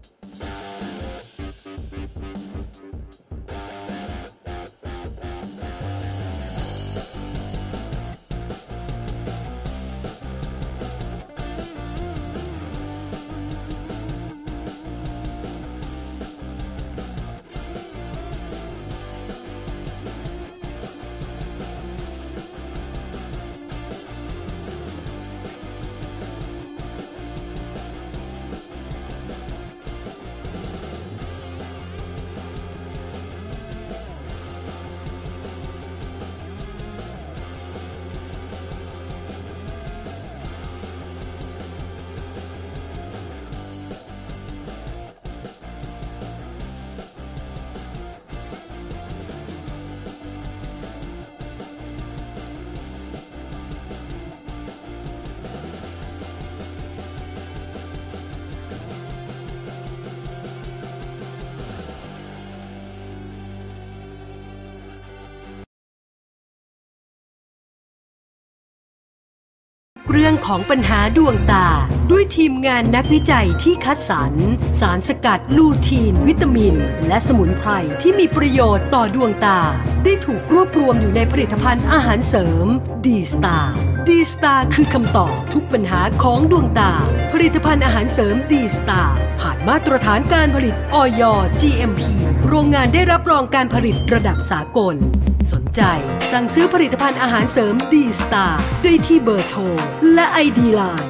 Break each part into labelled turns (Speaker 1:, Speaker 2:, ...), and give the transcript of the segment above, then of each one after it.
Speaker 1: เรื่องของปัญหาดวงตาด้วยทีมงานนักวิจัยที่คัดสรรสารสกัดลูทีนวิตามินและสมุนไพรที่มีประโยชน์ต่อดวงตาได้ถูกรวบรวมอยู่ในผลิตภัณฑ์อาหารเสริมดีสตาร์คือคำตอบทุกปัญหาของดวงตาผลิตภัณฑ์อาหารเสริมดีสตาร์ผ่านมาตรฐานการผลิตอย GMP โรงงานได้รับรองการผลิตระดับสากลสนใจสั่งซื้อผลิตภัณฑ์อาหารเสริมดีสตาร์ได้ที่เบอร์โทรและID Line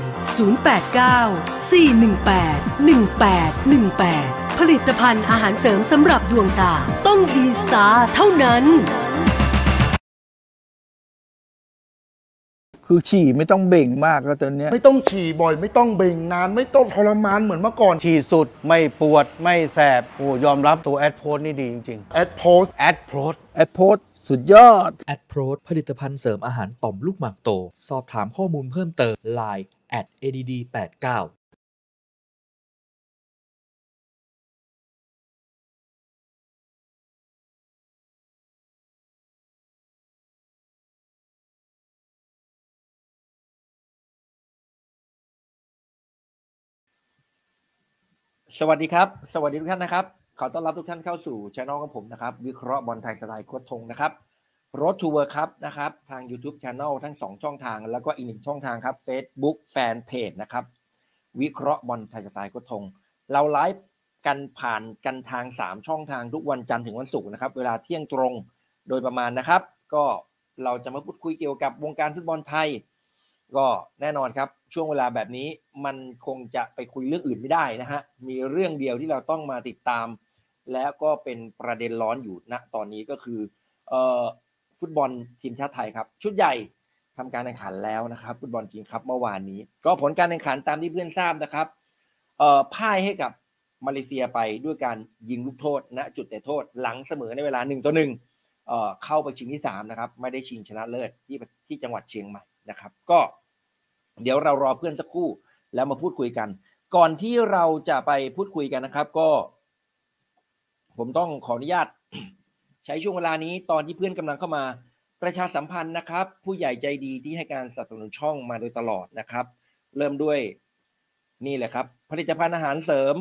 Speaker 1: 089 418 1818 ผลิตภัณฑ์อาหารเสริมสำหรับดวงตาต้องดีสตาร์เท่านั้น
Speaker 2: คือฉี่ไม่ต้องเบ่งมากแล้วตอนนี้
Speaker 3: ไม่ต้องฉี่บ่อยไม่ต้องเบ่งนานไม่ต้องทรมานเหมือนเมื่อก่อน
Speaker 4: ฉี่สุดไม่ปวดไม่แสบโอ้ยอมรับตัวแอดโพสนี่ดีจริง
Speaker 3: ๆแอดโพส
Speaker 2: สุดยอด
Speaker 5: แอดโพสผลิตภัณฑ์เสริมอาหารต่อมลูกหมากโตสอบถามข้อมูลเพิ่มเติม Line @add89
Speaker 6: สวัสดีครับสวัสดีทุกท่านนะครับขอต้อนรับทุกท่านเข้าสู่ช่องของผมนะครับวิเคราะห์บอลไทยสไตล์โค้ชธงนะครับ Road to World Cup นะครับทาง YouTube Channel ทั้ง2ช่องทางแล้วก็อีก1ช่องทางครับ Facebook Fanpage นะครับวิเคราะห์บอลไทยสไตล์โค้ชธงเราไลฟ์กันผ่านกันทาง3ช่องทางทุกวันจันทร์ถึงวันศุกร์นะครับเวลาเที่ยงตรงโดยประมาณนะครับก็เราจะมาพูดคุยเกี่ยวกับวงการฟุตบอลไทยก็แน่นอนครับช่วงเวลาแบบนี้มันคงจะไปคุยเรื่องอื่นไม่ได้นะฮะมีเรื่องเดียวที่เราต้องมาติดตามแล้วก็เป็นประเด็นร้อนอยู่ณตอนนี้ก็คือฟุตบอลทีมชาติไทยครับชุดใหญ่ทำการแข่งขันแล้วนะครับฟุตบอลคิงส์คัพเมื่อวานนี้ก็ผลการแข่งขันตามที่เพื่อนทราบนะครับพ่ายให้กับมาเลเซียไปด้วยการยิงลูกโทษณจุดเตะโทษหลังเสมอในเวลา1-1เข้าไปชิงที่3นะครับไม่ได้ชิงชนะเลิศที่จังหวัดเชียงใหม่นะครับก็เดี๋ยวเรารอเพื่อนสักครู่แล้วมาพูดคุยกันก่อนที่เราจะไปพูดคุยกันนะครับก็ผมต้องขออนุญาต ใช้ช่วงเวลานี้ตอนที่เพื่อนกำลังเข้ามาประชาสัมพันธ์นะครับผู้ใหญ่ใจดีที่ให้การสนับสนุนช่องมาโดยตลอดนะครับเริ่มด้วยนี่แหละครับผลิตภัณฑ์อาหารเสริม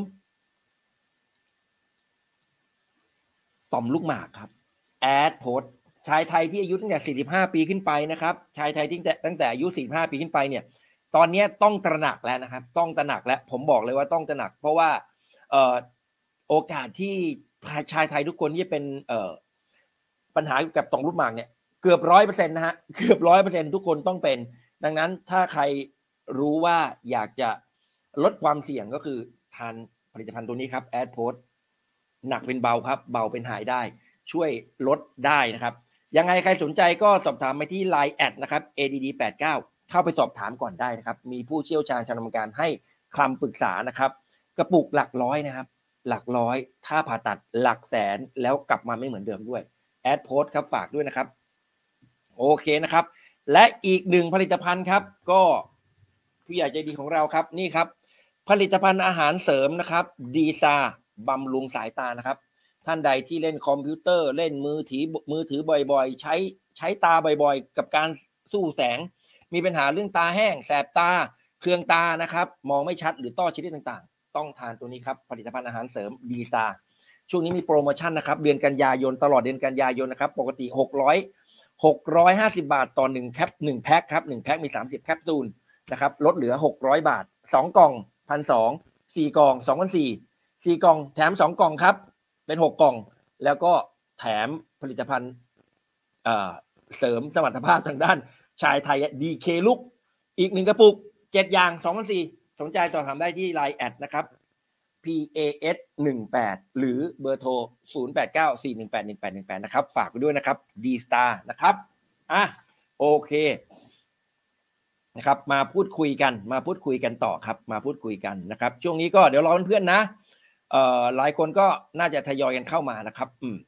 Speaker 6: ต่อมลูกหมากครับแอดโพสชายไทยที่อายุตั้งแต่45ปีขึ้นไปนะครับชายไทยที่ตั้งแต่อายุ45ปีขึ้นไปเนี่ยตอนนี้ต้องตระหนักแล้วนะครับต้องตระหนักแล้วผมบอกเลยว่าต้องตระหนักเพราะว่าโอกาสที่ชายไทยทุกคนที่จะเป็นปัญหากับต่อมลูกหมากเนี่ยเกือบ 100% นะฮะเกือบ 100% ทุกคนต้องเป็นดังนั้นถ้าใครรู้ว่าอยากจะลดความเสี่ยงก็คือทานผลิตภัณฑ์ตัวนี้ครับแอดโพสหนักเป็นเบาครับเบาเป็นหายได้ช่วยลดได้นะครับยังไงใครสนใจก็สอบถามไปที่ Line แอดนะครับ add89 เข้าไปสอบถามก่อนได้นะครับมีผู้เชี่ยวชาญชำนาญการให้คำปรึกษานะครับกระปุกหลักร้อยนะครับหลักร้อยถ้าผ่าตัดหลักแสนแล้วกลับมาไม่เหมือนเดิมด้วยแอดโพสครับฝากด้วยนะครับโอเคนะครับและอีกหนึ่งผลิตภัณฑ์ครับก็ผู้ใหญ่ใจดีของเราครับนี่ครับผลิตภัณฑ์อาหารเสริมนะครับดีซาบำรุงสายตานะครับท่านใดที่เล่นคอมพิวเตอร์เล่นมือถือบ่อยๆใช้ตาบ่อยๆกับการสู้แสงมีปัญหาเรื่องตาแห้งแสบตาเคืองตานะครับมองไม่ชัดหรือต้อชนิดต่างต้องทานตัวนี้ครับผลิตภัณฑ์อาหารเสริมดีซาช่วงนี้มีโปรโมชั่นนะครับเดือนกันยายนตลอดเดือนกันยายนนะครับปกติ650 บาทต่อ1แพ็คครับ1แพ็คมี30แคปซูลนะครับลดเหลือ600 บาท2กล่อง 1,200 4กล่อง 2,400 4กล่องแถม2กล่องครับเป็น6กล่องแล้วก็แถมผลิตภัณฑ์เสริมสมรรถภาพทางด้านชายไทย DK ลุกอีก1กระปุก7อย่าง 2,400 สนใจต่อถามได้ที่ LINE แอดนะครับ PAS 18หรือเบอร์โทร0894181818นะครับฝากไว้ด้วยนะครับ D-Star นะครับโอเคนะครับมาพูดคุยกันต่อครับมาพูดคุยกันนะครับช่วงนี้ก็เดี๋ยวรอเพื่อนๆนะหลายคนก็น่าจะทยอยกันเข้ามานะครับ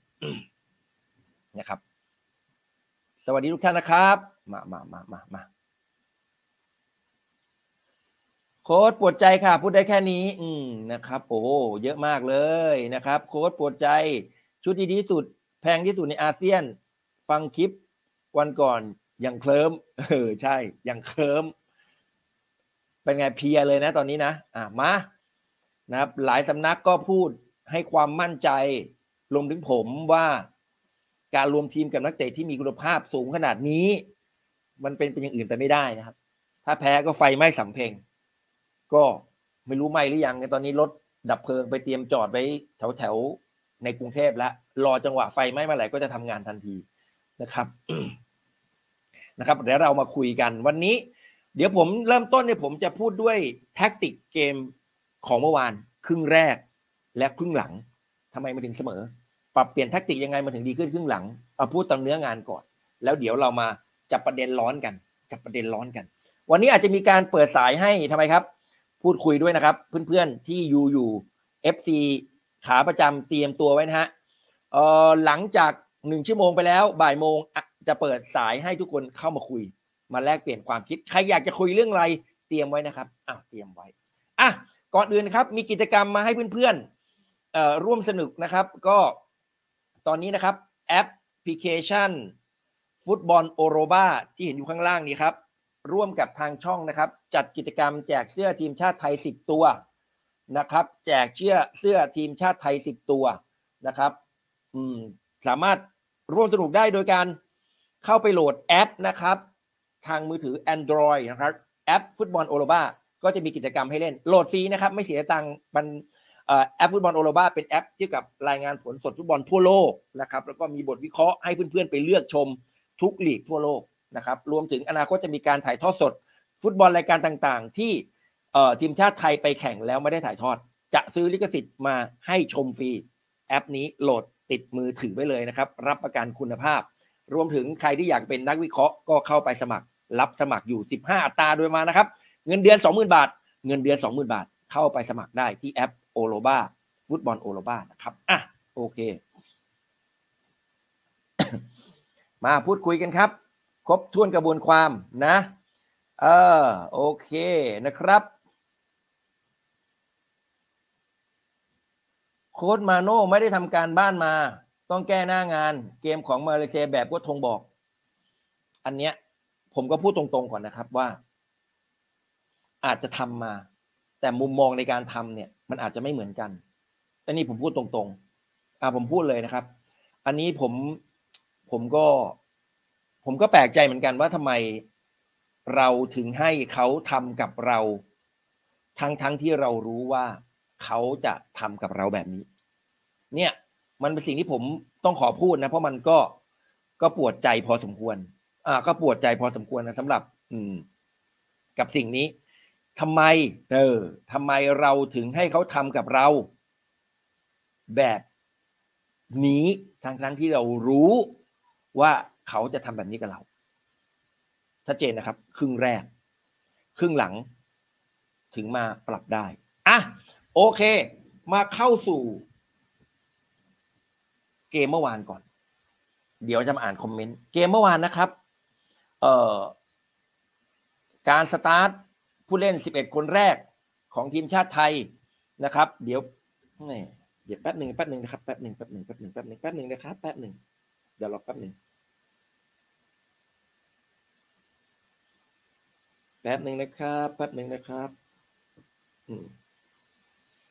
Speaker 6: นะครับสวัสดีทุกท่านนะครับมาโค้ดปวดใจค่ะพูดได้แค่นี้นะครับโอ้เยอะมากเลยนะครับโค้ดปวดใจชุดดีที่สุดแพงที่สุดในอาเซียนฟังคลิปวันก่อนยังเคลิ้มใช่ยังเคลิ้มเป็นไงเพลียเลยนะตอนนี้นะมานะครับหลายสำนักก็พูดให้ความมั่นใจรวมถึงผมว่าการรวมทีมกับนักเตะที่มีคุณภาพสูงขนาดนี้มันเป็นอย่างอื่นไปไม่ได้นะครับถ้าแพ้ก็ไฟไหม้สำเพ็งก็ไม่รู้ไหม้หรือยังในตอนนี้รถดับเพลิงไปเตรียมจอดไว้แถวในกรุงเทพแล้วรอจังหวะไฟไหม้เมื่อไหร่ก็จะทำงานทันทีนะครับ นะครับเดี๋ยวเรามาคุยกันวันนี้เดี๋ยวผมเริ่มต้นเนี่ยผมจะพูดด้วยแท็กติกเกมของเมื่อวานครึ่งแรกและครึ่งหลังทำไมมันถึงเสมอปรับเปลี่ยนแท็กติกยังไงมันถึงดีขึ้นครึ่งหลังเอาพูดตามเนื้องานก่อนแล้วเดี๋ยวเรามาจับประเด็นร้อนกันวันนี้อาจจะมีการเปิดสายให้ทำไมครับพูดคุยด้วยนะครับเพื่อนๆที่อยู่ FC ขาประจำเตรียมตัวไว้นะฮะหลังจาก1ชั่วโมงไปแล้วบ่ายโมงจะเปิดสายให้ทุกคนเข้ามาคุยมาแลกเปลี่ยนความคิดใครอยากจะคุยเรื่องอะไรเตรียมไว้นะครับเตรียมไว้ก่อนอื่นครับมีกิจกรรมมาให้เพื่อนๆร่วมสนุกนะครับก็ตอนนี้นะครับแอปพลิเคชันฟุตบอลโอโรบาที่เห็นอยู่ข้างล่างนี้ครับร่วมกับทางช่องนะครับจัดกิจกรรมแจกเสื้อทีมชาติไทย10ตัวนะครับแจกเสื้อทีมชาติไทย10ตัวนะครับสามารถร่วมสนุกได้โดยการเข้าไปโหลดแอปนะครับทางมือถือ Android นะครับแอปฟุตบอลโอโรบาก็จะมีกิจกรรมให้เล่นโหลดฟรีนะครับไม่เสียตังค์มันแอปฟุตบอลโอโรบาเป็นแอปที่กับรายงานผลสดฟุตบอลทั่วโลกนะครับแล้วก็มีบทวิเคราะห์ให้เพื่อนๆไปเลือกชมทุกลีกทั่วโลกนะครับรวมถึงอนาคตจะมีการถ่ายทอดสดฟุตบอลรายการต่างๆที่ทีมชาติไทยไปแข่งแล้วไม่ได้ถ่ายทอดจะซื้อลิขสิทธิ์มาให้ชมฟรีแอปนี้โหลดติดมือถือไว้เลยนะครับรับประกันคุณภาพรวมถึงใครที่อยากเป็นนักวิเคราะห์ก็เข้าไปสมัครรับสมัครอยู่15อัตราโดยมานะครับเงินเดือน 20,000 บาทเข้าไปสมัครได้ที่แอปโอโรบาฟุตบอลโอโรบานะครับโอเค มาพูดคุยกันครับครบถ้วนกระบวนความนะโอเคนะครับโค้ชมาโน่ไม่ได้ทำการบ้านมาต้องแก้หน้างานเกมของมาเลเซียแบบก็ทงบอกอันเนี้ยผมก็พูดตรงๆก่อนนะครับว่าอาจจะทำมาแต่มุมมองในการทำเนี่ยมันอาจจะไม่เหมือนกันแต่นี่ผมพูดตรงๆผมพูดเลยนะครับอันนี้ผมก็แปลกใจเหมือนกันว่าทำไมเราถึงให้เขาทำกับเราทั้งที่เรารู้ว่าเขาจะทำกับเราแบบนี้เนี่ยมันเป็นสิ่งที่ผมต้องขอพูดนะเพราะมันก็ปวดใจพอสมควรก็ปวดใจพอสมควรนะสำหรับกับสิ่งนี้ทำไมเราถึงให้เขาทำกับเราแบบนี้ทั้งที่เรารู้ว่าเขาจะทำแบบนี้กับเราชัดเจนนะครับครึ่งแรกครึ่งหลังถึงมาปรับได้โอเคมาเข้าสู่เกมเมื่อวานก่อนเดี๋ยวจะมาอ่านคอมเมนต์เกมเมื่อวานนะครับการสตาร์ทผู้เล่น11คนแรกของทีมชาติไทยนะครับเดี๋ยวแป๊บหนึ่งนะครับแป๊บหนึ่งนะครับแป๊บหนึ่งเดี๋ยวรอแป๊บหนึ่งนะครับ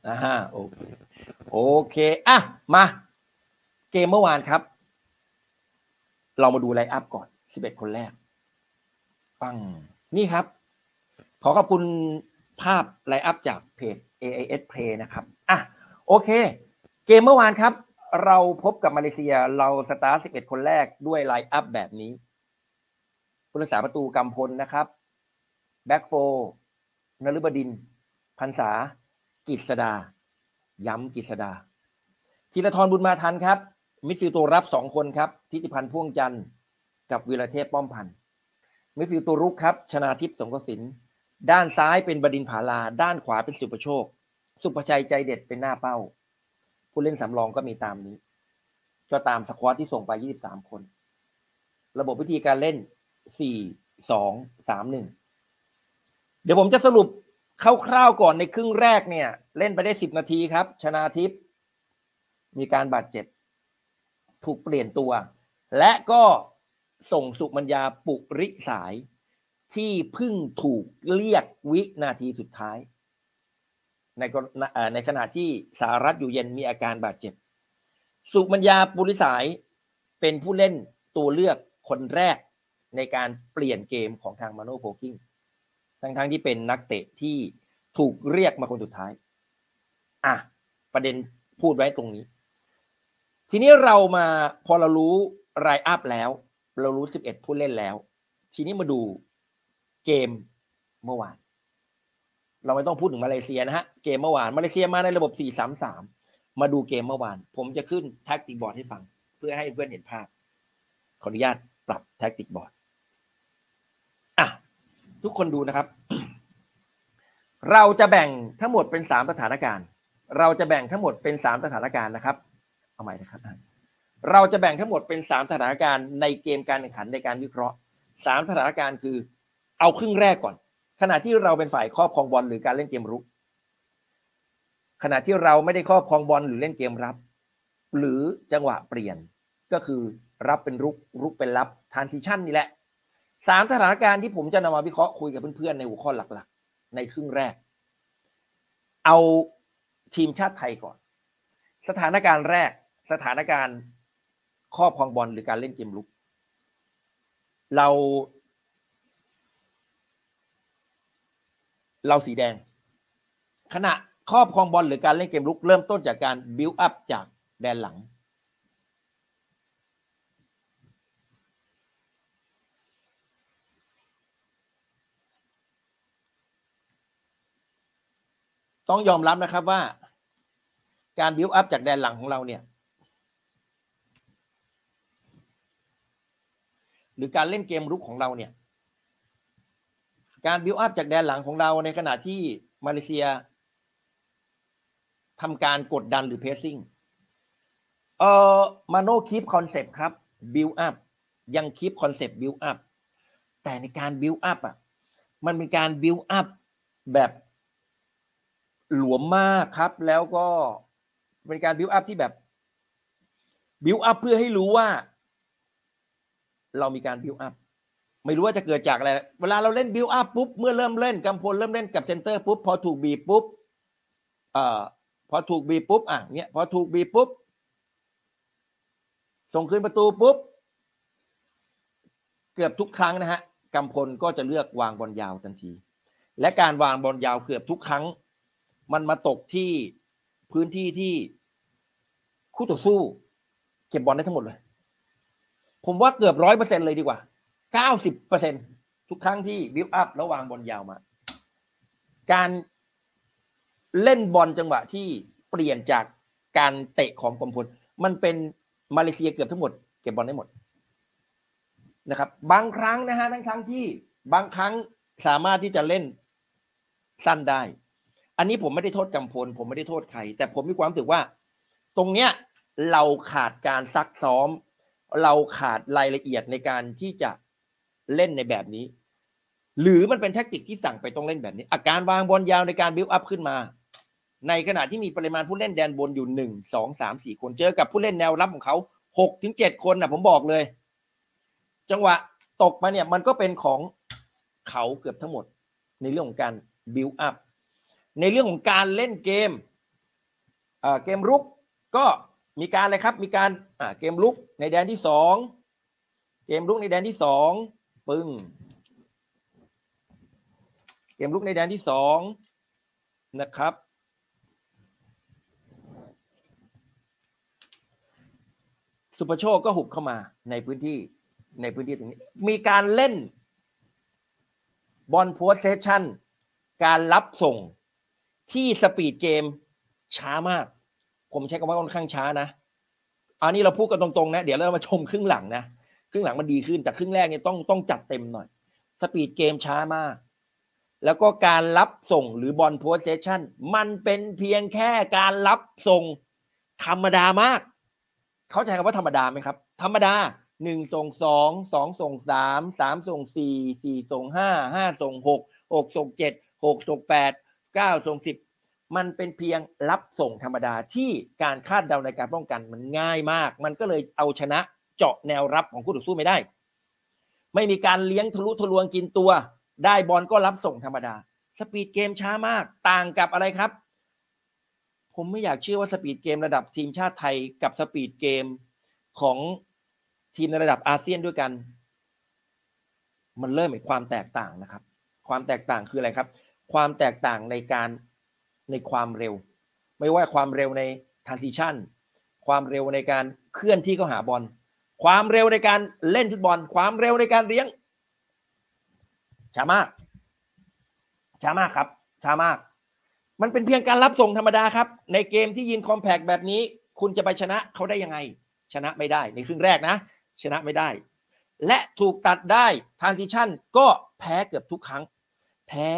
Speaker 6: โอเคโอเคอ่ะมาเกมเมื่อวานครับเรามาดูไลน์อัพก่อน11คนแรกปังนี่ครับขอขอบคุณภาพไลน์อัพจากเพจ AIS Play นะครับอ่ะโอเคเกมเมื่อวานครับเราพบกับมาเลเซียเราสตาร์ท11คนแรกด้วยไลน์อัพแบบนี้ผู้รักษาประตูกำพลนะครับแบ็คโฟนฤบดินทร์พรรษากฤษดาย้ำกฤษดาธีรทรบุญมาทันครับมิดฟิลด์ตัวรับ2คนครับทิติพันธ์พ่วงจันทร์กับวีรเทพป้อมพันธ์มิดฟิลด์ตัวรุกครับชนาทิพย์สงกสินด้านซ้ายเป็นบดินทร์ผาลาด้านขวาเป็นสุประโชคสุประชัยใจเด็ดเป็นหน้าเป้าผู้เล่นสำรองก็มีตามนี้ก็ตามสควอตที่ส่งไป23คนระบบวิธีการเล่น4-2-3-1เดี๋ยวผมจะสรุปคร่าวๆก่อนในครึ่งแรกเนี่ยเล่นไปได้10นาทีครับชนาทิพย์มีการบาดเจ็บถูกเปลี่ยนตัวและก็ส่งสุมัญญาปุริสายที่เพิ่งถูกเรียกวินาทีสุดท้ายในขณะที่สหรัฐอยู่เย็นมีอาการบาดเจ็บสุมัญญาปุริสายเป็นผู้เล่นตัวเลือกคนแรกในการเปลี่ยนเกมของทางมาโน่โพกิ้งทั้งที่เป็นนักเตะที่ถูกเรียกมาคนสุดท้ายประเด็นพูดไว้ตรงนี้ทีนี้เรามาพอเรารู้ไลน์อัพแล้วเรารู้11ผู้เล่นแล้วทีนี้มาดูเกมเมื่อวานเราไม่ต้องพูดถึงมาเลเซียนะฮะเกมเมื่อวานมาเลเซียมาในระบบ 4-3-3 มาดูเกมเมื่อวานผมจะขึ้นแท็กติกบอร์ดให้ฟังเพื่อให้เพื่อนเห็นภาพขออนุญาตปรับแท็กติกบอร์ดทุกคนดูนะครับ เราจะแบ่งทั้งหมดเป็น3สถานการณ์เราจะแบ่งทั้งหมดเป็น3สถานการณ์นะครับเอาใหม่นะครับเราจะแบ่งทั้งหมดเป็น3สถานการณ์ในเกมการแข่งขันในการวิเคราะห์3สถานการณ์คือเอาครึ่งแรกก่อนขณะที่เราเป็นฝ่ายครอบครองบอลหรือการเล่นเกมรุกขณะที่เราไม่ได้ครอบครองบอลหรือเล่นเกมรับหรือจังหวะเปลี่ยนก็คือรับเป็นรุกเป็นรับทรานซิชั่นนี่แหละ3สถานการณ์ที่ผมจะนำมาวิเคราะห์คุยกับเพื่อนๆในหัวข้อหลักๆในครึ่งแรกเอาทีมชาติไทยก่อนสถานการณ์แรกสถานการณ์ครอบครองบอลหรือการเล่นเกมรุกเราสีแดงขณะครอบครองบอลหรือการเล่นเกมรุกเริ่มต้นจากการบิลด์อัพจากแดนหลังต้องยอมรับนะครับว่าการบิลด์อัพจากแดนหลังของเราเนี่ยหรือการเล่นเกมรุกของเราเนี่ยการบิลด์อัพจากแดนหลังของเราในขณะที่มาเลเซียทำการกดดันหรือเพสซิ่งมาโน่คีปคอนเซปต์ครับบิลด์อัพยังคีปคอนเซปต์บิลด์อัพแต่ในการบิลด์อัพมันเป็นการบิลด์อัพแบบหลวมมากครับแล้วก็เป็นการบิลด์อัพที่แบบบิลด์อัพเพื่อให้รู้ว่าเรามีการบิลด์อัพไม่รู้ว่าจะเกิดจากอะไรเวลาเราเล่นบิลด์อัพปุ๊บเมื่อเริ่มเล่นกำพลเริ่มเล่นกับเซนเตอร์ปุ๊บพอถูกบีบปุ๊บพอถูกบีบปุ๊บเนี่ยพอถูกบีบปุ๊บส่งคืนประตูปุ๊บเกือบทุกครั้งนะฮะกำพลก็จะเลือกวางบอลยาวทันทีและการวางบอลยาวเกือบทุกครั้งมันมาตกที่พื้นที่ที่คู่ต่อสู้เก็บบอลได้ทั้งหมดเลยผมว่าเกือบ 100% เลยดีกว่า 90% ทุกครั้งที่บิลด์อัพแล้ววางบอลยาวมาการเล่นบอลจังหวะที่เปลี่ยนจากการเตะของกำพลมันเป็นมาเลเซียเกือบทั้งหมดเก็บบอลได้หมดนะครับบางครั้งนะฮะทั้งที่บางครั้งสามารถที่จะเล่นสั้นได้อันนี้ผมไม่ได้โทษกำพลผมไม่ได้โทษใครแต่ผมมีความรู้สึกว่าตรงเนี้ยเราขาดการซักซ้อมเราขาดรายละเอียดในการที่จะเล่นในแบบนี้หรือมันเป็นแทคติกที่สั่งไปต้องเล่นแบบนี้อาการวางบอลยาวในการบิลด์อัพขึ้นมาในขณะที่มีปริมาณผู้เล่นแดนบนอยู่1 2 3 4คนเจอกับผู้เล่นแนวรับของเขา6 ถึง 7คนผมบอกเลยจังหวะตกมาเนี่ยมันก็เป็นของเขาเกือบทั้งหมดในเรื่องของการบิลด์อัพในเรื่องของการเล่นเกมเกมรุกก็มีการอะไรครับมีการเกมรุกในแดนที่สองเกมรุกในแดนที่สองปึ้งเกมรุกในแดนที่สองนะครับสุภโชคก็หุบเข้ามาในพื้นที่ตรงนี้มีการเล่นบอลโพสเซสชั่นการรับส่งที่สปีดเกมช้ามากผมใช้คำว่าค่อนข้างช้านะอันนี้เราพูดกันตรงๆนะเดี๋ยวเรามาชมครึ่งหลังนะครึ่งหลังมันดีขึ้นแต่ครึ่งแรกเนี่ยต้องจัดเต็มหน่อยสปีดเกมช้ามากแล้วก็การรับส่งหรือบอลโพสเซสชั่นมันเป็นเพียงแค่การรับส่งธรรมดามากเข้าใจคำว่าธรรมดาไหมครับธรรมดา1ส่ง2 2ส่ง3 3ส่ง4 4ส่ง5 5ส่ง6 6ส่ง7 6ส่ง8 9ส่ง10มันเป็นเพียงรับส่งธรรมดาที่การคาดเดาในการป้องกันมันง่ายมากมันก็เลยเอาชนะเจาะแนวรับของคู่ต่อสู้ไม่ได้ไม่มีการเลี้ยงทะลุทะลวงกินตัวได้บอลก็รับส่งธรรมดาสปีดเกมช้ามากต่างกับอะไรครับผมไม่อยากเชื่อว่าสปีดเกมระดับทีมชาติไทยกับสปีดเกมของทีมในระดับอาเซียนด้วยกันมันเริ่มมีความแตกต่างนะครับความแตกต่างคืออะไรครับความแตกต่างในความเร็วไม่ว่าความเร็วใน transition ความเร็วในการเคลื่อนที่เข้าหาบอลความเร็วในการเล่นฟุตบอลความเร็วในการเลี้ยงช้ามากครับช้ามากมันเป็นเพียงการรับส่งธรรมดาครับในเกมที่ยิงคอมแพคแบบนี้คุณจะไปชนะเขาได้ยังไงชนะไม่ได้ในครึ่งแรกนะชนะไม่ได้และถูกตัดได้ transition ก็แพ้เกือบทุกครั้งแพ้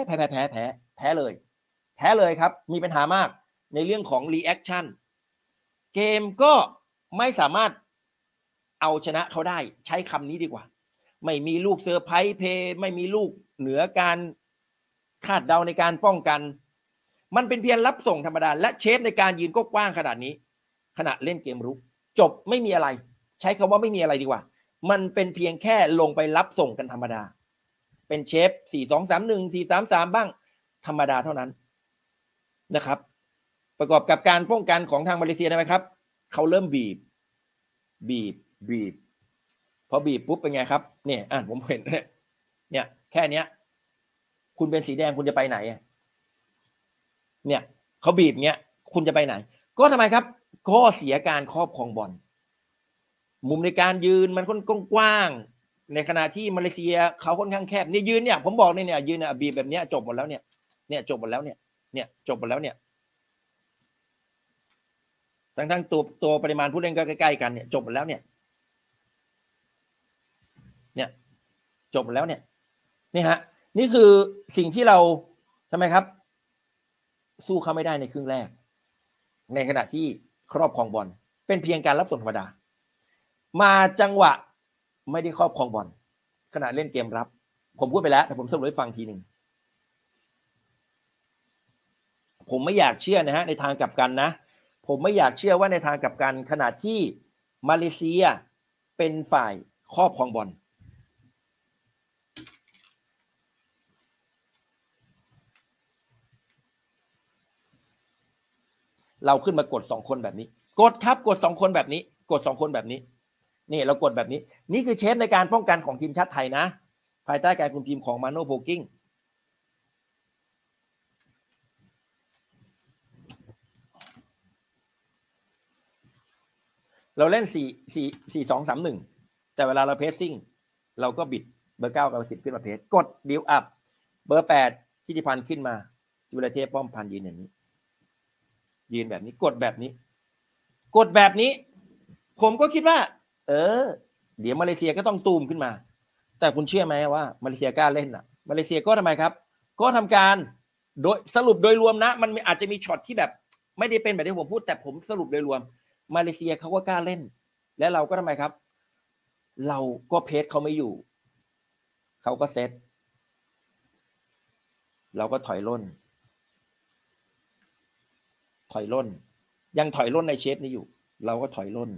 Speaker 6: เลยครับมีปัญหามากในเรื่องของ reaction เกมก็ไม่สามารถเอาชนะเขาได้ใช้คำนี้ดีกว่าไม่มีลูกเซอร์ไพรส์เพย์ไม่มีลูกเหนือการคาดเดาในการป้องกันมันเป็นเพียงรับส่งธรรมดาและเชฟในการยืนก็กว้างขนาดนี้ขณะเล่นเกมรุกจบไม่มีอะไรใช้คำว่าไม่มีอะไรดีกว่ามันเป็นเพียงแค่ลงไปรับส่งกันธรรมดาเป็นเชฟ4-2-3-1 4-3-3บ้างธรรมดาเท่านั้นนะครับประกอบกับการป้องกันของทางมาเลเซียได้ไหมครับเขาเริ่มบีบพอบีบปุ๊บเป็นไงครับเนี่ยผมเห็นเนี่ยแค่เนี้ยคุณเป็นสีแดงคุณจะไปไหนเนี่ยเขาบีบเนี้ยคุณจะไปไหนก็ทำไมครับก็เสียการครอบครองบอลมุมในการยืนมันค่อนข้างกว้างในขณะที่มาเลเซียเขาค่อนข้างแคบนี่ยืนเนี่ยผมบอกเนี่ยยืนเนี่ยบีบแบบเนี้ยจบหมดแล้วเนี่ยจบหมดแล้วเนี่ยจบหมดแล้วเนี่ยทั้งตัวปริมาณผู้เล่นก็ใกล้ๆกันเนี่ยจบหมดแล้วเนี่ยจบหมดแล้วเนี่ยนี่ฮะนี่คือสิ่งที่เราทำไมครับสู้เขาไม่ได้ในครึ่งแรกในขณะที่ครอบครองบอลเป็นเพียงการรับส่งธรรมดามาจังหวะไม่ได้ครอบครองบอลขณะเล่นเกมรับผมพูดไปแล้วแต่ผมสรุปให้ฟังทีหนึ่งผมไม่อยากเชื่อนะฮะในทางกลับกันนะผมไม่อยากเชื่อว่าในทางกลับกันขณะที่มาเลเซียเป็นฝ่ายครอบครองบอลเราขึ้นมากด2คนแบบนี้กดครับกด2คนแบบนี้กด2คนแบบนี้นี่เรากดแบบนี้นี่คือเชฟในการป้องกันของทีมชาติไทยนะภายใต้การคุมทีมของมาโน่โพกิ้งเราเล่น4-2-3-1แต่เวลาเราเพสซิ่งเราก็บิดเบอร์9กับ10ขึ้นมาเพสกดบิลด์อัพเบอร์8ธิติพันธ์ขึ้นมาจุลเทพป้อมพันธ์ยืนอย่างนี้ยืนแบบนี้กดแบบนี้ผมก็คิดว่าเดี๋ยวมาเลเซียก็ต้องตูมขึ้นมาแต่คุณเชื่อไหมว่ามาเลเซียกล้าเล่นมาเลเซียก็ทำไมครับก็ทำการโดยสรุปโดยรวมนะมันอาจจะมีช็อตที่แบบไม่ได้เป็นแบบที่ผมพูดแต่ผมสรุปโดยรวมมาเลเซียเขาก็กล้าเล่นและเราก็ทำไมครับเราก็เพจเขาไม่อยู่เขาก็เซตเราก็ถอยล่นยังถอยล่นในเชฟนี้อยู่เราก็ถอยล่น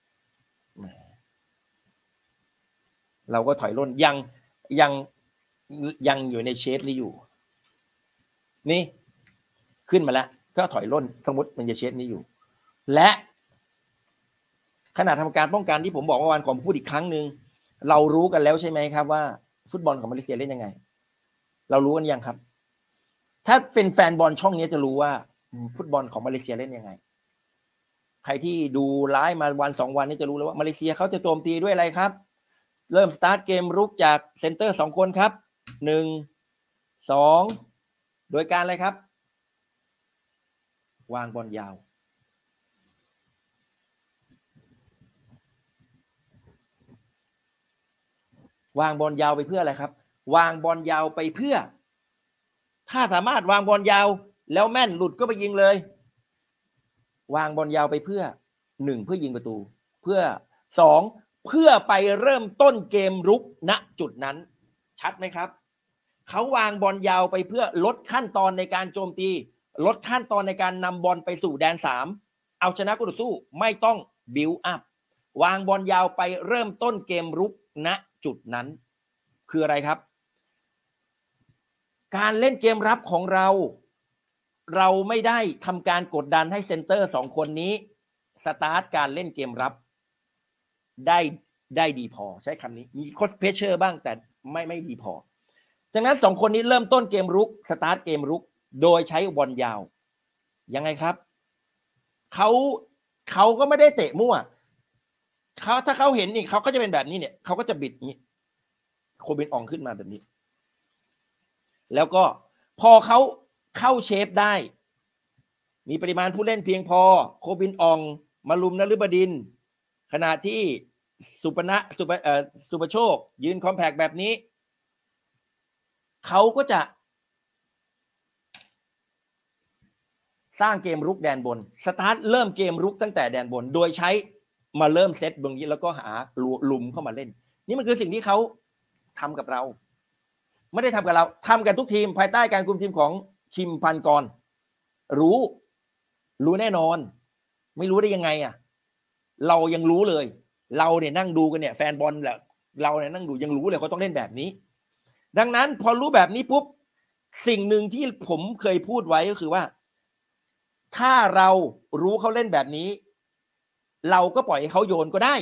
Speaker 6: เราก็ถอยล่นยังยังอยู่ในเชฟนี้อยู่ นี่ขึ้นมาแล้วก็ถอยร่นสมมติมันจะเชฟนี้อยู่และขณะทำการป้องกันที่ผมบอกเมื่อวานขอพูดอีกครั้งหนึ่งเรารู้กันแล้วใช่ไหมครับว่าฟุตบอลของมาเลเซียเล่นยังไงเรารู้กันยังครับถ้าเป็นแฟนบอลช่องนี้จะรู้ว่าฟุตบอลของมาเลเซียเล่นยังไงใครที่ดูไลฟ์มาวัน2 วันนี้จะรู้แล้วว่ามาเลเซียเขาจะโจมตีด้วยอะไรครับเริ่มสตาร์ทเกมรุกจากเซนเตอร์2 คนครับ1 2โดยการอะไรครับวางบอลยาววางบอลยาวไปเพื่ออะไรครับวางบอลยาวไปเพื่อถ้าสามารถวางบอลยาวแล้วแม่นหลุดก็ไปยิงเลยวางบอลยาวไปเพื่อ1เพื่อยิงประตูเพื่อ2เพื่อไปเริ่มต้นเกมรุกณจุดนั้นชัดไหมครับเขาวางบอลยาวไปเพื่อลดขั้นตอนในการโจมตีลดขั้นตอนในการนำบอลไปสู่แดน3เอาชนะคู่ต่อสู้ไม่ต้องบิลด์อัพวางบอลยาวไปเริ่มต้นเกมรุกณจุดนั้นคืออะไรครับการเล่นเกมรับของเราไม่ได้ทำการกดดันให้เซนเตอร์2 คนนี้สตาร์ทการเล่นเกมรับได้ดีพอใช้คำนี้มีโค้ชเพชเชอร์บ้างแต่ไม่ดีพอดังนั้น2 คนนี้เริ่มต้นเกมรุกสตาร์ทเกมรุกโดยใช้บอลยาวยังไงครับเขาก็ไม่ได้เตะมั่วถ้าเขาเห็นนี่เขาก็จะเป็นแบบนี้เนี่ยเขาก็จะบิดนี้โคบินอองขึ้นมาแบบนี้แล้วก็พอเขาเข้าเชฟได้มีปริมาณผู้เล่นเพียงพอโคบินอองมาลุมนฤบดินทร์ขณะที่สุปโชคยืนคอมแพคแบบนี้เขาก็จะสร้างเกมรุกแดนบนสตาร์ทเริ่มเกมรุกตั้งแต่แดนบนโดยใช้มาเริ่มเซตตรงนี้แล้วก็หาลุมเข้ามาเล่นนี่มันคือสิ่งที่เขาทำกับเราไม่ได้ทำกับเราทำกันทุกทีมภายใต้การคุมทีมของคิมพันกรรู้แน่นอนไม่รู้ได้ยังไงอ่ะเรายังรู้เลยเราเนี่ยนั่งดูกันเนี่ยแฟนบอลแหละเราเนี่ยนั่งดูยังรู้เลยเขาต้องเล่นแบบนี้ดังนั้นพอรู้แบบนี้ปุ๊บสิ่งหนึ่งที่ผมเคยพูดไว้ก็คือว่าถ้าเรารู้เขาเล่นแบบนี้เราก็ปล่อยให้เขาโยนก็ได้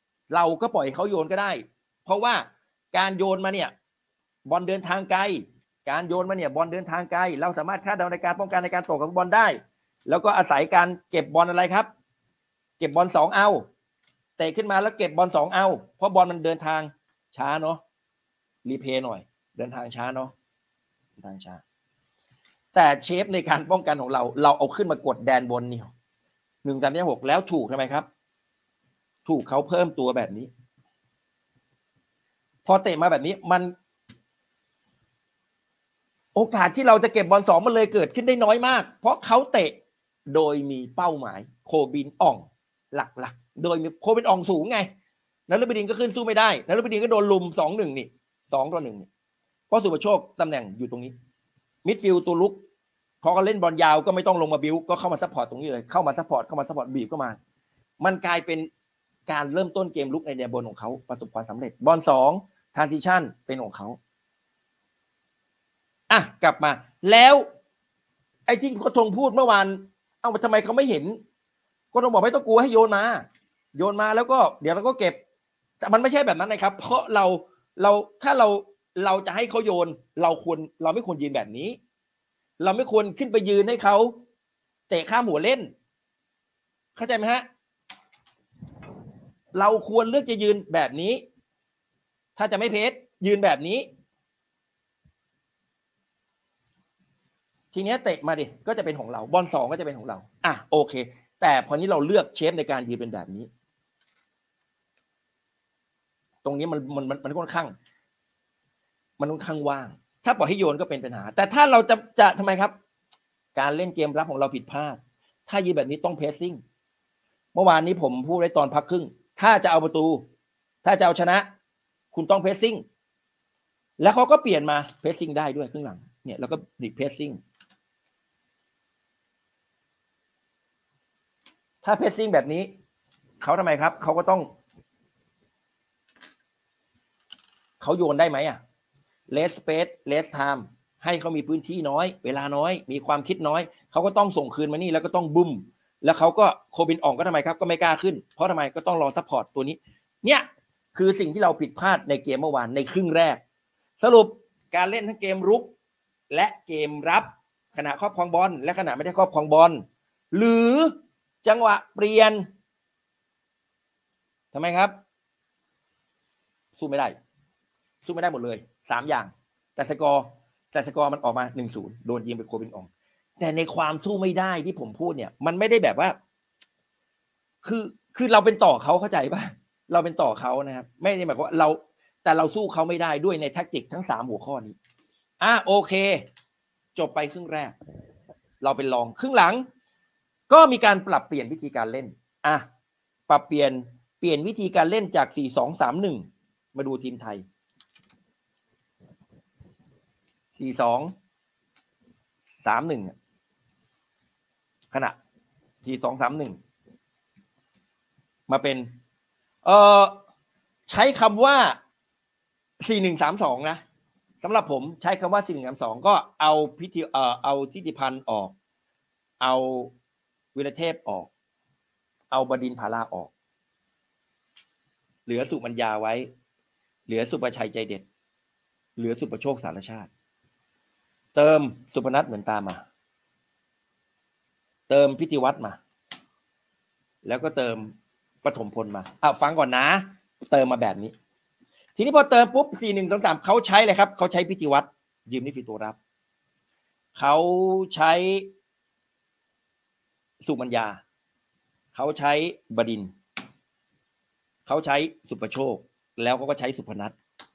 Speaker 6: เพราะว่าการโยนมาเนี่ยบอลเดินทางไกลการโยนมาเนี่ยบอลเดินทางไกลเราสามารถคาดเดาในการป้องกันในการตกของบอลได้แล้วก็อาศัยการเก็บบอลอะไรครับเก็บบอล2เอาเตะขึ้นมาแล้วเก็บบอล2เอาเพราะบอลมันเดินทางช้าเนาะรีเพย์หน่อยเดินทางช้าเนาะเดินทางช้าแต่เชฟในการป้องกันของเราเอาขึ้นมากดแดนบนนี่1-3-6แล้วถูกทำไมครับถูกเขาเพิ่มตัวแบบนี้พอเตะมาแบบนี้มันโอกาสที่เราจะเก็บบอล2มันเลยเกิดขึ้นได้น้อยมากเพราะเขาเตะโดยมีเป้าหมายโคบินอ่องหลักๆโดยมีโคบินอ่องสูงไงนฤบดินทร์ก็ขึ้นสู้ไม่ได้นฤบดินทร์ก็โดนลุม 2-1 นี่2-1นี่เพราะสุภโชคตำแหน่งอยู่ตรงนี้มิดฟิลด์ตัวลุกพอเขาเล่นบอลยาวก็ไม่ต้องลงมาบิวก็เข้ามาซัพพอร์ตตรงนี้เลยเข้ามาซัพพอร์ตบีบเข้ามามันกลายเป็นการเริ่มต้นเกมลุกในแดนบนของเขาประสบความสำเร็จบอล2 transition เป็นของเขากลับมาแล้วไอ้ที่โค้ชธงพูดเมื่อวานทำไมเขาไม่เห็นโค้ชธงบอกไม่ต้องกลัวให้โยนมาแล้วก็เดี๋ยวเราก็เก็บแต่มันไม่ใช่แบบนั้นนะครับเพราะเราถ้าเราจะให้เขาโยนเราไม่ควรยืนแบบนี้เราไม่ควรขึ้นไปยืนให้เขาเตะข้ามหัวเล่นเข้าใจไหมฮะเราควรเลือกจะยืนแบบนี้ถ้าจะไม่เพสยืนแบบนี้ทีนี้เตะมาดิก็จะเป็นของเราบอล2ก็จะเป็นของเราโอเคแต่พอนี้เราเลือกเชฟในการยืนเป็นแบบนี้ตรงนี้มันค่อนข้างว่างถ้าปล่อยให้โยนก็เป็นปัญหาแต่ถ้าเราจะทำไมครับการเล่นเกมรับของเราผิดพลาดถ้ายืนแบบนี้ต้องเพรสซิ่งเมื่อวานนี้ผมพูดไว้ตอนพักครึ่งถ้าจะเอาประตูถ้าจะเอาชนะคุณต้องเพรสซิ่งแล้วเขาก็เปลี่ยนมาเพรสซิ่งได้ด้วยครึ่งหลังเนี่ยแล้วก็ดิเพรสซิ่งถ้าเพรสซิ่งแบบนี้เขาทำไมครับเขาก็ต้องเขาโยนได้ไหม less space less time ให้เขามีพื้นที่น้อยเวลาน้อยมีความคิดน้อยเขาก็ต้องส่งคืนมานี่แล้วก็ต้องบุ้มแล้วเขาก็โคบินอ่องก็ทำไมครับก็ไม่กล้าขึ้นเพราะทำไมก็ต้องรอซัพพอร์ตตัวนี้เนี่ยคือสิ่งที่เราผิดพลาดในเกมเมื่อวานในครึ่งแรกสรุปการเล่นทั้งเกมรุกและเกมรับขณะครอบครองบอลและขณะไม่ได้ครอบครองบอลหรือจังหวะเปลี่ยนทำไมครับสู้ไม่ได้หมดเลย3อย่างแต่สกอร์มันออกมา 1-0 โดนยิงไปโคบินอ่องแต่ในความสู้ไม่ได้ที่ผมพูดเนี่ยมันไม่ได้แบบว่าคือเราเป็นต่อเขาเข้าใจป่ะเราเป็นต่อเขานะครับไม่ได้หมายความว่าเราสู้เขาไม่ได้ด้วยในแทคติกทั้ง3หัวข้อนี้โอเคจบไปครึ่งแรกเราเป็นรองครึ่งหลังก็มีการปรับเปลี่ยนวิธีการเล่นปรับเปลี่ยนวิธีการเล่นจาก 4-2-3-1 มาดูทีมไทย 4-2-3-1 ขณะ 4-2-3-1 มาเป็นใช้คำว่า 4-1-3-2 นะสำหรับผมใช้คำว่า 4-1-3-2 ก็เอาทิติพันธ์ออกเอาวิรเทพออกเอาบดินทร์ภาราออกเหลือสุมัญญาไว้เหลือสุประชัยใจเด็ดเหลือสุประโชคสารชาติเติมสุพนัทเหมือนตามาเติมพิธีวัฒน์มาแล้วก็เติมปฐมพลมาฟังก่อนนะเติมมาแบบนี้ทีนี้พอเติมปุ๊บ 4-1-3-3 เขาใช้เลยครับเขาใช้พิธีวัฒน์ยืมนี่ฟีตัวรับเขาใช้สุมัญญาเขาใช้บดินทร์เขาใช้สุประโชคแล้วก็ใช้สุพนัท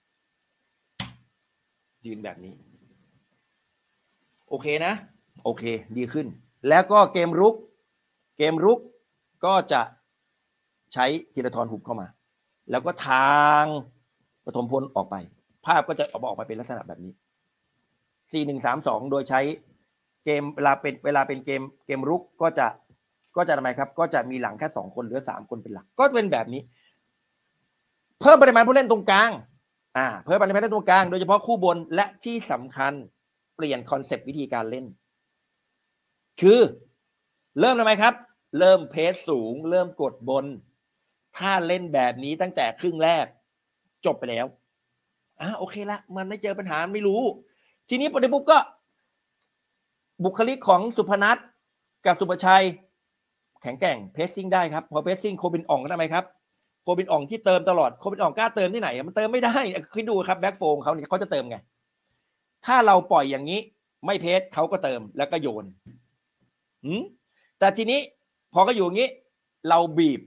Speaker 6: ยืนแบบนี้โอเคนะโอเคดีขึ้นแล้วก็เกมรุกก็จะใช้ธีรทรหุบเข้ามาแล้วก็ทางปฐมพลออกไปภาพก็จะออกมาเป็นลักษณะแบบนี้ 4-1-3-2 โดยใช้เกมเวลาเป็นเกมรุกก็จะทำไมครับก็จะมีหลังแค่2คนเหลือ3คนเป็นหลักก็เป็นแบบนี้เพิ่มปริมาณผู้เล่นตรงกลางเพิ่มปริมาณผู้เล่นตรงกลางโดยเฉพาะคู่บนและที่สำคัญเปลี่ยนคอนเซปต์วิธีการเล่นคือเริ่มทำไมครับเริ่มเพสสูงเริ่มกดบนถ้าเล่นแบบนี้ตั้งแต่ครึ่งแรกจบไปแล้วโอเคละมันไม่เจอปัญหาไม่รู้ทีนี้ปุ๊บก็บุคลิกของสุพนัทกับสุประชัยแข็งแกร่งเพสซิ่งได้ครับพอเพสซิ่งโคบินอ่องก็ทำไมครับโคบินอ่องที่เติมตลอดโคบินอ่องกล้าเติมที่ไหนมันเติมไม่ได้คิดดูครับแบ็คโฟมเขาเนี่ยเขาจะเติมไงถ้าเราปล่อยอย่างนี้ไม่เพสเขาก็เติมแล้วก็โยนแต่ทีนี้พอก็อยู่อย่างนี้เราบีบ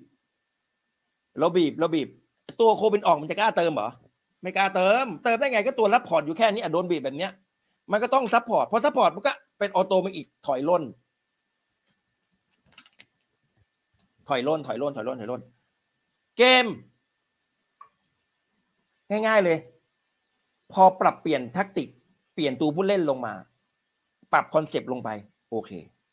Speaker 6: ตัวโคบินอ่องมันจะกล้าเติมเหรอไม่กล้าเติมได้ไงก็ตัวรับพอร์ตอยู่แค่นี้โดนบีบแบบเนี้ยมันก็ต้องซัพพอร์ตพอซัพพอร์ตมันก็เป็นออโตมาอีกถอยล่นเกมง่ายๆเลยพอปรับเปลี่ยนแทคติกเปลี่ยนตัวผู้เล่นลงมาปรับคอนเซปต์ลงไปโอเค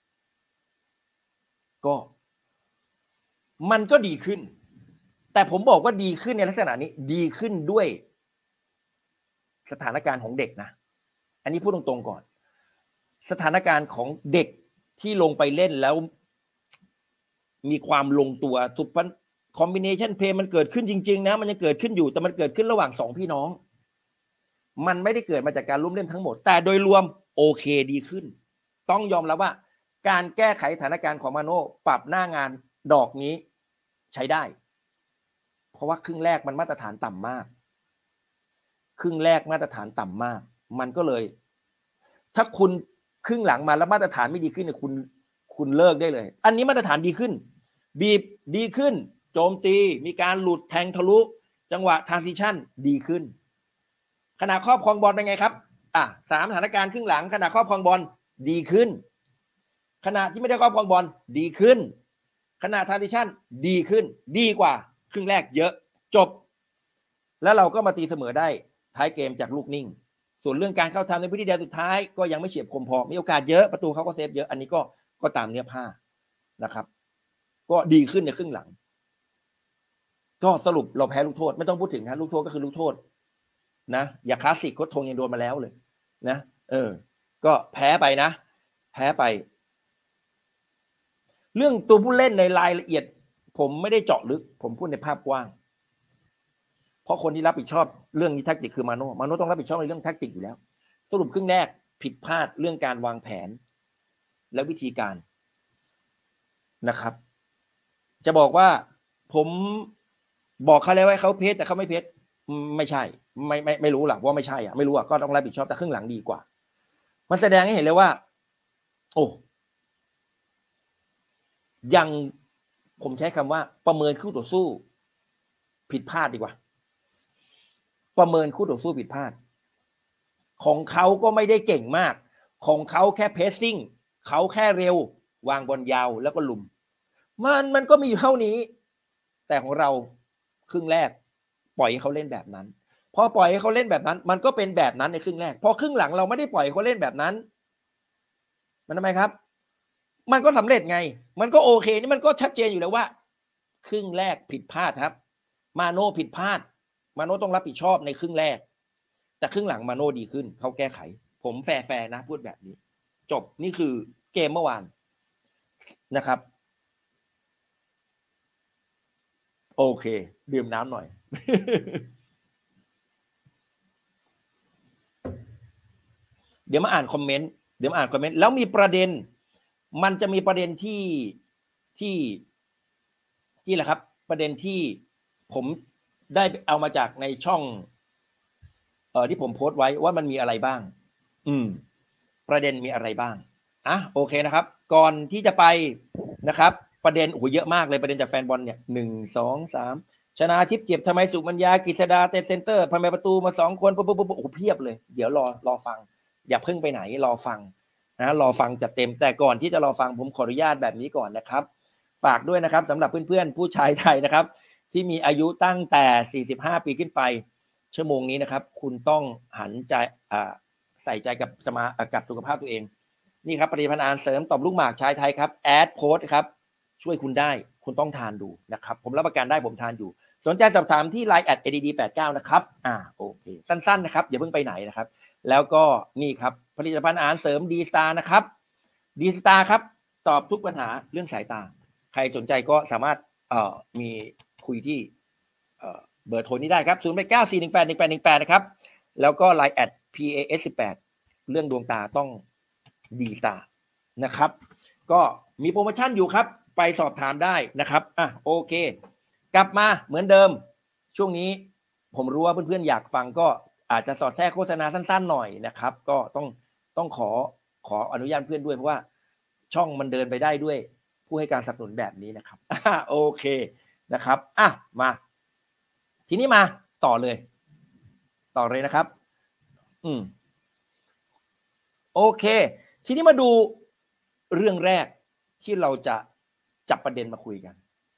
Speaker 6: ก็มันก็ดีขึ้นแต่ผมบอกว่าดีขึ้นในลักษณะนี้ดีขึ้นด้วยสถานการณ์ของเด็กนะอันนี้พูดตรงๆก่อนสถานการณ์ของเด็กที่ลงไปเล่นแล้วมีความลงตัวสุพรรณคอมบิเนชันเพลย์มันเกิดขึ้นจริงๆนะมันยังเกิดขึ้นอยู่แต่มันเกิดขึ้นระหว่าง2พี่น้องมันไม่ได้เกิดมาจากการร่วมเล่นทั้งหมดแต่โดยรวมโอเคดีขึ้นต้องยอมรับว่าการแก้ไขสถานการณ์ของมาโน่ปรับหน้างานดอกนี้ใช้ได้เพราะว่าครึ่งแรกมันมาตรฐานต่ำมากมันก็เลยถ้าคุณครึ่งหลังมาแล้วมาตรฐานไม่ดีขึ้นเนี่ยคุณเลิกได้เลยอันนี้มาตรฐานดีขึ้นบีบดีขึ้นโจมตีมีการหลุดแทงทะลุจังหวะทรานซิชั่นดีขึ้นขณะครอบครองบอลเป็นไงครับ3สถานการณ์ครึ่งหลังขณะครอบครองบอลดีขึ้นขณะที่ไม่ได้ครอบครองบอลดีขึ้นขณะทรานซิชั่นดีขึ้นดีกว่าครึ่งแรกเยอะจบแล้วเราก็มาตีเสมอได้ท้ายเกมจากลูกนิ่งส่วนเรื่องการเข้าทำในพื้นที่แดนสุดท้ายก็ยังไม่เฉียบคมพอมีโอกาสเยอะประตูเขาก็เซฟเยอะอันนี้ก็ตามเนื้อผ้านะครับก็ดีขึ้นในครึ่งหลังก็สรุปเราแพ้ลูกโทษไม่ต้องพูดถึงนะลูกโทษก็คือลูกโทษนะอย่าคลาสสิกโค้ชทงยังโดนมาแล้วเลยนะก็แพ้ไปนะแพ้ไปเรื่องตัวผู้เล่นในรายละเอียดผมไม่ได้เจาะลึกผมพูดในภาพกว้างเพราะคนที่รับผิดชอบเรื่องนี้แทคติกคือมาโน่ต้องรับผิดชอบในเรื่องแทคติกอยู่แล้วสรุปครึ่งแรกผิดพลาดเรื่องการวางแผนและวิธีการนะครับจะบอกว่าผมบอกเขาแล้วว่าเขาเพชรแต่เขาไม่เพชรไม่ใช่ไม่รู้หรอกว่าไม่ใช่ไม่รู้ก็ต้องรับผิดชอบแต่ครึ่งหลังดีกว่ามันแสดงให้เห็นเลยว่าโอ้ยังผมใช้คำว่าประเมินคู่ต่อสู้ผิดพลาดดีกว่าประเมินคู่ต่อสู้ผิดพลาดของเขาก็ไม่ได้เก่งมากของเขาแค่เพสซิ่งเขาแค่เร็ววางบอลยาวแล้วก็ลุมมันก็มีอยู่เท่านี้แต่ของเราครึ่งแรกปล่อยให้เขาเล่นแบบนั้นพอปล่อยให้เขาเล่นแบบนั้นมันก็เป็นแบบนั้นในครึ่งแรกพอครึ่งหลังเราไม่ได้ปล่อยเขาเล่นแบบนั้นมันทำไมครับมันก็สำเร็จไงมันก็โอเคนี่มันก็ชัดเจนอยู่แล้วว่าครึ่งแรกผิดพลาดครับมาโน่ผิดพลาดมาโน่ต้องรับผิดชอบในครึ่งแรกแต่ครึ่งหลังมาโน่ดีขึ้นเขาแก้ไขผมแฟร์นะพูดแบบนี้จบนี่คือเกมเมื่อวานนะครับโอเคดื่มน้ำหน่อย เดี๋ยวมาอ่านคอมเมนต์แล้วมีประเด็นมันจะมีประเด็นที่แหละครับประเด็นที่ผมได้เอามาจากในช่องที่ผมโพสต์ไว้ว่ามันมีอะไรบ้างประเด็นมีอะไรบ้างโอเคนะครับก่อนที่จะไปนะครับประเด็นเยอะมากเลยประเด็นจากแฟนบอลเนี่ย1 2 3ชนะทิพย์เจ็บทำไมสุมัญญากฤษดาเตะเซนเตอร์พันแมประตูมา2คนปุ๊บเพียบเลยเดี๋ยวรอฟังอย่าเพิ่งไปไหนรอฟังนะรอฟังจัดเต็มแต่ก่อนที่จะรอฟังผมขออนุญาตแบบนี้ก่อนนะครับฝากด้วยนะครับสำหรับเพื่อนๆผู้ชายไทยนะครับที่มีอายุตั้งแต่45ปีขึ้นไปชั่วโมงนี้นะครับคุณต้องหันใจใส่ใจกับสุขภาพตัวเองนี่ครับผลิตภัณฑ์อาหารเสริมต่อมลูกหมากชายไทยครับแอดโพสครับช่วยคุณได้คุณต้องทานดูนะครับผมรับประกันได้ผมทานอยู่สนใจสอบถามที่ Line @add89 นะครับโอเคสั้นๆนะครับอย่าเพิ่งไปไหนนะครับแล้วก็นี่ครับผลิตภัณฑ์อาหารเสริมดีสตาร์นะครับดีสตาร์ครับตอบทุกปัญหาเรื่องสายตาใครสนใจก็สามารถมีคุยที่เบอร์โทรนี้ได้ครับ0894181818นะครับแล้วก็ Line @PAS18 เรื่องดวงตาต้องดีตานะครับก็มีโปรโมชั่นอยู่ครับไปสอบถามได้นะครับโอเคกลับมาเหมือนเดิมช่วงนี้ผมรู้ว่าเพื่อนๆอยากฟังก็อาจจะสอดแทรกโฆษณาสั้นๆหน่อยนะครับก็ต้องขออนุญาตเพื่อนด้วยเพราะว่าช่องมันเดินไปได้ด้วยผู้ให้การสนับสนุนแบบนี้นะครับโอเคนะครับมาทีนี้มาต่อเลยนะครับโอเคทีนี้มาดูเรื่องแรกที่เราจะจับประเด็นมาคุยกัน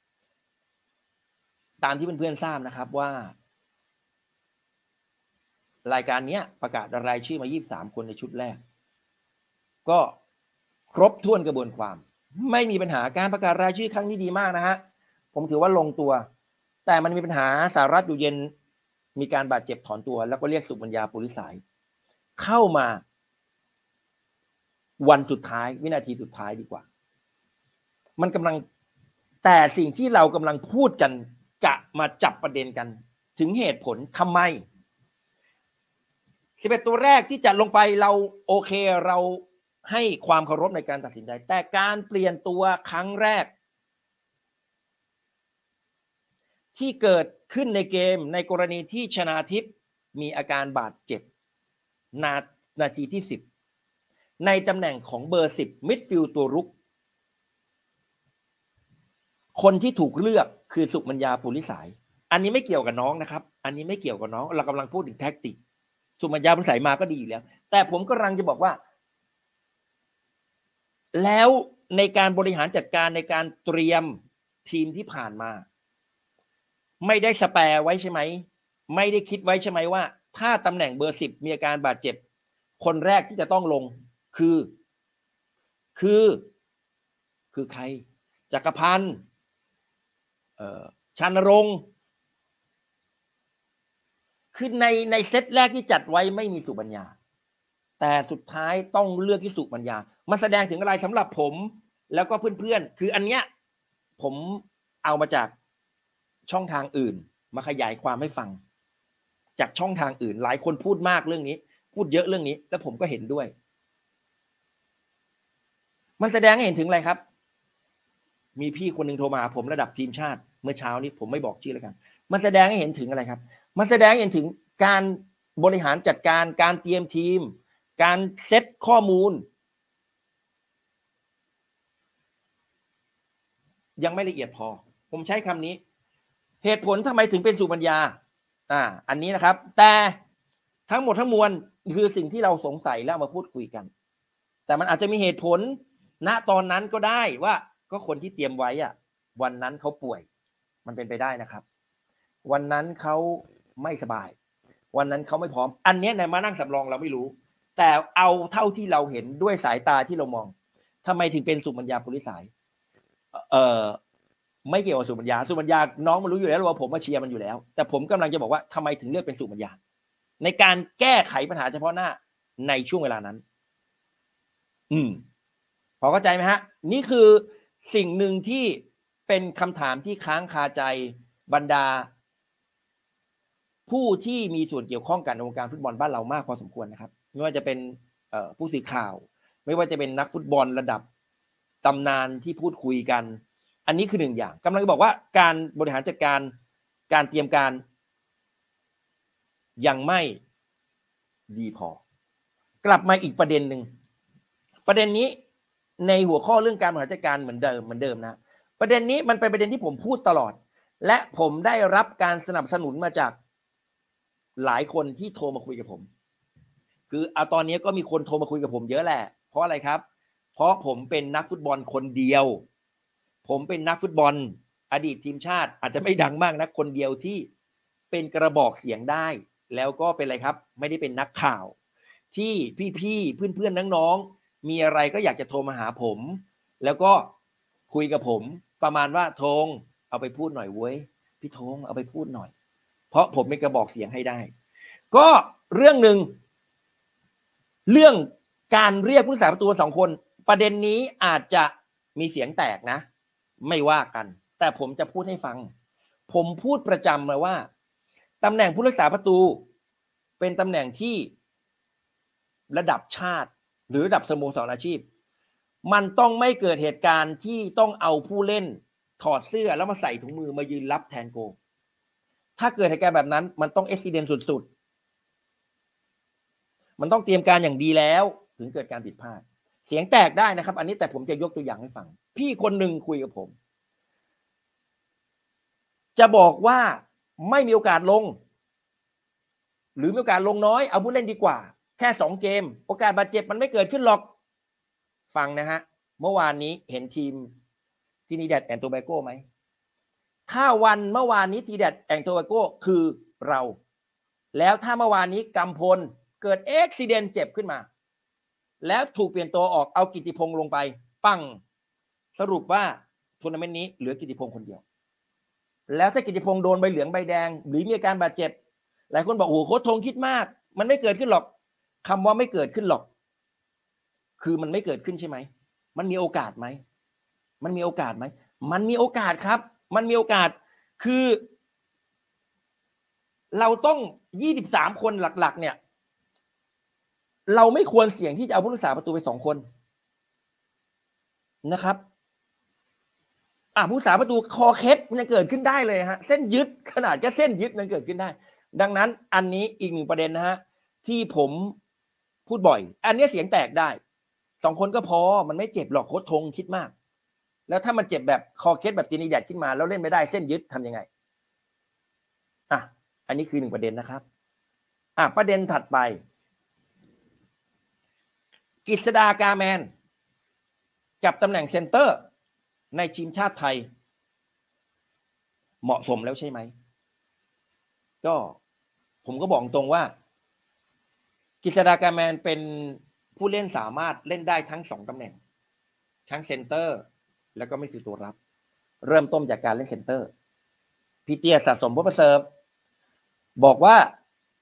Speaker 6: ตามที่เพื่อนๆทราบนะครับว่ารายการนี้ประกาศรายชื่อมา23คนในชุดแรกก็ครบถ้วนกระบวนความไม่มีปัญหาการประกาศรายชื่อครั้งนี้ดีมากนะฮะผมถือว่าลงตัวแต่มันมีปัญหาสหรัฐอยู่เย็นมีการบาดเจ็บถอนตัวแล้วก็เรียกสุมัญญาปุริสายเข้ามาวันสุดท้ายวินาทีสุดท้ายดีกว่ามันกำลังแต่สิ่งที่เรากำลังพูดกันจะมาจับประเด็นกันถึงเหตุผลทำไม11ตัวแรกที่จัดลงไปเราโอเคเราให้ความเคารพในการตัดสินใจแต่การเปลี่ยนตัวครั้งแรกที่เกิดขึ้นในเกมในกรณีที่ชนาทิพย์มีอาการบาดเจ็บนาทีที่10ในตำแหน่งของเบอร์10มิดฟิลด์ตัวรุกคนที่ถูกเลือกคือสุมัญญาปุริสายอันนี้ไม่เกี่ยวกับน้องนะครับอันนี้ไม่เกี่ยวกับน้องเรากำลังพูดถึงแท็กติกสุมัญญาปุริสายมาก็ดีอยู่แล้วแต่ผมกำลังจะบอกว่าแล้วในการบริหารจัดการในการเตรียมทีมที่ผ่านมาไม่ได้สแปร์ไว้ใช่ไหมไม่ได้คิดไว้ใช่ไหมว่าถ้าตำแหน่งเบอร์10มีอาการบาดเจ็บคนแรกที่จะต้องลงคือใครจักรพันธ์ชานรงค์คือในเซตแรกที่จัดไว้ไม่มีสุบัญญาแต่สุดท้ายต้องเลือกที่สุบัญญามันแสดงถึงอะไรสำหรับผมแล้วก็เพื่อนๆคืออันเนี้ยผมเอามาจากช่องทางอื่นมาขยายความให้ฟังจากช่องทางอื่นหลายคนพูดมากเรื่องนี้พูดเยอะเรื่องนี้แล้วผมก็เห็นด้วยมันแสดงให้เห็นถึงอะไรครับมีพี่คนหนึ่งโทรมาผมระดับทีมชาติเมื่อเช้านี้ผมไม่บอกชื่อแล้วกันมันแสดงให้เห็นถึงอะไรครับมันแสดงให้เห็นถึงการบริหารจัดการการเตรียมทีมการเซตข้อมูลยังไม่ละเอียดพอผมใช้คำนี้เหตุผลทำไมถึงเป็นสุบัญญาอันนี้นะครับแต่ทั้งหมดทั้งมวลคือสิ่งที่เราสงสัยแล้วมาพูดคุยกันแต่มันอาจจะมีเหตุผลณตอนนั้นก็ได้ว่าก็คนที่เตรียมไว้วันนั้นเขาป่วยมันเป็นไปได้นะครับวันนั้นเขาไม่สบายวันนั้นเขาไม่พร้อมอันนี้ในมานั่งสำรองเราไม่รู้แต่เอาเท่าที่เราเห็นด้วยสายตาที่เรามองทำไมถึงเป็นสุบัญญา ภูริสายไม่เกี่ยวกับสุบัญญาน้องมันรู้อยู่แล้วว่าผมมาเชียร์มันอยู่แล้วแต่ผมกำลังจะบอกว่าทำไมถึงเลือกเป็นสุบัญญาในการแก้ไขปัญหาเฉพาะหน้าในช่วงเวลานั้นพอเข้าใจไหมฮะนี่คือสิ่งหนึ่งที่เป็นคำถามที่ค้างคาใจบรรดาผู้ที่มีส่วนเกี่ยวข้องกับวงการฟุตบอลบ้านเรามากพอสมควรนะครับไม่ว่าจะเป็นผู้สื่อข่าวไม่ว่าจะเป็นนักฟุตบอลระดับตำนานที่พูดคุยกันอันนี้คือหนึ่งอย่างกำลังจะบอกว่าการบริหารจัดการการเตรียมการยังไม่ดีพอกลับมาอีกประเด็นหนึ่งประเด็นนี้ในหัวข้อเรื่องการบริหารจัดการเหมือนเดิมนะประเด็นนี้มันเป็นประเด็นที่ผมพูดตลอดและผมได้รับการสนับสนุนมาจากหลายคนที่โทรมาคุยกับผมคือเอาตอนนี้ก็มีคนโทรมาคุยกับผมเยอะแหละเพราะอะไรครับเพราะผมเป็นนักฟุตบอลคนเดียวผมเป็นนักฟุตบอลอดีตทีมชาติอาจจะไม่ดังมากนะคนเดียวที่เป็นกระบอกเสียงได้แล้วก็เป็นอะไรครับไม่ได้เป็นนักข่าวที่พี่ๆเพื่อนๆน้องๆมีอะไรก็อยากจะโทรมาหาผมแล้วก็คุยกับผมประมาณว่าธงเอาไปพูดหน่อยเว้ยพี่ธงเอาไปพูดหน่อยเพราะผมเป็นกระบอกเสียงให้ได้ก็เรื่องหนึ่งเรื่องการเรียกผู้รักษาประตู2 คนประเด็นนี้อาจจะมีเสียงแตกนะไม่ว่ากันแต่ผมจะพูดให้ฟังผมพูดประจำเลยว่าตำแหน่งผู้รักษาประตูเป็นตำแหน่งที่ระดับชาติหรือระดับสโมสรอาชีพมันต้องไม่เกิดเหตุการณ์ที่ต้องเอาผู้เล่นถอดเสื้อแล้วมาใส่ถุงมือมายืนรับแทนโกถ้าเกิดเหตุการณ์แบบนั้นมันต้องเอ็กซิเดนต์สุดๆมันต้องเตรียมการอย่างดีแล้วถึงเกิดการผิดพลาดเสียงแตกได้นะครับอันนี้แต่ผมจะยกตัวอย่างให้ฟังพี่คนหนึ่งคุยกับผมจะบอกว่าไม่มีโอกาสลงหรือมีโอกาสลงน้อยเอาผู้เล่นดีกว่าแค่2 เกมโอกาสบาดเจ็บมันไม่เกิดขึ้นหรอกฟังนะฮะเมื่อวานนี้เห็นทีมที่นีแดดแอนโตแบโก้ไหมถ้าวันเมื่อวานนี้ทีแดดแอนโตแบโก้คือเราแล้วถ้าเมื่อวานนี้กำพลเกิดเอ็กซิเดนต์เจ็บขึ้นมาแล้วถูกเปลี่ยนตัวออกเอากิตติพงษ์ลงไปปั้งสรุปว่าทัวร์นาเมนต์นี้เหลือกิตติพงษ์คนเดียวแล้วถ้ากิตติพงษ์โดนใบเหลืองใบแดงหรือมีอาการบาดเจ็บหลายคนบอกโอ้โหโค้ชธงคิดมากมันไม่เกิดขึ้นหรอกคำว่าไม่เกิดขึ้นหรอกคือมันไม่เกิดขึ้นใช่ไหมมันมีโอกาสไหมมันมีโอกาสไหมมันมีโอกาสครับมันมีโอกาสคือเราต้อง23 คนหลักๆเนี่ยเราไม่ควรเสี่ยงที่จะเอาผู้รักษาประตูไป2 คนนะครับผู้รักษาประตูคอเคล็ดมันจะเกิดขึ้นได้เลยฮะเส้นยึดขนาดแค่เส้นยึดมันเกิดขึ้นได้ดังนั้นอันนี้อีก1 ประเด็นนะฮะที่ผมพูดบ่อยอันนี้เสียงแตกได้2 คนก็พอมันไม่เจ็บหรอกโค้ชธงคิดมากแล้วถ้ามันเจ็บแบบคอเคล็ดแบบจีนีแดดขึ้นมาแล้วเล่นไม่ได้เส้นยึดทำยังไงอันนี้คือ1 ประเด็นนะครับประเด็นถัดไปกฤษฎากาแมนกับตำแหน่งเซนเตอร์ในทีมชาติไทยเหมาะสมแล้วใช่ไหมก็ผมก็บอกตรงว่ากฤษฎากาแมนเป็นผู้เล่นสามารถเล่นได้ทั้ง2 ตำแหน่งทั้งเซนเตอร์แล้วก็ไม่คือตัวรับเริ่มต้นจากการเล่นเซนเตอร์พี่เตี้ยสะสมพบประเสริฐบอกว่า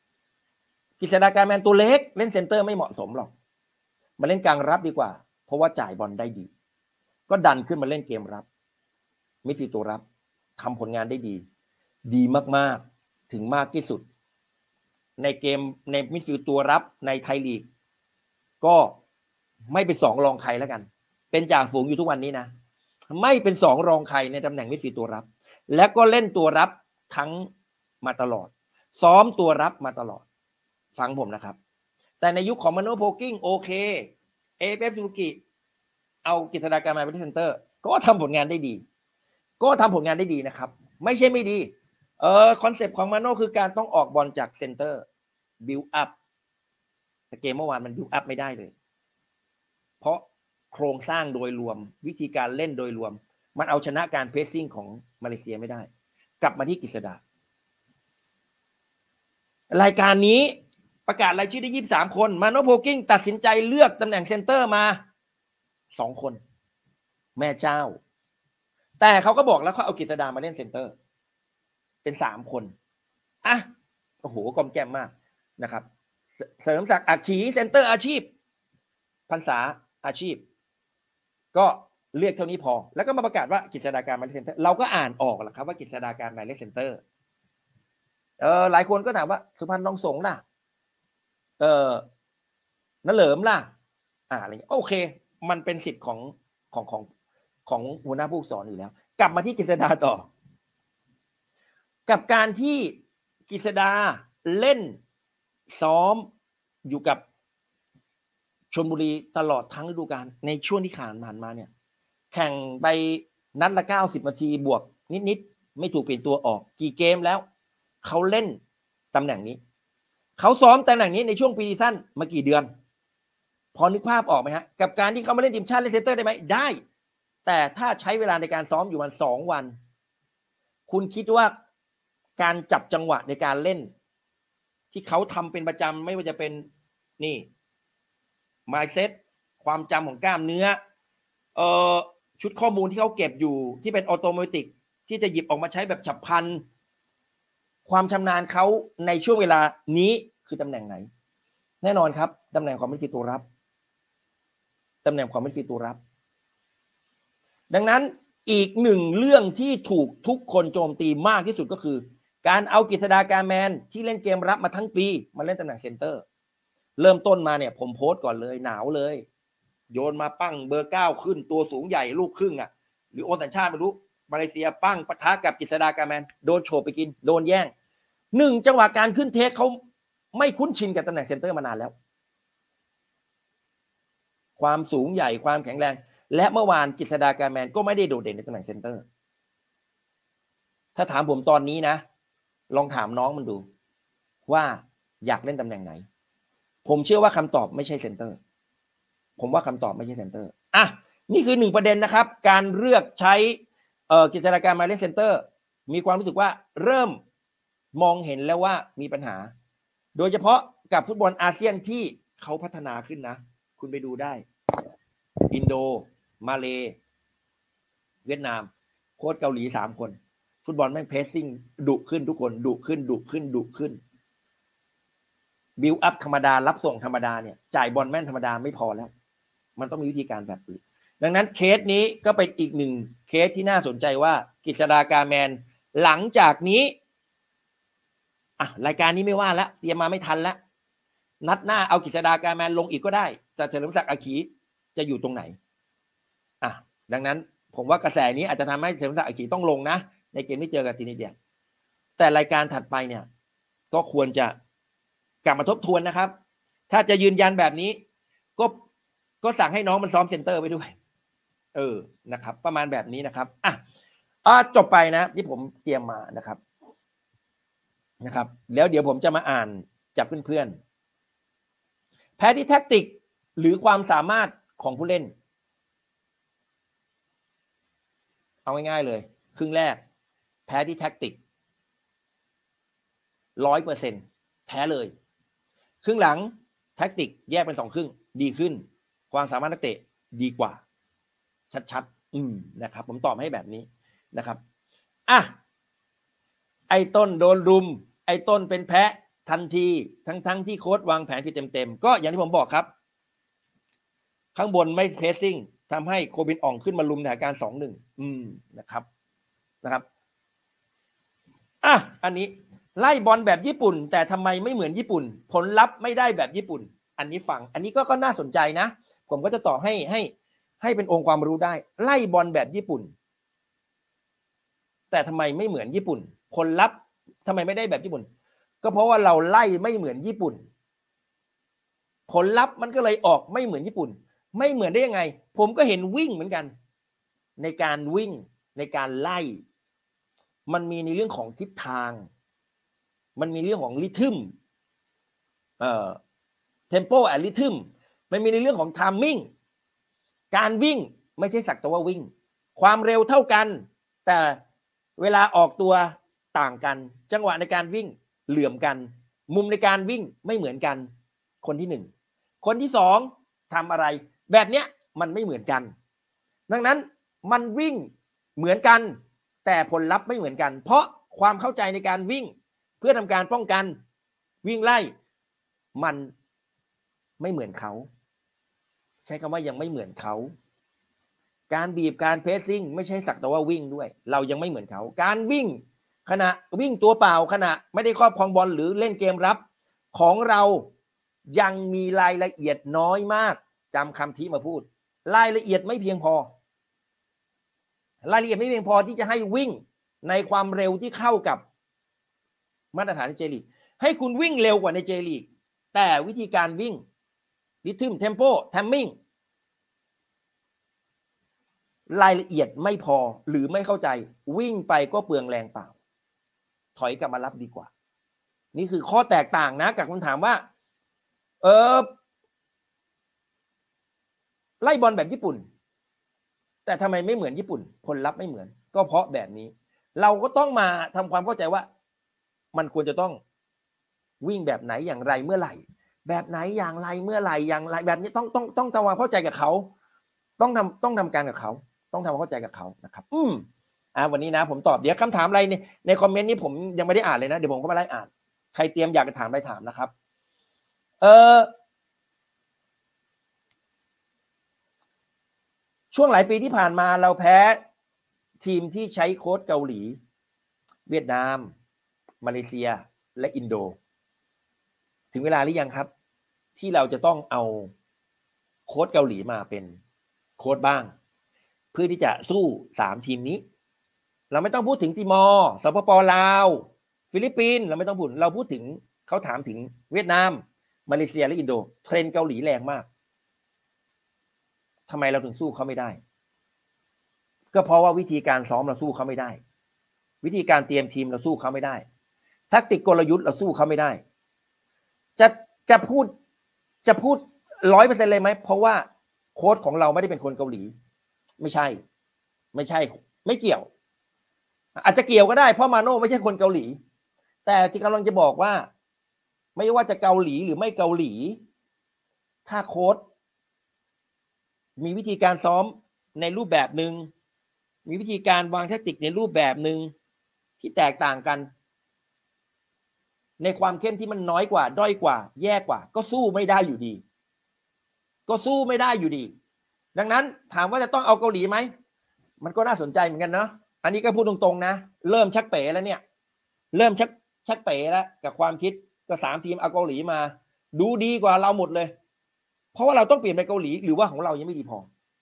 Speaker 6: กฤษฎาการแมนตัวเล็กเล่นเซนเตอร์ไม่เหมาะสมหรอกมาเล่นกลางรับดีกว่าเพราะว่าจ่ายบอลได้ดีก็ดันขึ้นมาเล่นเกมรับมิดฟิลด์ตัวรับทำผลงานได้ดีดีมากๆถึงมากที่สุดในเกมในมิดฟิลด์ตัวรับในไทยลีกก็ไม่เป็นสองรองใครแล้วกันเป็นจ่าฝูงอยู่ทุกวันนี้นะไม่เป็นสองรองใครในตำแหน่งมิดฟิลด์ตัวรับและก็เล่นตัวรับทั้งมาตลอดซ้อมตัวรับมาตลอดฟังผมนะครับแต่ในยุคของมาโนโพกิ้งโอเคเอเปฟซูกิเอากฤษฎาการมาเป็นเซนเตอร์ก็ทำผลงานได้ดีนะครับไม่ใช่ไม่ดีคอนเซปต์ของมาโนคือการต้องออกบอลจากเซนเตอร์บิลด์อัพแต่เกมเมื่อวานมันบิลด์อัพไม่ได้เลยเพราะโครงสร้างโดยรวมวิธีการเล่นโดยรวมมันเอาชนะการเพรสซิ่งของมาเลเซียไม่ได้กลับมาที่กฤษฎารายการนี้ประกาศรายชื่อได้23คนมาโนโพกิ้งตัดสินใจเลือกตำแหน่งเซนเตอร์มา2คนแม่เจ้าแต่เขาก็บอกแล้วเขาเอากฤษดามาเล่นเซนเตอร์เป็น3คนอ่ะโอ้โหกอมแกมมากนะครับเสริมศักดิ์อัคคีเซนเตอร์อาชีพพรรษาอาชีพก็เลือกเท่านี้พอแล้วก็มาประกาศว่ากฤษฎาการมาเล่นเซนเตอร์เราก็อ่านออกแหละครับว่ากฤษฎาการมาเล่นเซนเตอร์หลายคนก็ถามว่าสุพรรณทองสงฆ์ล่ะนเหลิมล่ะอะไรอย่างเงี้ยโอเคมันเป็นสิทธิ์ของหัวหน้าผู้ฝึกสอนอยู่แล้วกลับมาที่กฤษดาต่อกับการที่กฤษดาเล่นซ้อมอยู่กับชลบุรีตลอดทั้งฤดูกาลในช่วงที่ผ่านมาเนี่ยแข่งไปนัดละ90นาทีบวกนิดๆไม่ถูกเปลี่ยนตัวออกกี่เกมแล้วเขาเล่นตำแหน่งนี้เขาซ้อมตำแหน่งนี้ในช่วงปีซีซั่นมากี่เดือนพอนึกภาพออกไหมฮะกับการที่เขามาเล่นทีมชาติเล่นเซนเตอร์ได้ไหมได้แต่ถ้าใช้เวลาในการซ้อมอยู่วัน2วันคุณคิดว่าการจับจังหวะในการเล่นที่เขาทำเป็นประจำไม่ว่าจะเป็นนี่mindset ความจำของกล้ามเนื้อชุดข้อมูลที่เขาเก็บอยู่ที่เป็นออโตเมติกที่จะหยิบออกมาใช้แบบฉับพลันความชำนาญเขาในช่วงเวลานี้คือตำแหน่งไหนแน่นอนครับตำแหน่งของมิดฟิลด์ตัวรับตำแหน่งของมิดฟิลด์ตัวรับดังนั้นอีกหนึ่งเรื่องที่ถูกทุกคนโจมตีมากที่สุดก็คือการเอากฤษฎาการแมนที่เล่นเกมรับมาทั้งปีมาเล่นตำแหน่งเซนเตอร์เริ่มต้นมาเนี่ยผมโพสต์ก่อนเลยหนาวเลยโยนมาปั้งเบอร์9ขึ้นตัวสูงใหญ่ลูกครึ่งอ่ะหรือโอนสัญชาติไม่รู้มาเลเซียปั้งปะทะกับกฤษฎาการแมนโดนโฉบไปกินโดนแย่ง1จังหวะการขึ้นเทคเขาไม่คุ้นชินกับตำแหน่งเซนเตอร์มานานแล้วความสูงใหญ่ความแข็งแรงและเมื่อวานกฤษฎาการแมนก็ไม่ได้โดดเด่นในตำแหน่งเซนเตอร์ถ้าถามผมตอนนี้นะลองถามน้องมันดูว่าอยากเล่นตำแหน่งไหนผมเชื่อว่าคำตอบไม่ใช่เซนเตอร์ผมว่าคำตอบไม่ใช่เซนเตอร์อ่ะนี่คือ1ประเด็นนะครับการเลือกใช้กฤษฎาการมาเล่นเซนเตอร์มีความรู้สึกว่าเริ่มมองเห็นแล้วว่ามีปัญหาโดยเฉพาะกับฟุตบอลอาเซียนที่เขาพัฒนาขึ้นนะคุณไปดูได้อินโดมาเลเวียดนามโค้ชเกาหลี3คนฟุตบอลแม่งเพรสซิ่งดุขึ้นทุกคนดุขึ้นบิลด์อัพธรรมดารับส่งธรรมดาเนี่ยจ่ายบอลแม่นธรรมดาไม่พอแล้วมันต้องมีวิธีการแบบอื่นดังนั้นเคสนี้ก็เป็นอีกหนึ่งเคสที่น่าสนใจว่ากฤษฎาการแมนหลังจากนี้รายการนี้ไม่ว่าแล้วเตรียมมาไม่ทันแล้วนัดหน้าเอากฤษฎาการแมนลงอีกก็ได้แต่เฉลิมศักดิ์อาคีจะอยู่ตรงไหนดังนั้นผมว่ากระแสนี้อาจจะทำให้เฉลิมศักดิ์อาคีต้องลงนะในเกมที่เจอกับซินิเดียแต่รายการถัดไปเนี่ยก็ควรจะกลับมาทบทวนนะครับถ้าจะยืนยันแบบนี้ก็สั่งให้น้องมันซ้อมเซ็นเตอร์ไปด้วยนะครับประมาณแบบนี้นะครับจบไปนะที่ผมเตรียมมานะครับแล้วเดี๋ยวผมจะมาอ่านจากเพื่อนๆแพ้ที่แท็กติกหรือความสามารถของผู้เล่นเอาง่ายๆเลยครึ่งแรกแพ้ที่แท็กติก 100% แพ้เลยครึ่งหลังแท็กติกแยกเป็น2ครึ่งดีขึ้นความสามารถนักเตะดีกว่าชัดๆนะครับผมตอบให้แบบนี้นะครับไอ้ต้นโดนรุมไอ้ต้นเป็นแพะทันทีทั้งที่โค้ชวางแผนผิดเต็มๆก็อย่างที่ผมบอกครับข้างบนไม่เพรสซิ่งทำให้โคบินอ่องขึ้นมาลุมในสถานการณ์ 2-1 นะครับอันนี้ไล่บอลแบบญี่ปุ่นแต่ทำไมไม่เหมือนญี่ปุ่นผลลัพธ์ไม่ได้แบบญี่ปุ่นอันนี้ฟังอันนี้ก็น่าสนใจนะผมก็จะต่อให้เป็นองค์ความรู้ได้ไล่บอลแบบญี่ปุ่นแต่ทำไมไม่เหมือนญี่ปุ่นผลลัพธ์ทำไมไม่ได้แบบญี่ปุ่นก็เพราะว่าเราไล่ไม่เหมือนญี่ปุ่นผลลัพธ์มันก็เลยออกไม่เหมือนญี่ปุ่นไม่เหมือนได้ยังไงผมก็เห็นวิ่งเหมือนกันในการวิ่งในการไล่มันมีในเรื่องของทิศทางมันมีเรื่องของริทึมtempo and rhythm มันมีในเรื่องของ timing การวิ่งไม่ใช่สักแต่ว่าวิ่งความเร็วเท่ากันแต่เวลาออกตัวต่างกันจังหวะในการวิ่งเหลื่อมกันมุมในการวิ่งไม่เหมือนกันคนที่1คนที่2ทำอะไรแบบเนี้ยมันไม่เหมือนกันดังนั้นมันวิ่งเหมือนกันแต่ผลลัพธ์ไม่เหมือนกันเพราะความเข้าใจในการวิ่งเพื่อทำการป้องกันวิ่งไล่มันไม่เหมือนเขาใช้คำว่ายังไม่เหมือนเขาการบีบการเพรสซิ่งไม่ใช่สักแต่ว่าวิ่งด้วยเรายังไม่เหมือนเขาการวิ่งขณะวิ่งตัวเปล่าขณะไม่ได้ครอบครองบอลหรือเล่นเกมรับของเรายังมีรายละเอียดน้อยมากจำคำที่มาพูดรายละเอียดไม่เพียงพอรายละเอียดไม่เพียงพอที่จะให้วิ่งในความเร็วที่เข้ากับมาตรฐานในเจลีกให้คุณวิ่งเร็วกว่าในเจลีกแต่วิธีการวิ่งริทึมเทมโปแทมมิ่งรายละเอียดไม่พอหรือไม่เข้าใจวิ่งไปก็เปลืองแรงเปล่าถอยกลับมารับดีกว่านี่คือข้อแตกต่างนะกับคำถามว่าไล่บอลแบบญี่ปุ่นแต่ทำไมไม่เหมือนญี่ปุ่นผลลัพธ์ไม่เหมือนก็เพราะแบบนี้เราก็ต้องมาทำความเข้าใจว่ามันควรจะต้องวิ่งแบบไหนอย่างไรเมื่อไหร่แบบไหนอย่างไรเมื่อไหร่อย่างไรแบบนี้ต้องทำความเข้าใจกับเขาต้องทำการกับเขาต้องทำความเข้าใจกับเขานะครับวันนี้นะผมตอบเดี๋ยวคำถามอะไรในคอมเมนต์นี้ผมยังไม่ได้อ่านเลยนะเดี๋ยวผมก็มาไล่อ่านใครเตรียมอยากจะถามอะไรถามนะครับช่วงหลายปีที่ผ่านมาเราแพ้ทีมที่ใช้โค้ชเกาหลีเวียดนามมาเลเซียและอินโดถึงเวลาหรือยังครับที่เราจะต้องเอาโค้ชเกาหลีมาเป็นโค้ชบ้างเพื่อที่จะสู้3ทีมนี้เราไม่ต้องพูดถึงติมอร์สปป.ลาวฟิลิปปินส์เราไม่ต้องพูดเราพูดถึงเขาถามถึงเวียดนามมาเลเซียและอินโดเทรนด์เกาหลีแรงมากทำไมเราถึงสู้เขาไม่ได้ก็เพราะว่าวิธีการซ้อมเราสู้เขาไม่ได้วิธีการเตรียมทีมเราสู้เขาไม่ได้แทคติกกลยุทธ์เราสู้เขาไม่ได้จะพูด 100% เลยไหมเพราะว่าโค้ชของเราไม่ได้เป็นคนเกาหลีไม่ใช่ไม่เกี่ยวอาจจะเกี่ยวก็ได้เพราะมาโน่ไม่ใช่คนเกาหลีแต่ที่กำลังจะบอกว่าไม่ว่าจะเกาหลีหรือไม่เกาหลีถ้าโค้ชมีวิธีการซ้อมในรูปแบบหนึ่งมีวิธีการวางแทคติกในรูปแบบหนึ่งที่แตกต่างกันในความเข้มที่มันน้อยกว่าด้อยกว่าแย่กว่าก็สู้ไม่ได้อยู่ดีดังนั้นถามว่าจะต้องเอาเกาหลีไหมมันก็น่าสนใจเหมือนกันเนาะอันนี้ก็พูดตรงๆนะเริ่มชักเป๋แล้วเนี่ยเริ่มชักเป๋แล้วกับความคิดก็3ทีมเอาเกาหลีมาดูดีกว่าเราหมดเลยเพราะว่าเราต้องเปลี่ยนไปเกาหลีหรือว่าของเรายังไม่ดีพอ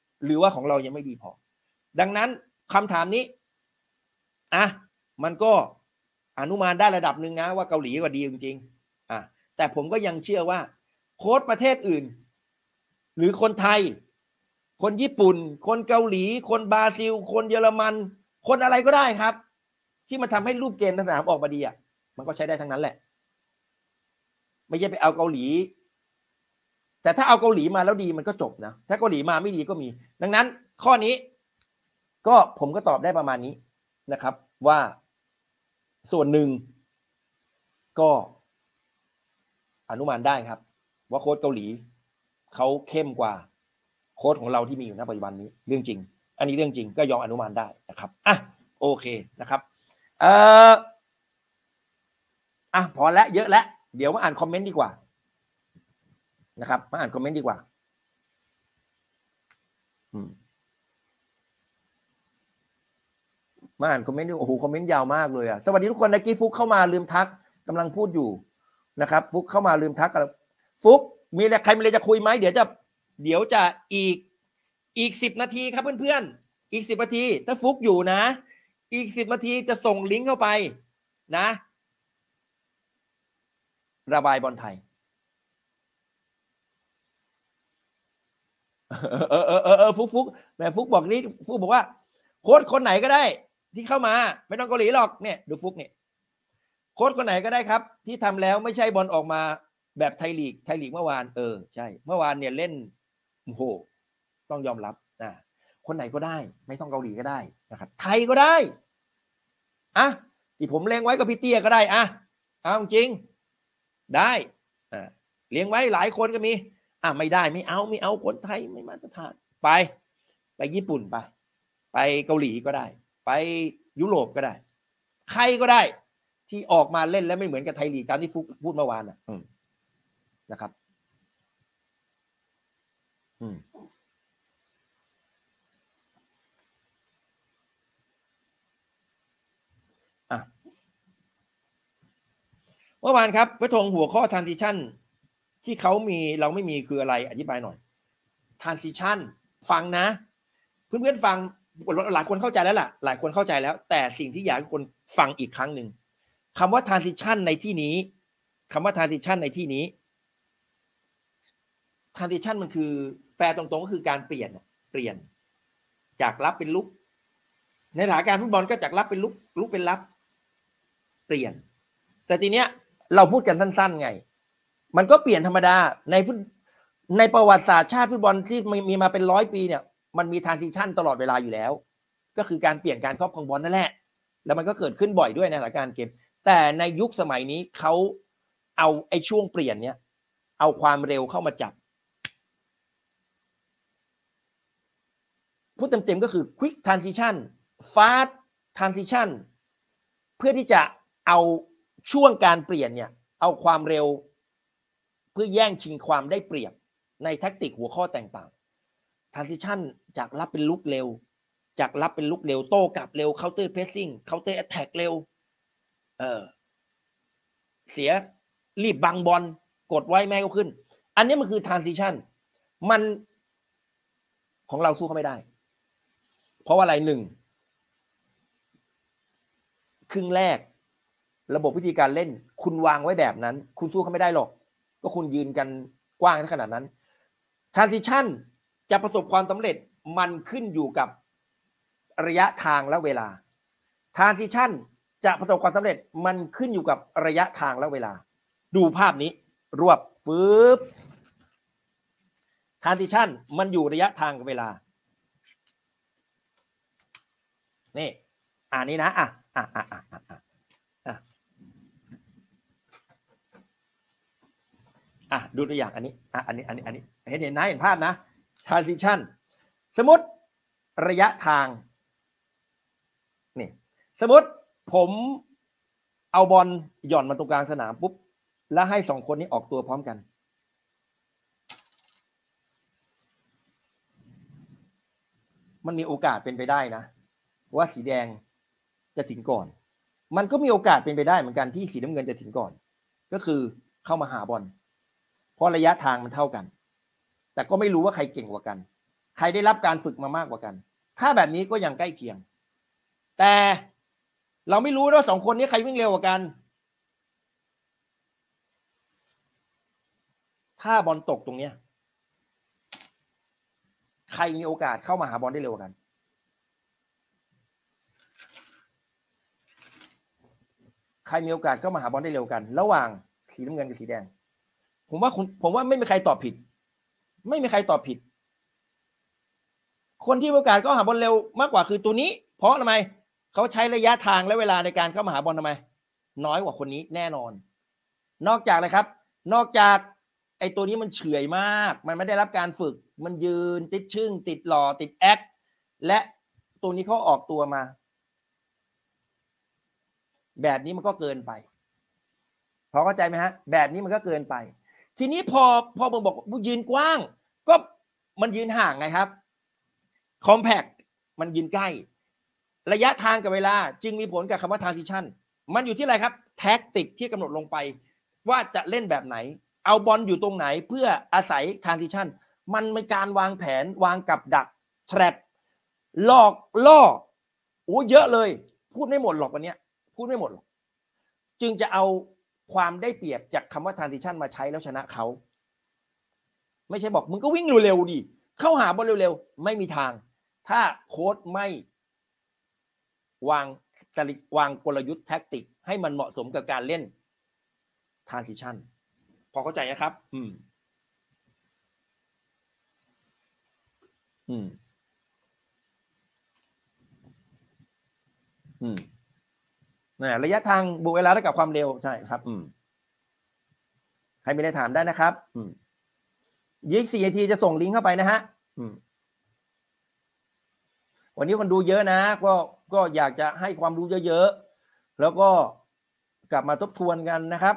Speaker 6: ดังนั้นคำถามนี้มันก็อนุมานได้ระดับหนึ่งนะว่าเกาหลีก็ดีจริงๆแต่ผมก็ยังเชื่อว่าโค้ชประเทศอื่นหรือคนไทยคนญี่ปุ่นคนเกาหลีคนบราซิลคนเยอรมันคนอะไรก็ได้ครับที่มันทำให้รูปเกมสนามออกมาดีมันก็ใช้ได้ทั้งนั้นแหละไม่ใช่ไปเอาเกาหลีแต่ถ้าเอาเกาหลีมาแล้วดีมันก็จบนะถ้าเกาหลีมาไม่ดีก็มีดังนั้นข้อนี้ก็ผมก็ตอบได้ประมาณนี้นะครับว่าส่วนหนึ่งก็อนุมานได้ครับว่าโค้ชเกาหลีเขาเข้มกว่าโค้ชของเราที่มีอยู่ณปัจจุบันนี้เรื่องจริงอันนี้เรื่องจริงก็ยอมอนุมานได้นะครับโอเคนะครับพอแล้วเยอะแล้วเดี๋ยวมาอ่านคอมเมนต์ดีกว่านะครับมาอ่านคอมเมนต์ดีกว่ามาอ่านคอมเมนต์ดูโอ้โหคอมเมนต์ยาวมากเลยอ่ะสวัสดีทุกคนนะกี้ฟุกเข้ามาลืมทักกำลังพูดอยู่นะครับฟุกเข้ามาลืมทักกันฟุกมีอะไรใครมีอะไรจะคุยไหมเดี๋ยวจะอีก10 นาทีครับเพื่อนๆอีก10 นาทีถ้าฟุกอยู่นะอีก10 นาทีจะส่งลิงก์เข้าไปนะระบายบอลไทยฟุกแม่ฟุกบอกนี่ฟุกบอกว่าโค้ชคนไหนก็ได้ที่เข้ามาไม่ต้องเกาหลีหรอกเนี่ยดูฟุกเนี่ยโค้ชคนไหนก็ได้ครับที่ทำแล้วไม่ใช่บอลออกมาแบบไทยลีกเมื่อวานใช่เมื่อวานเนี่ยเล่นโอ้โหต้องยอมรับคนไหนก็ได้ไม่ต้องเกาหลีก็ได้นะครับไทยก็ได้อ่ะที่ผมเลี้ยงไว้กับพี่เตี้ยก็ได้เอาจริงได้เลี้ยงไว้หลายคนก็มีไม่ได้ไม่เอาคนไทยไม่มาตรฐานไปญี่ปุ่นไปเกาหลีก็ได้ไปยุโรปก็ได้ใครก็ได้ที่ออกมาเล่นแล้วไม่เหมือนกับไทยลีกตามที่พูดเมื่อวานนะครับเมื่อวานครับพระธงหัวข้อ transition ที่เขามีเราไม่มีคืออะไรอธิบายหน่อย transition ฟังนะเพื่อนๆฟังหลายคนเข้าใจแล้วล่ะหลายคนเข้าใจแล้วแต่สิ่งที่อยากให้คนฟังอีกครั้งหนึ่งคำว่า transition ในที่นี้คำว่า transition ในที่นี้ transition มันคือแปลตรงๆก็คือการเปลี่ยนจากรับเป็นลุกในสถานการณ์ฟุตบอลก็จากรับเป็นลุกเป็นรับเปลี่ยนแต่ทีเนี้ยเราพูดกันสั้นๆไงมันก็เปลี่ยนธรรมดาในประวัติศาสตร์ชาติฟุตบอลที่มีมาเป็น100 ปีเนี่ยมันมี transition ตลอดเวลาอยู่แล้วก็คือการเปลี่ยนการครอบครองบอลนั่นแหละแล้วมันก็เกิดขึ้นบ่อยด้วยในสถานการณ์เกมแต่ในยุคสมัยนี้เขาเอาไอ้ช่วงเปลี่ยนเนี้ยเอาความเร็วเข้ามาจับพูดเต็มๆก็คือ quick transition fast transition เพื่อที่จะเอาช่วงการเปลี่ยนเนี่ยเอาความเร็วเพื่อแย่งชิงความได้เปรียบในแทคติกหัวข้อต่างๆ transition จากรับเป็นลุกเร็วจากรับเป็นลุกเร็วโต้กลับเร็ว counter pressing counter attack เร็วเสียรีบบังบอลกดไว้แม่ก็ขึ้นอันนี้มันคือ transition มันของเราสู้เขาไม่ได้เพราะว่าอะไรครึ่งแรกระบบวิธีการเล่นคุณวางไว้แบบนั้นคุณสู้เขาไม่ได้หรอกก็คุณยืนกันกว้างขนาดนั้น transition จะประสบความสำเร็จมันขึ้นอยู่กับระยะทางและเวลา transition จะประสบความสำเร็จมันขึ้นอยู่กับระยะทางและเวลาดูภาพนี้รวบปึ๊บ transition มันอยู่ระยะทางกับเวลานี่นี้นะดูตัวอย่างอันนี้เห็นนะเห็นภาพนะ transition สมมติระยะทางนี่สมมติผมเอาบอลหย่อนมาตรงกลางสนามปุ๊บแล้วให้2 คนนี้ออกตัวพร้อมกันมันมีโอกาสเป็นไปได้นะว่าสีแดงจะถึงก่อนมันก็มีโอกาสเป็นไปได้เหมือนกันที่สีน้ำเงินจะถึงก่อนก็คือเข้ามาหาบอลเพราะระยะทางมันเท่ากันแต่ก็ไม่รู้ว่าใครเก่งกว่ากันใครได้รับการฝึกมามากกว่ากันถ้าแบบนี้ก็ยังใกล้เคียงแต่เราไม่รู้ว่า2 คนนี้ใครวิ่งเร็วกว่ากันถ้าบอลตกตรงเนี้ยใครมีโอกาสเข้ามาหาบอลได้เร็วกว่ากันใครมีโอกาสเข้ามาหาบอลได้เร็วกันระหว่างสีน้ำเงินกับสีแดงผมว่าไม่มีใครตอบผิดไม่มีใครตอบผิดคนที่มีโอกาสเข้าหาบอลเร็วมากกว่าคือตัวนี้เพราะทำไมเขาใช้ระยะทางและเวลาในการเข้ามาหาบอลทำไมน้อยกว่าคนนี้แน่นอนนอกจากอะไรครับนอกจากไอ้ตัวนี้มันเฉื่อยมากมันไม่ได้รับการฝึกมันยืนติดชึ่งติดหล่อติดแอคและตัวนี้เขาออกตัวมาแบบนี้มันก็เกินไปพอเข้าใจไหมฮะแบบนี้มันก็เกินไปทีนี้พอมึงบอกยืนกว้างก็มันยืนห่างไงครับคอมแพคมันยืนใกล้ระยะทางกับเวลาจึงมีผลกับคำว่า transition มันอยู่ที่อะไรครับแท็กติกที่กำหนดลงไปว่าจะเล่นแบบไหนเอาบอลอยู่ตรงไหนเพื่ออาศัย transition มันเป็นการวางแผนวางกับดัก trap หลอกล่อโอ้เยอะเลยพูดไม่หมดหรอกวันนี้พูดไม่หมดหรอกจึงจะเอาความได้เปรียบจากคำว่า transition มาใช้แล้วชนะเขาไม่ใช่บอกมึงก็วิ่งเร็วๆดิเข้าหาบอลเร็วๆไม่มีทางถ้าโค้ชไม่วางกลยุทธ์แท็กติกให้มันเหมาะสมกับการเล่น transition พอเข้าใจนะครับระยะทางบวกเวลาเท่ากับความเร็วใช่ครับใครไม่ได้ถามได้นะครับยี่4 นาทีจะส่งลิงก์เข้าไปนะฮะวันนี้คนดูเยอะนะก็อยากจะให้ความรู้เยอะๆแล้วก็กลับมาทบทวนกันนะครับ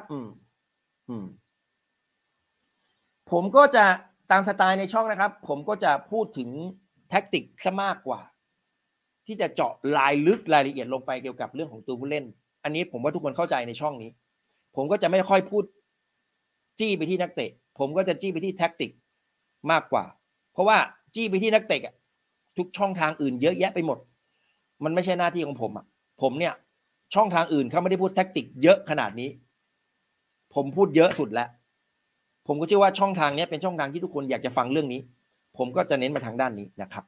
Speaker 6: ผมก็จะตามสไตล์ในช่องนะครับผมก็จะพูดถึงแท็กติกซะมากกว่าที่จะเจาะรายลึกรายละเอียดลงไปเกี่ยวกับเรื่องของตัวผู้เล่นอันนี้ผมว่าทุกคนเข้าใจในช่องนี้ผมก็จะไม่ค่อยพูดจี้ไปที่นักเตะผมก็จะจี้ไปที่แท็กติกมากกว่าเพราะว่าจี้ไปที่นักเตะทุกช่องทางอื่นเยอะแยะไปหมดมันไม่ใช่หน้าที่ของผมผมเนี่ยช่องทางอื่นเขาไม่ได้พูดแท็กติกเยอะขนาดนี้ผมพูดเยอะสุดแล้วผมก็เชื่อว่าช่องทางนี้เป็นช่องทางที่ทุกคนอยากจะฟังเรื่องนี้ผมก็จะเน้นมาทางด้านนี้นะครับ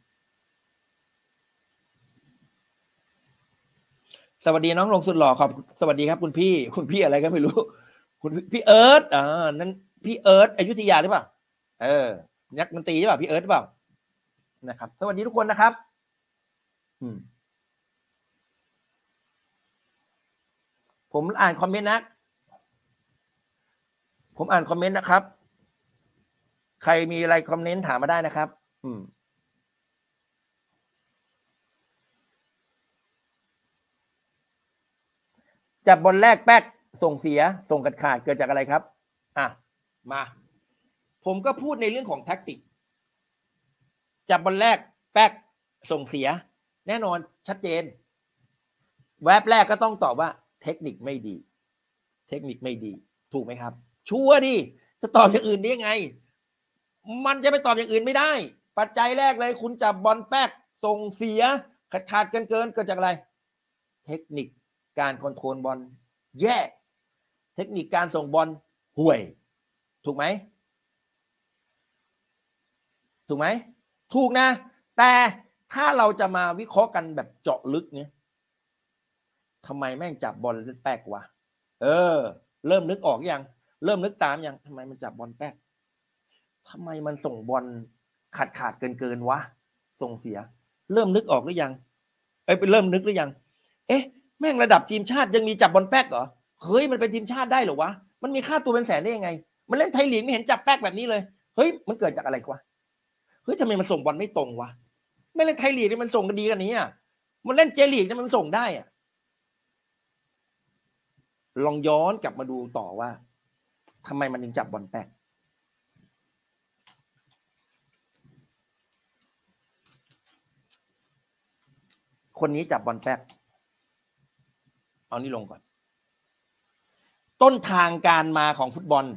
Speaker 6: สวัสดีน้องลงสุดหล่อขอบสวัสดีครับคุณพี่อะไรก็ไม่รู้คุณพี่เอิร์ธนั่นพี่เอิร์ธอยุธยาหรือเปล่านักดนตรีใช่ป่ะพี่เอิร์ธหรือเปล่านะครับสวัสดีทุกคนนะครับผมอ่านคอมเมนต์นะผมอ่านคอมเมนต์นะครับใครมีอะไรคอมเมนต์ถามมาได้นะครับจับบอลแรกแป๊กส่งเสียส่งขาดเกิดจากอะไรครับมาผมก็พูดในเรื่องของแท็กติกจับบอลแรกแป๊กส่งเสียแน่นอนชัดเจนแวบแรกก็ต้องตอบว่าเทคนิคไม่ดีถูกไหมครับชัวร์ดิจะตอบอย่างอื่นได้ยังไงมันจะไปตอบอย่างอื่นไม่ได้ปัจจัยแรกเลยคุณจับบอลแป๊กส่งเสียขาดเกินเกิดจากอะไรเทคนิคการคอนโทรลบอลแย่เทคนิคการส่งบอลห่วยถูกไหมถูกนะแต่ถ้าเราจะมาวิเคราะห์กันแบบเจาะลึกเนี่ยทำไมแม่งจับบอลแป๊กวะเริ่มนึกออกยังเริ่มนึกตามยังทำไมมันจับบอลแป๊กทำไมมันส่งบอลขาดเกินวะส่งเสียเริ่มนึกออกหรือยังเริ่มนึกหรือยังแม่งระดับทีมชาติยังมีจับบอลแป๊กเหรอเฮ้ยมันเป็นทีมชาติได้เหรอวะมันมีค่าตัวเป็นแสนได้ยังไงมันเล่นไทยลีกไม่เห็นจับแป๊กแบบนี้เลยเฮ้ยมันเกิดจากอะไรวะเฮ้ยทำไมมันส่งบอลไม่ตรงวะไม่เล่นไทยลีกนี่มันส่งกันดีกันนี้มันเล่นเจลีกนี่มันส่งได้ลองย้อนกลับมาดูต่อว่าทำไมมันถึงจับบอลแป๊กคนนี้จับบอลแป๊กเอานี่ลงก่อนต้นทางการมาของฟุตบอล